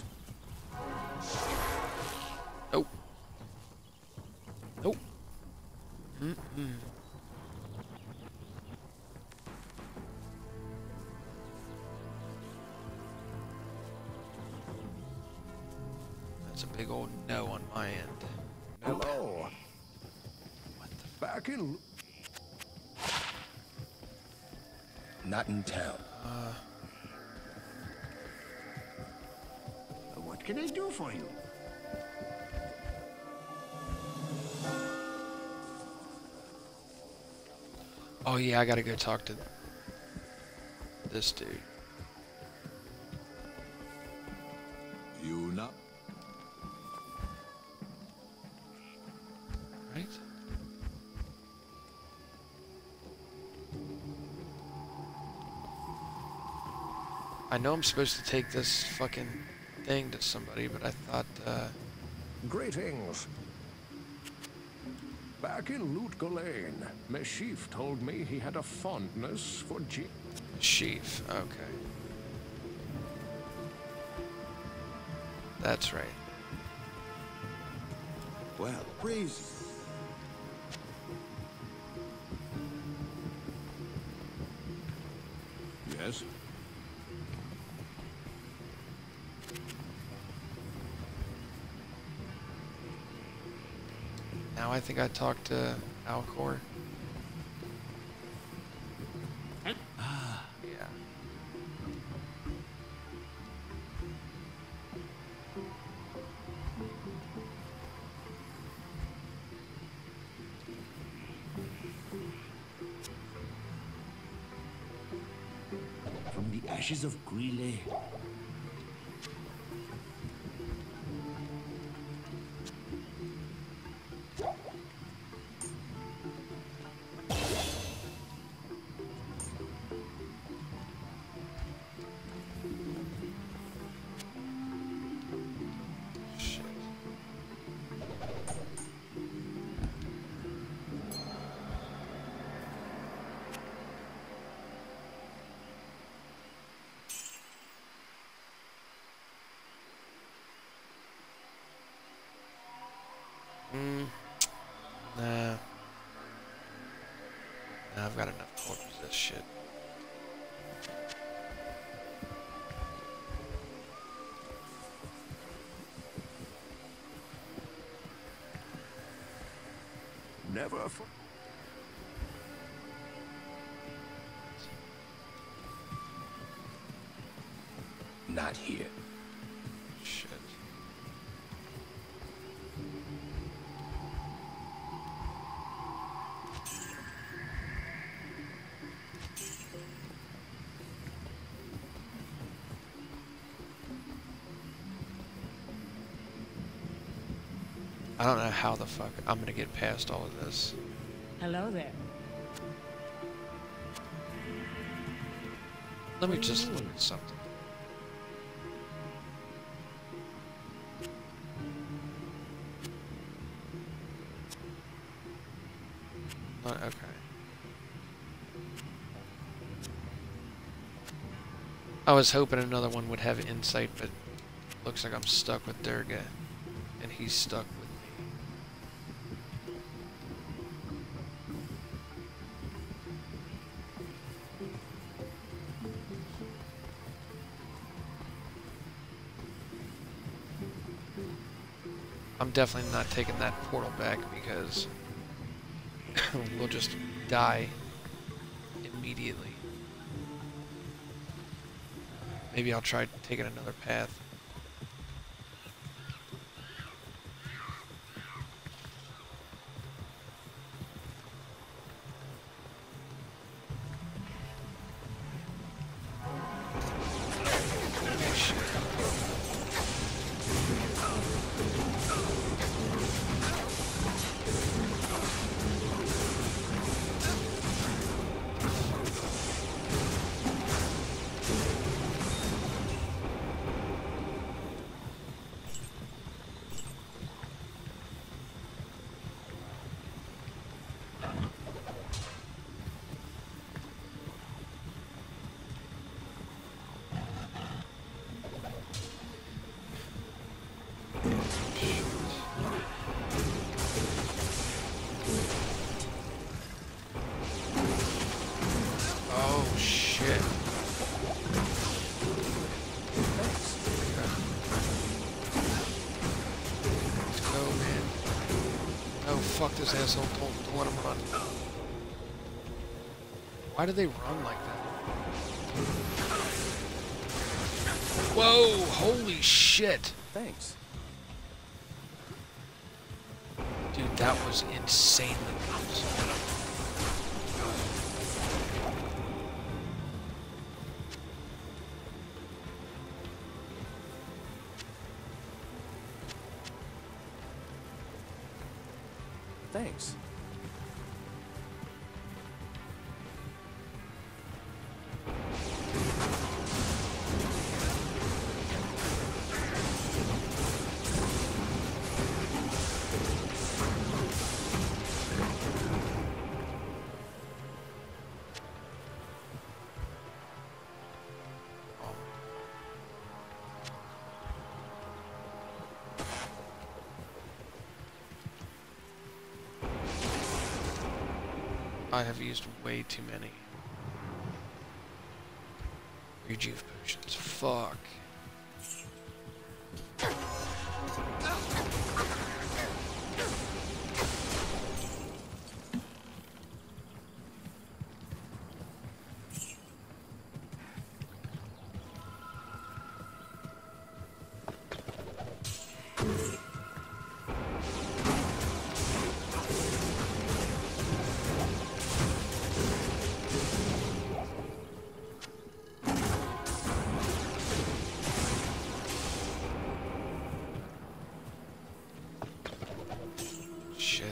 Nope. Nope. Mm-mm. It's a big old no on my end. Hello. What the Back in. Not in town. What can I do for you? Oh yeah, I gotta go talk to this dude. You not? Right? I know I'm supposed to take this fucking thing to somebody, but I thought, Greetings. Back in Loot Ghislaine, Meshif told me he had a fondness for Sheaf. Okay. That's right. Well, praise you. Yes? Now I think I talked to Alcor. Yeah. From the ashes of Grile. Shit. Nah. Nah, I've got enough gold for this shit. Never. Not here. Shit. I don't know how the fuck I'm gonna get past all of this. Hello there. Let me just look at something. Okay. I was hoping another one would have insight, but looks like I'm stuck with Durga, and he's stuck with me. I'm definitely not taking that portal back because we'll just die immediately. Maybe I'll try taking another path. fuck this asshole. Don't let him run. Why do they run like that? Whoa! Holy shit! Thanks. Dude, that was insanely close. Thanks. I have used way too many rejuve potions. Fuck. Shit.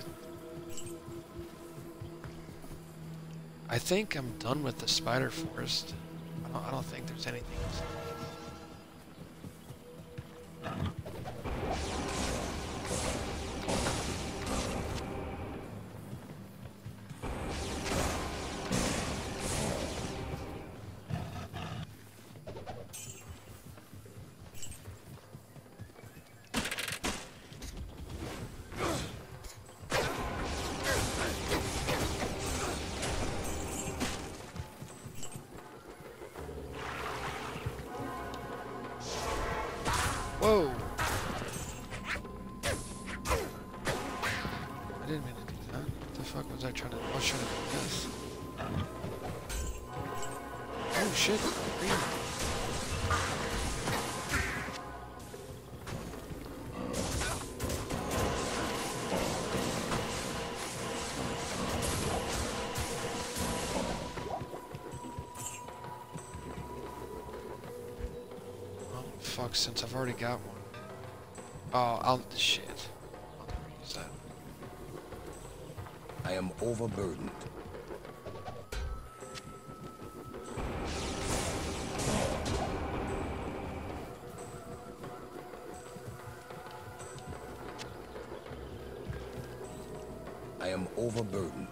I think I'm done with the spider forest. I don't think there's anything else. Whoa! I didn't mean to do that. What the fuck was I trying to... I was trying to do this. Oh shit! Green. Fuck, since I've already got one. Oh, shit. I'll never use that. I am overburdened. I am overburdened.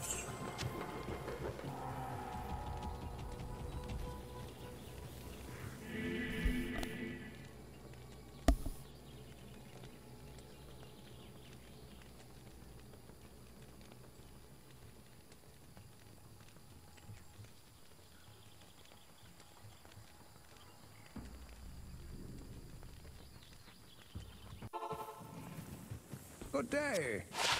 Good day.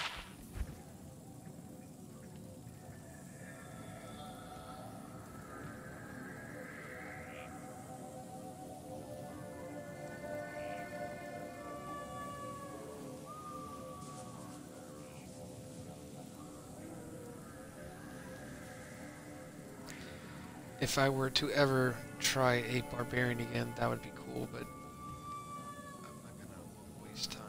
If I were to ever try a barbarian again, that would be cool, but I'm not gonna waste time.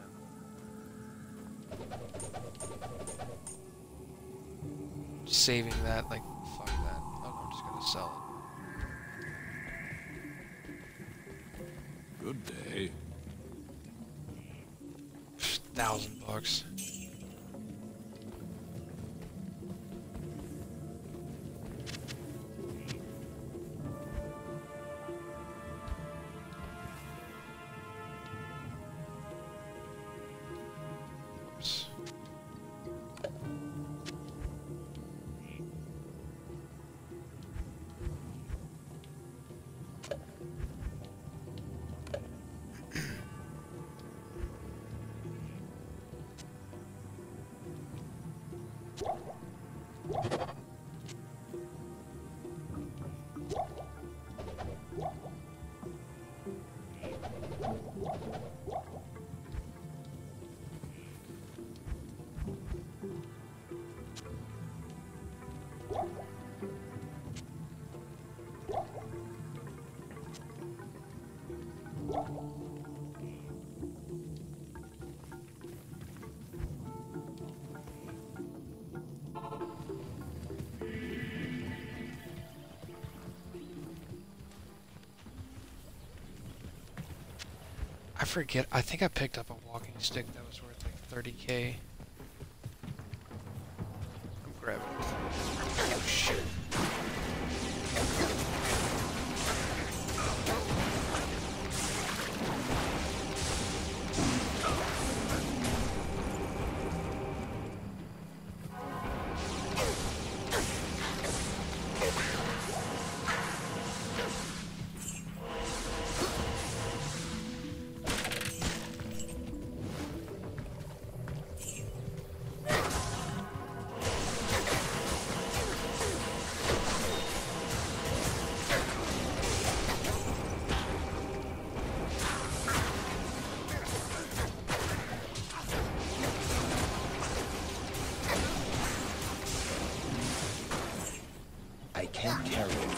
Saving that, like, fuck that. I'm just gonna sell Good day. it. $1,000. I forget. I think I picked up a walking stick that was worth like 30k. I'm grabbing it. Oh shit. I can't carry it.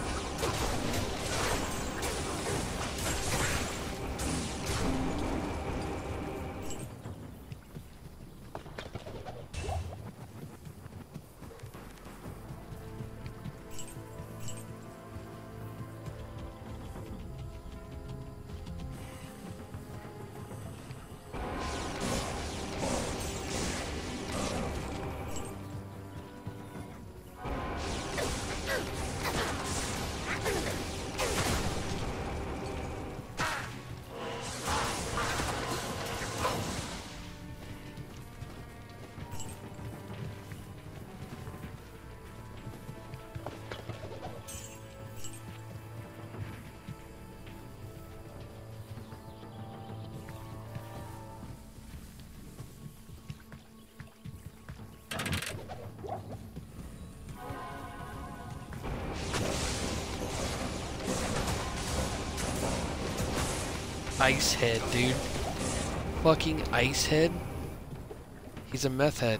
Ice head, dude. Fucking ice head. He's a meth head.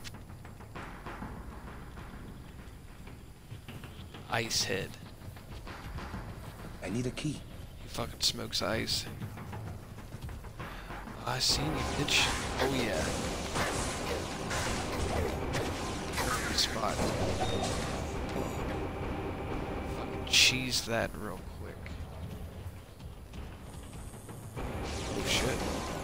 Ice head. I need a key. He fucking smokes ice. I seen you, bitch. Oh yeah. Good spot. Fucking cheese that real quick. Oh shit.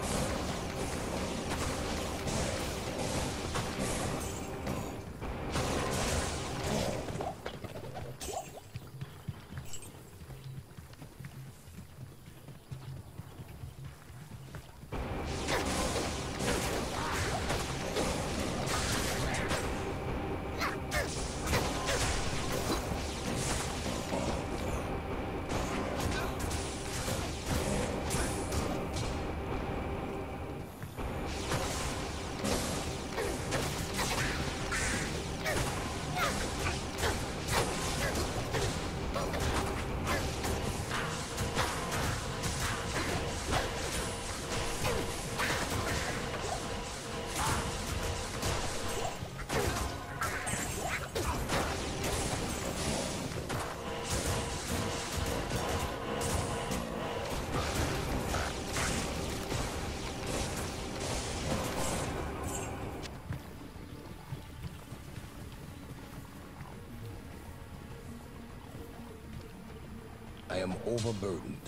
I am overburdened.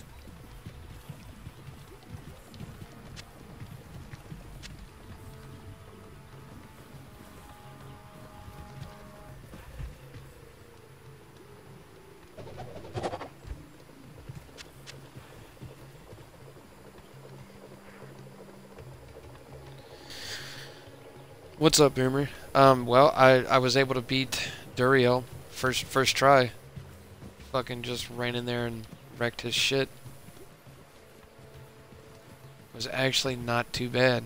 What's up, Boomer? Well, I was able to beat Duriel first try. Fucking just ran in there and wrecked his shit. Was actually not too bad.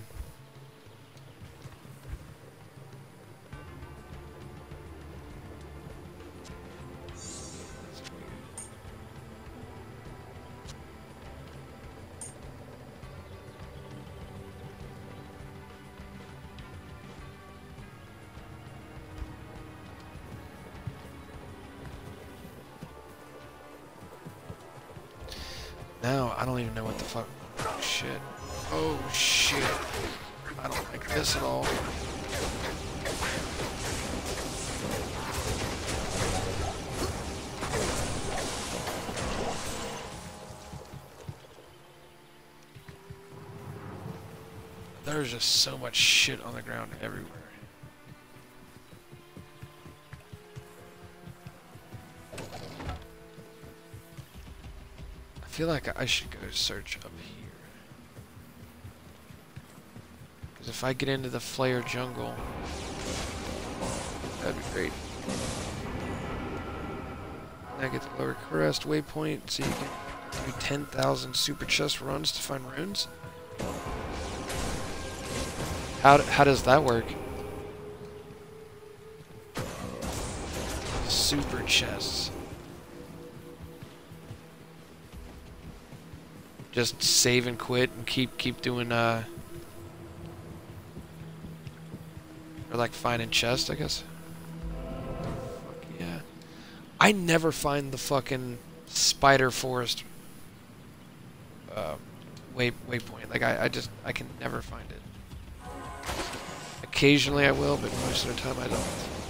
Now, I don't even know what the fuck. Oh, shit. Oh, shit. I don't like this at all. There's just so much shit on the ground everywhere. I feel like I should go search up here. Because if I get into the Flare jungle, that'd be great. I get the Lower Crest waypoint, so you can do 10,000 super chest runs to find runes. How does that work? Super chests. Just save and quit and keep doing or like finding chests, I guess. Fuck yeah. I never find the fucking Spider Forest waypoint. Like I can never find it. Occasionally I will, but most of the time I don't.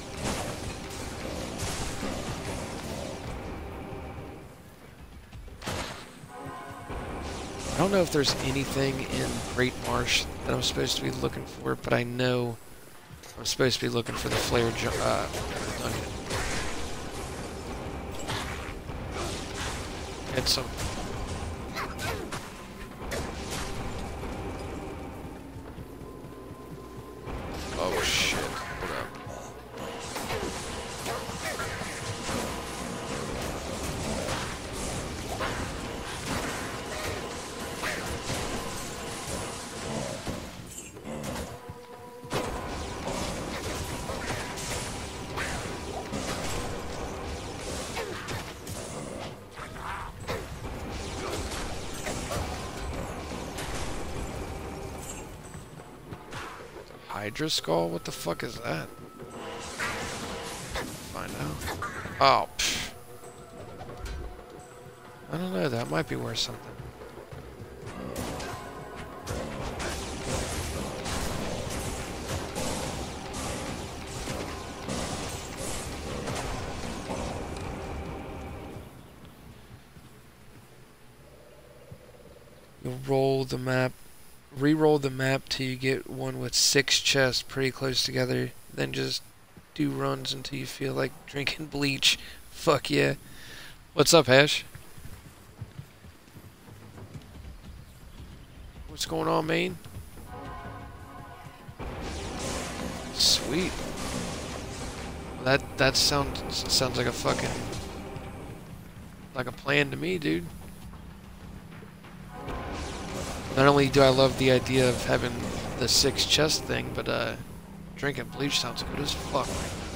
I don't know if there's anything in Great Marsh that I'm supposed to be looking for, but I know I'm supposed to be looking for the Flare dungeon. Get some. Oh shit, hold up. Hydra skull? What the fuck is that? Find out. Oh, pfft. I don't know, that might be worth something. You'll roll the map. Re-roll the map till you get one with 6 chests pretty close together. Then just do runs until you feel like drinking bleach. Fuck yeah. What's up, Hash? What's going on, man? Sweet. That sounds like a fucking like a plan to me, dude. Not only do I love the idea of having the 6 chest thing, but drinking bleach sounds good as fuck.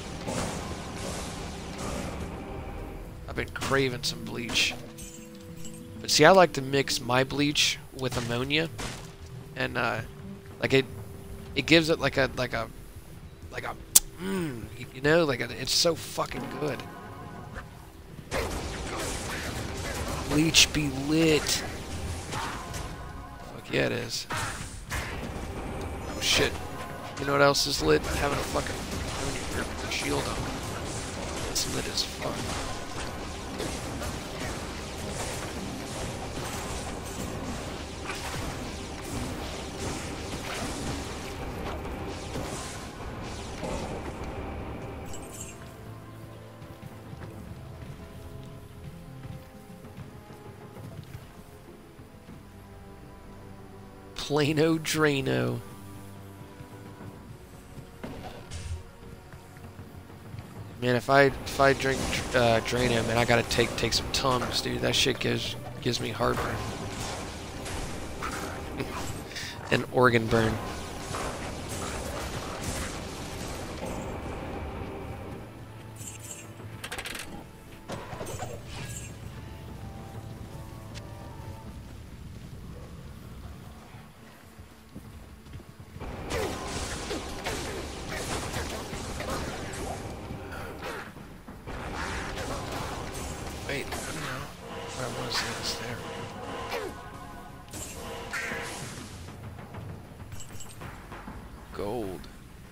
I've been craving some bleach. But see, I like to mix my bleach with ammonia, and like it gives it like a you know, like it's so fucking good. Bleach be lit. Yeah, it is. Oh shit. You know what else is lit? Having a fucking shield on. It's lit as fuck. Plano Drano. Man, if I drink Drano, man, I gotta take some Tums, dude. That shit gives me heartburn and organ burn. Wait, I don't know. Where was this? There. Gold.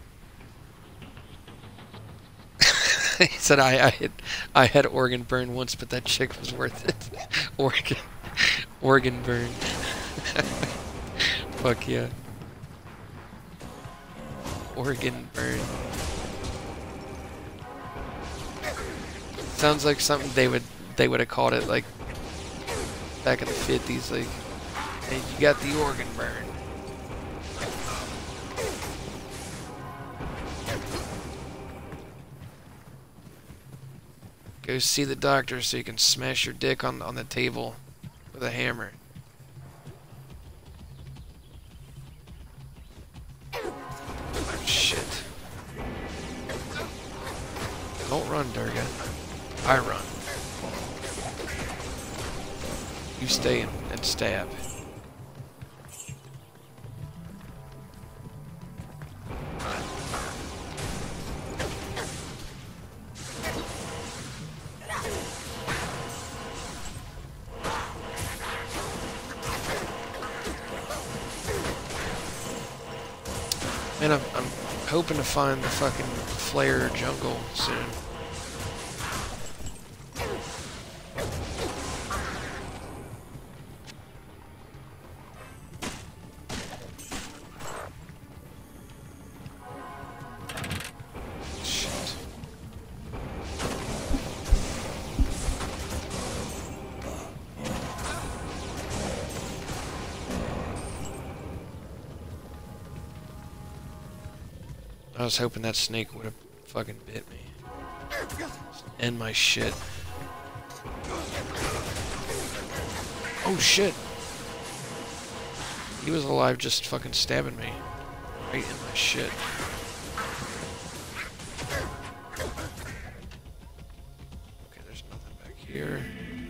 He said I had organ burn once, but that chick was worth it. organ burn. Fuck yeah. organ burn. Sounds like something they would have called it like back in the 50s, like, hey, you got the organ burn. Go see the doctor so you can smash your dick on the table with a hammer. Shit. Don't run, Durga. I run. You stay and stab. Man, I'm hoping to find the fucking flare jungle soon. I was hoping that snake would have fucking bit me. End my shit. Oh shit! He was alive just fucking stabbing me. Right in my shit. Okay, there's nothing back here.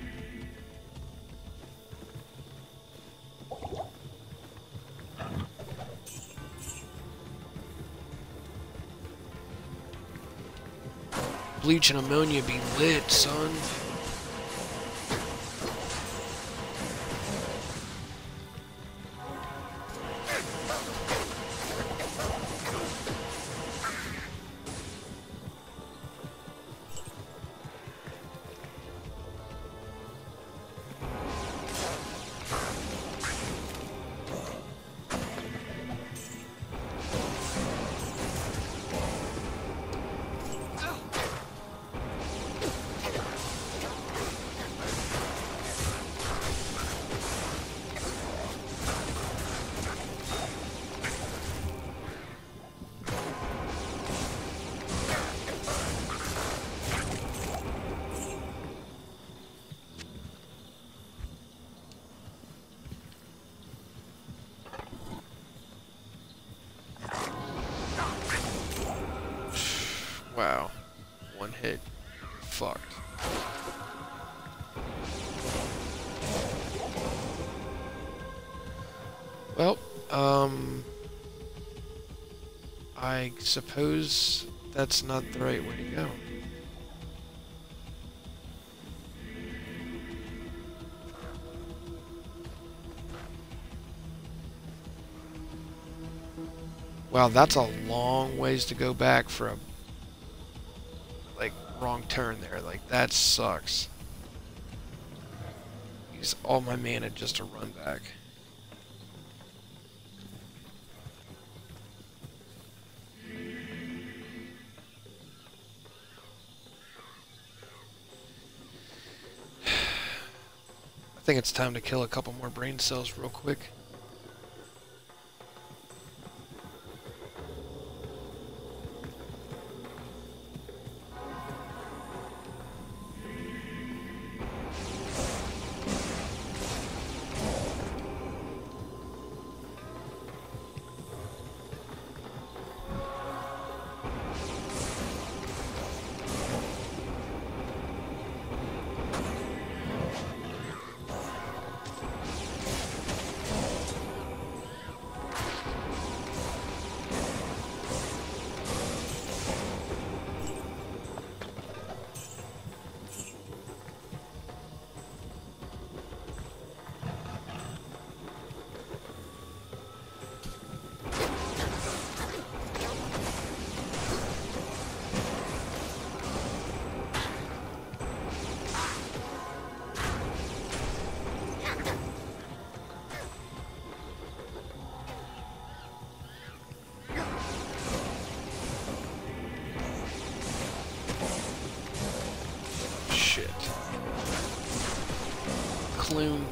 Bleach and ammonia be lit, son. Wow. One hit. Fucked. Well, I suppose that's not the right way to go. Wow, that's a long ways to go back for a wrong turn there. Like, that sucks. Use all my mana just to run back. I think it's time to kill a couple more brain cells real quick.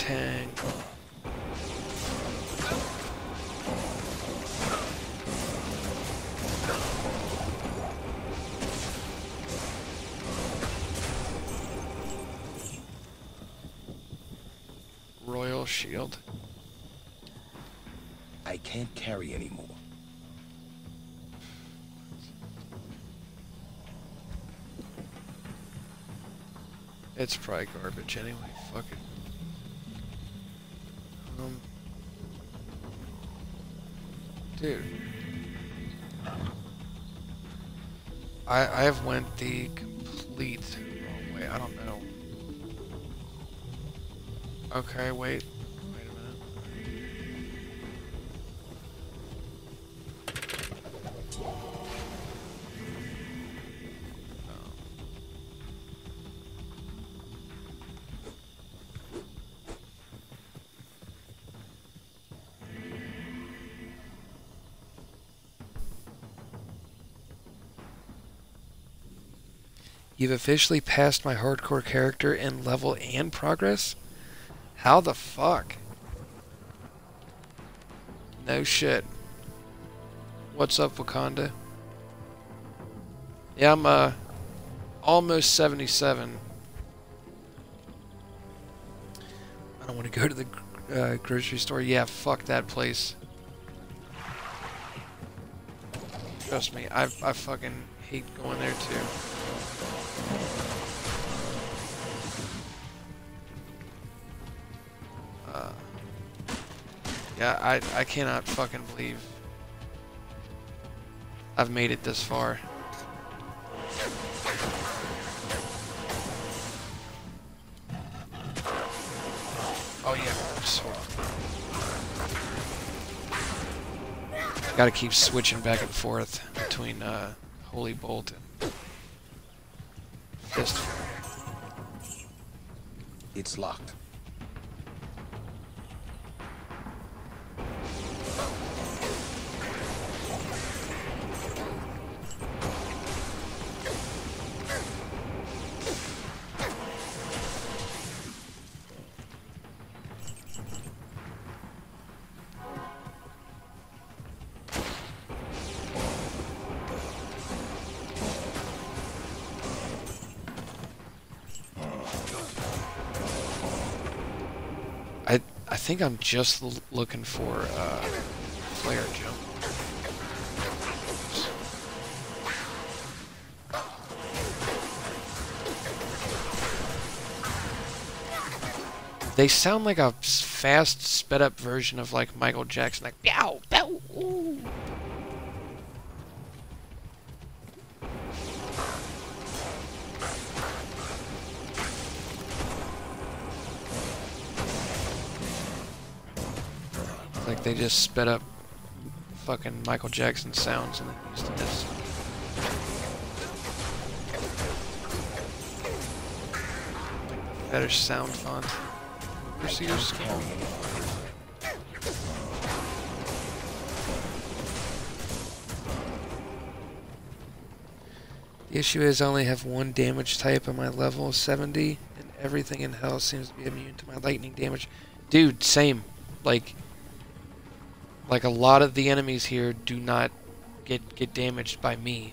Tang. Royal Shield. I can't carry anymore. It's probably garbage anyway. Fuck it. Dude. I have went the complete wrong way. I don't know. Okay, wait. Wait a minute. You've officially passed my hardcore character in level and progress? How the fuck? No shit. What's up, Wakanda? Yeah, I'm almost 77. I don't want to go to the grocery store. Yeah, fuck that place. Trust me, I fucking hate going there too. Yeah, I cannot fucking believe I've made it this far. Oh yeah, so gotta keep switching back and forth between Holy Bolt and Fist. It's locked. I think I'm just looking for flare jump. They sound like a fast, sped up version of like Michael Jackson, like pow, pow, ooh. Like they just sped up fucking Michael Jackson sounds and then used this. Better sound font. Procedure skill. The issue is I only have one damage type on my level 70, and everything in hell seems to be immune to my lightning damage. Dude, same. Like a lot of the enemies here do not get damaged by me.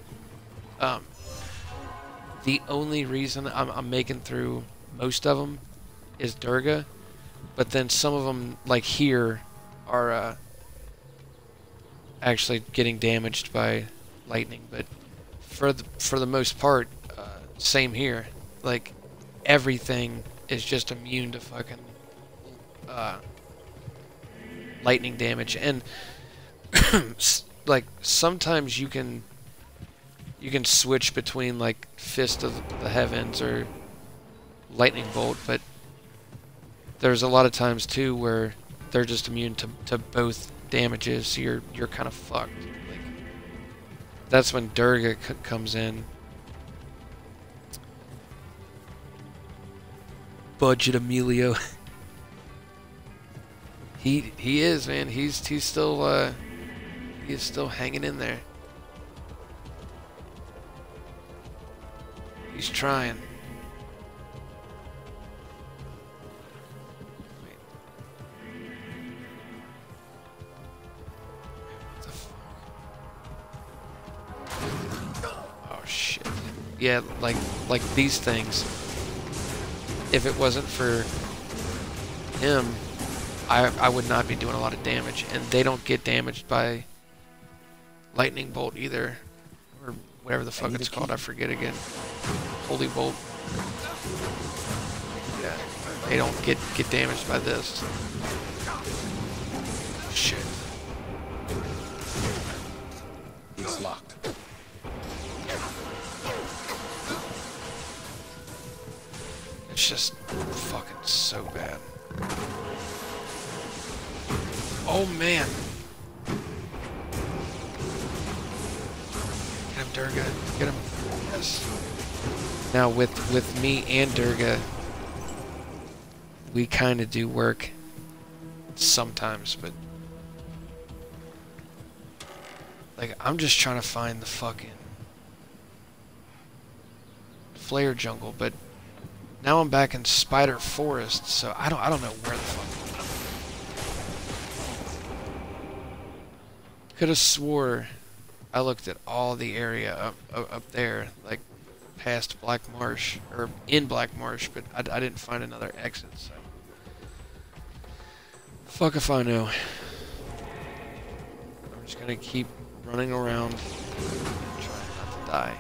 The only reason I'm making through most of them is Durga, but then some of them, like here, are actually getting damaged by lightning. But for the most part, same here. Like everything is just immune to fucking lightning damage, and like sometimes you can switch between like Fist of the Heavens or Lightning Bolt, but there's a lot of times too where they're just immune to both damages, so you're kind of fucked. Like, that's when Durga comes in. Budget Emilio. He is, man. He's still he is still hanging in there. He's trying. Wait, Yeah, like these things. If it wasn't for him, I would not be doing a lot of damage, and they don't get damaged by lightning bolt either, or whatever the fuck it's called. I forget again. Holy bolt. Yeah, they don't get damaged by this. Shit. It's locked. It's just fucking so bad. Oh man. Get him, Durga. Get him. Yes. Now with me and Durga, we kind of do work sometimes, but like I'm just trying to find the fucking flare jungle, but now I'm back in Spider Forest, so I don't know where the fuck. Could have swore I looked at all the area up there, like past Black Marsh or in Black Marsh, but I didn't find another exit. So fuck if I know. I'm just gonna keep running around, trying not to die.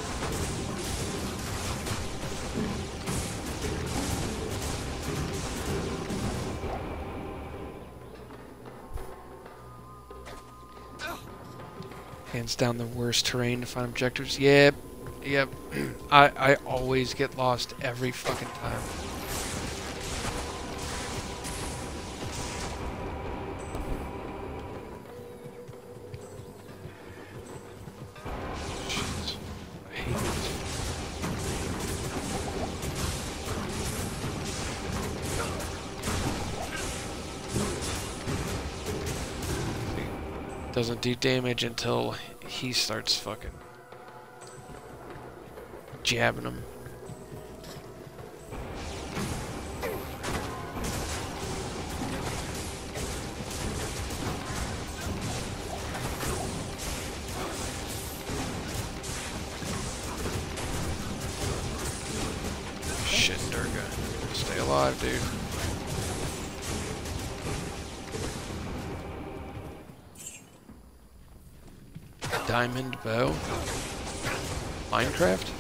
Hands down the worst terrain to find objectives. Yep. I always get lost every fucking time. Shit. I hate this. Doesn't do damage until he starts fucking jabbing him. Shit, Durga. Stay alive, dude. Diamond bow? Minecraft?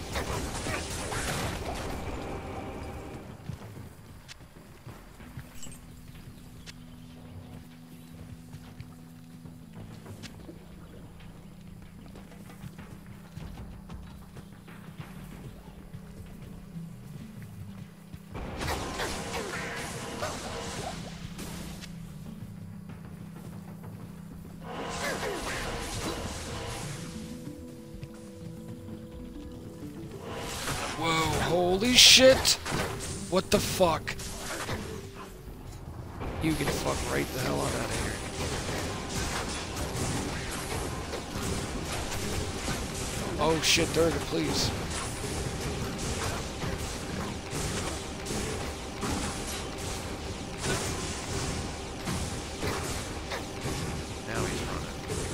Whoa, holy shit! What the fuck? You can fuck right the hell on out of here. Oh shit, Durga, please. Now he's running.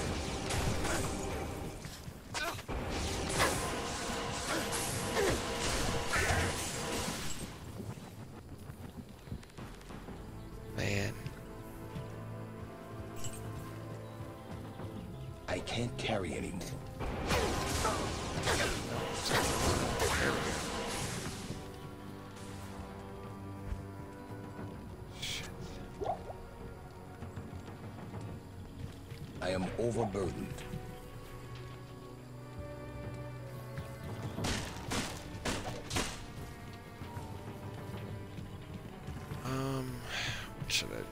Man. I can't carry anymore. There we go. Shit. I am overburdened. What should I do?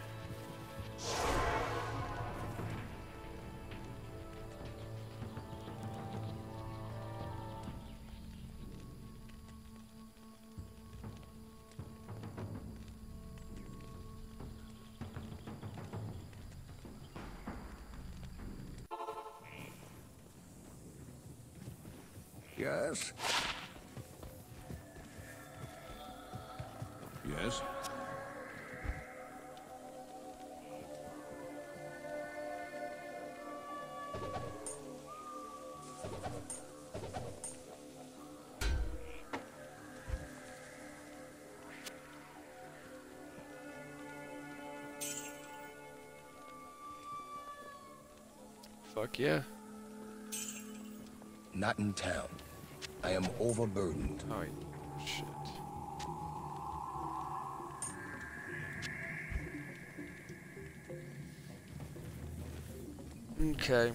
Yes? Yes? Fuck yeah. Not in town. I am overburdened. Alright. Shit. Okay.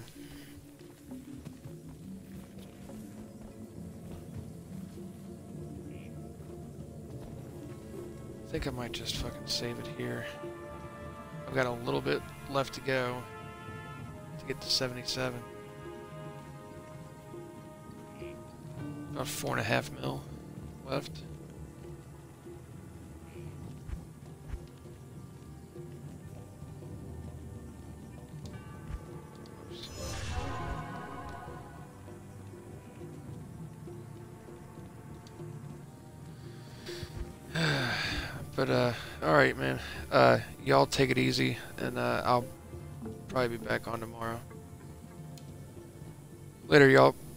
I think I might just fucking save it here. I've got a little bit left to go to get to 77. About 4.5 mil left. But, alright, man. Y'all take it easy, and, I'll probably be back on tomorrow. Later, y'all.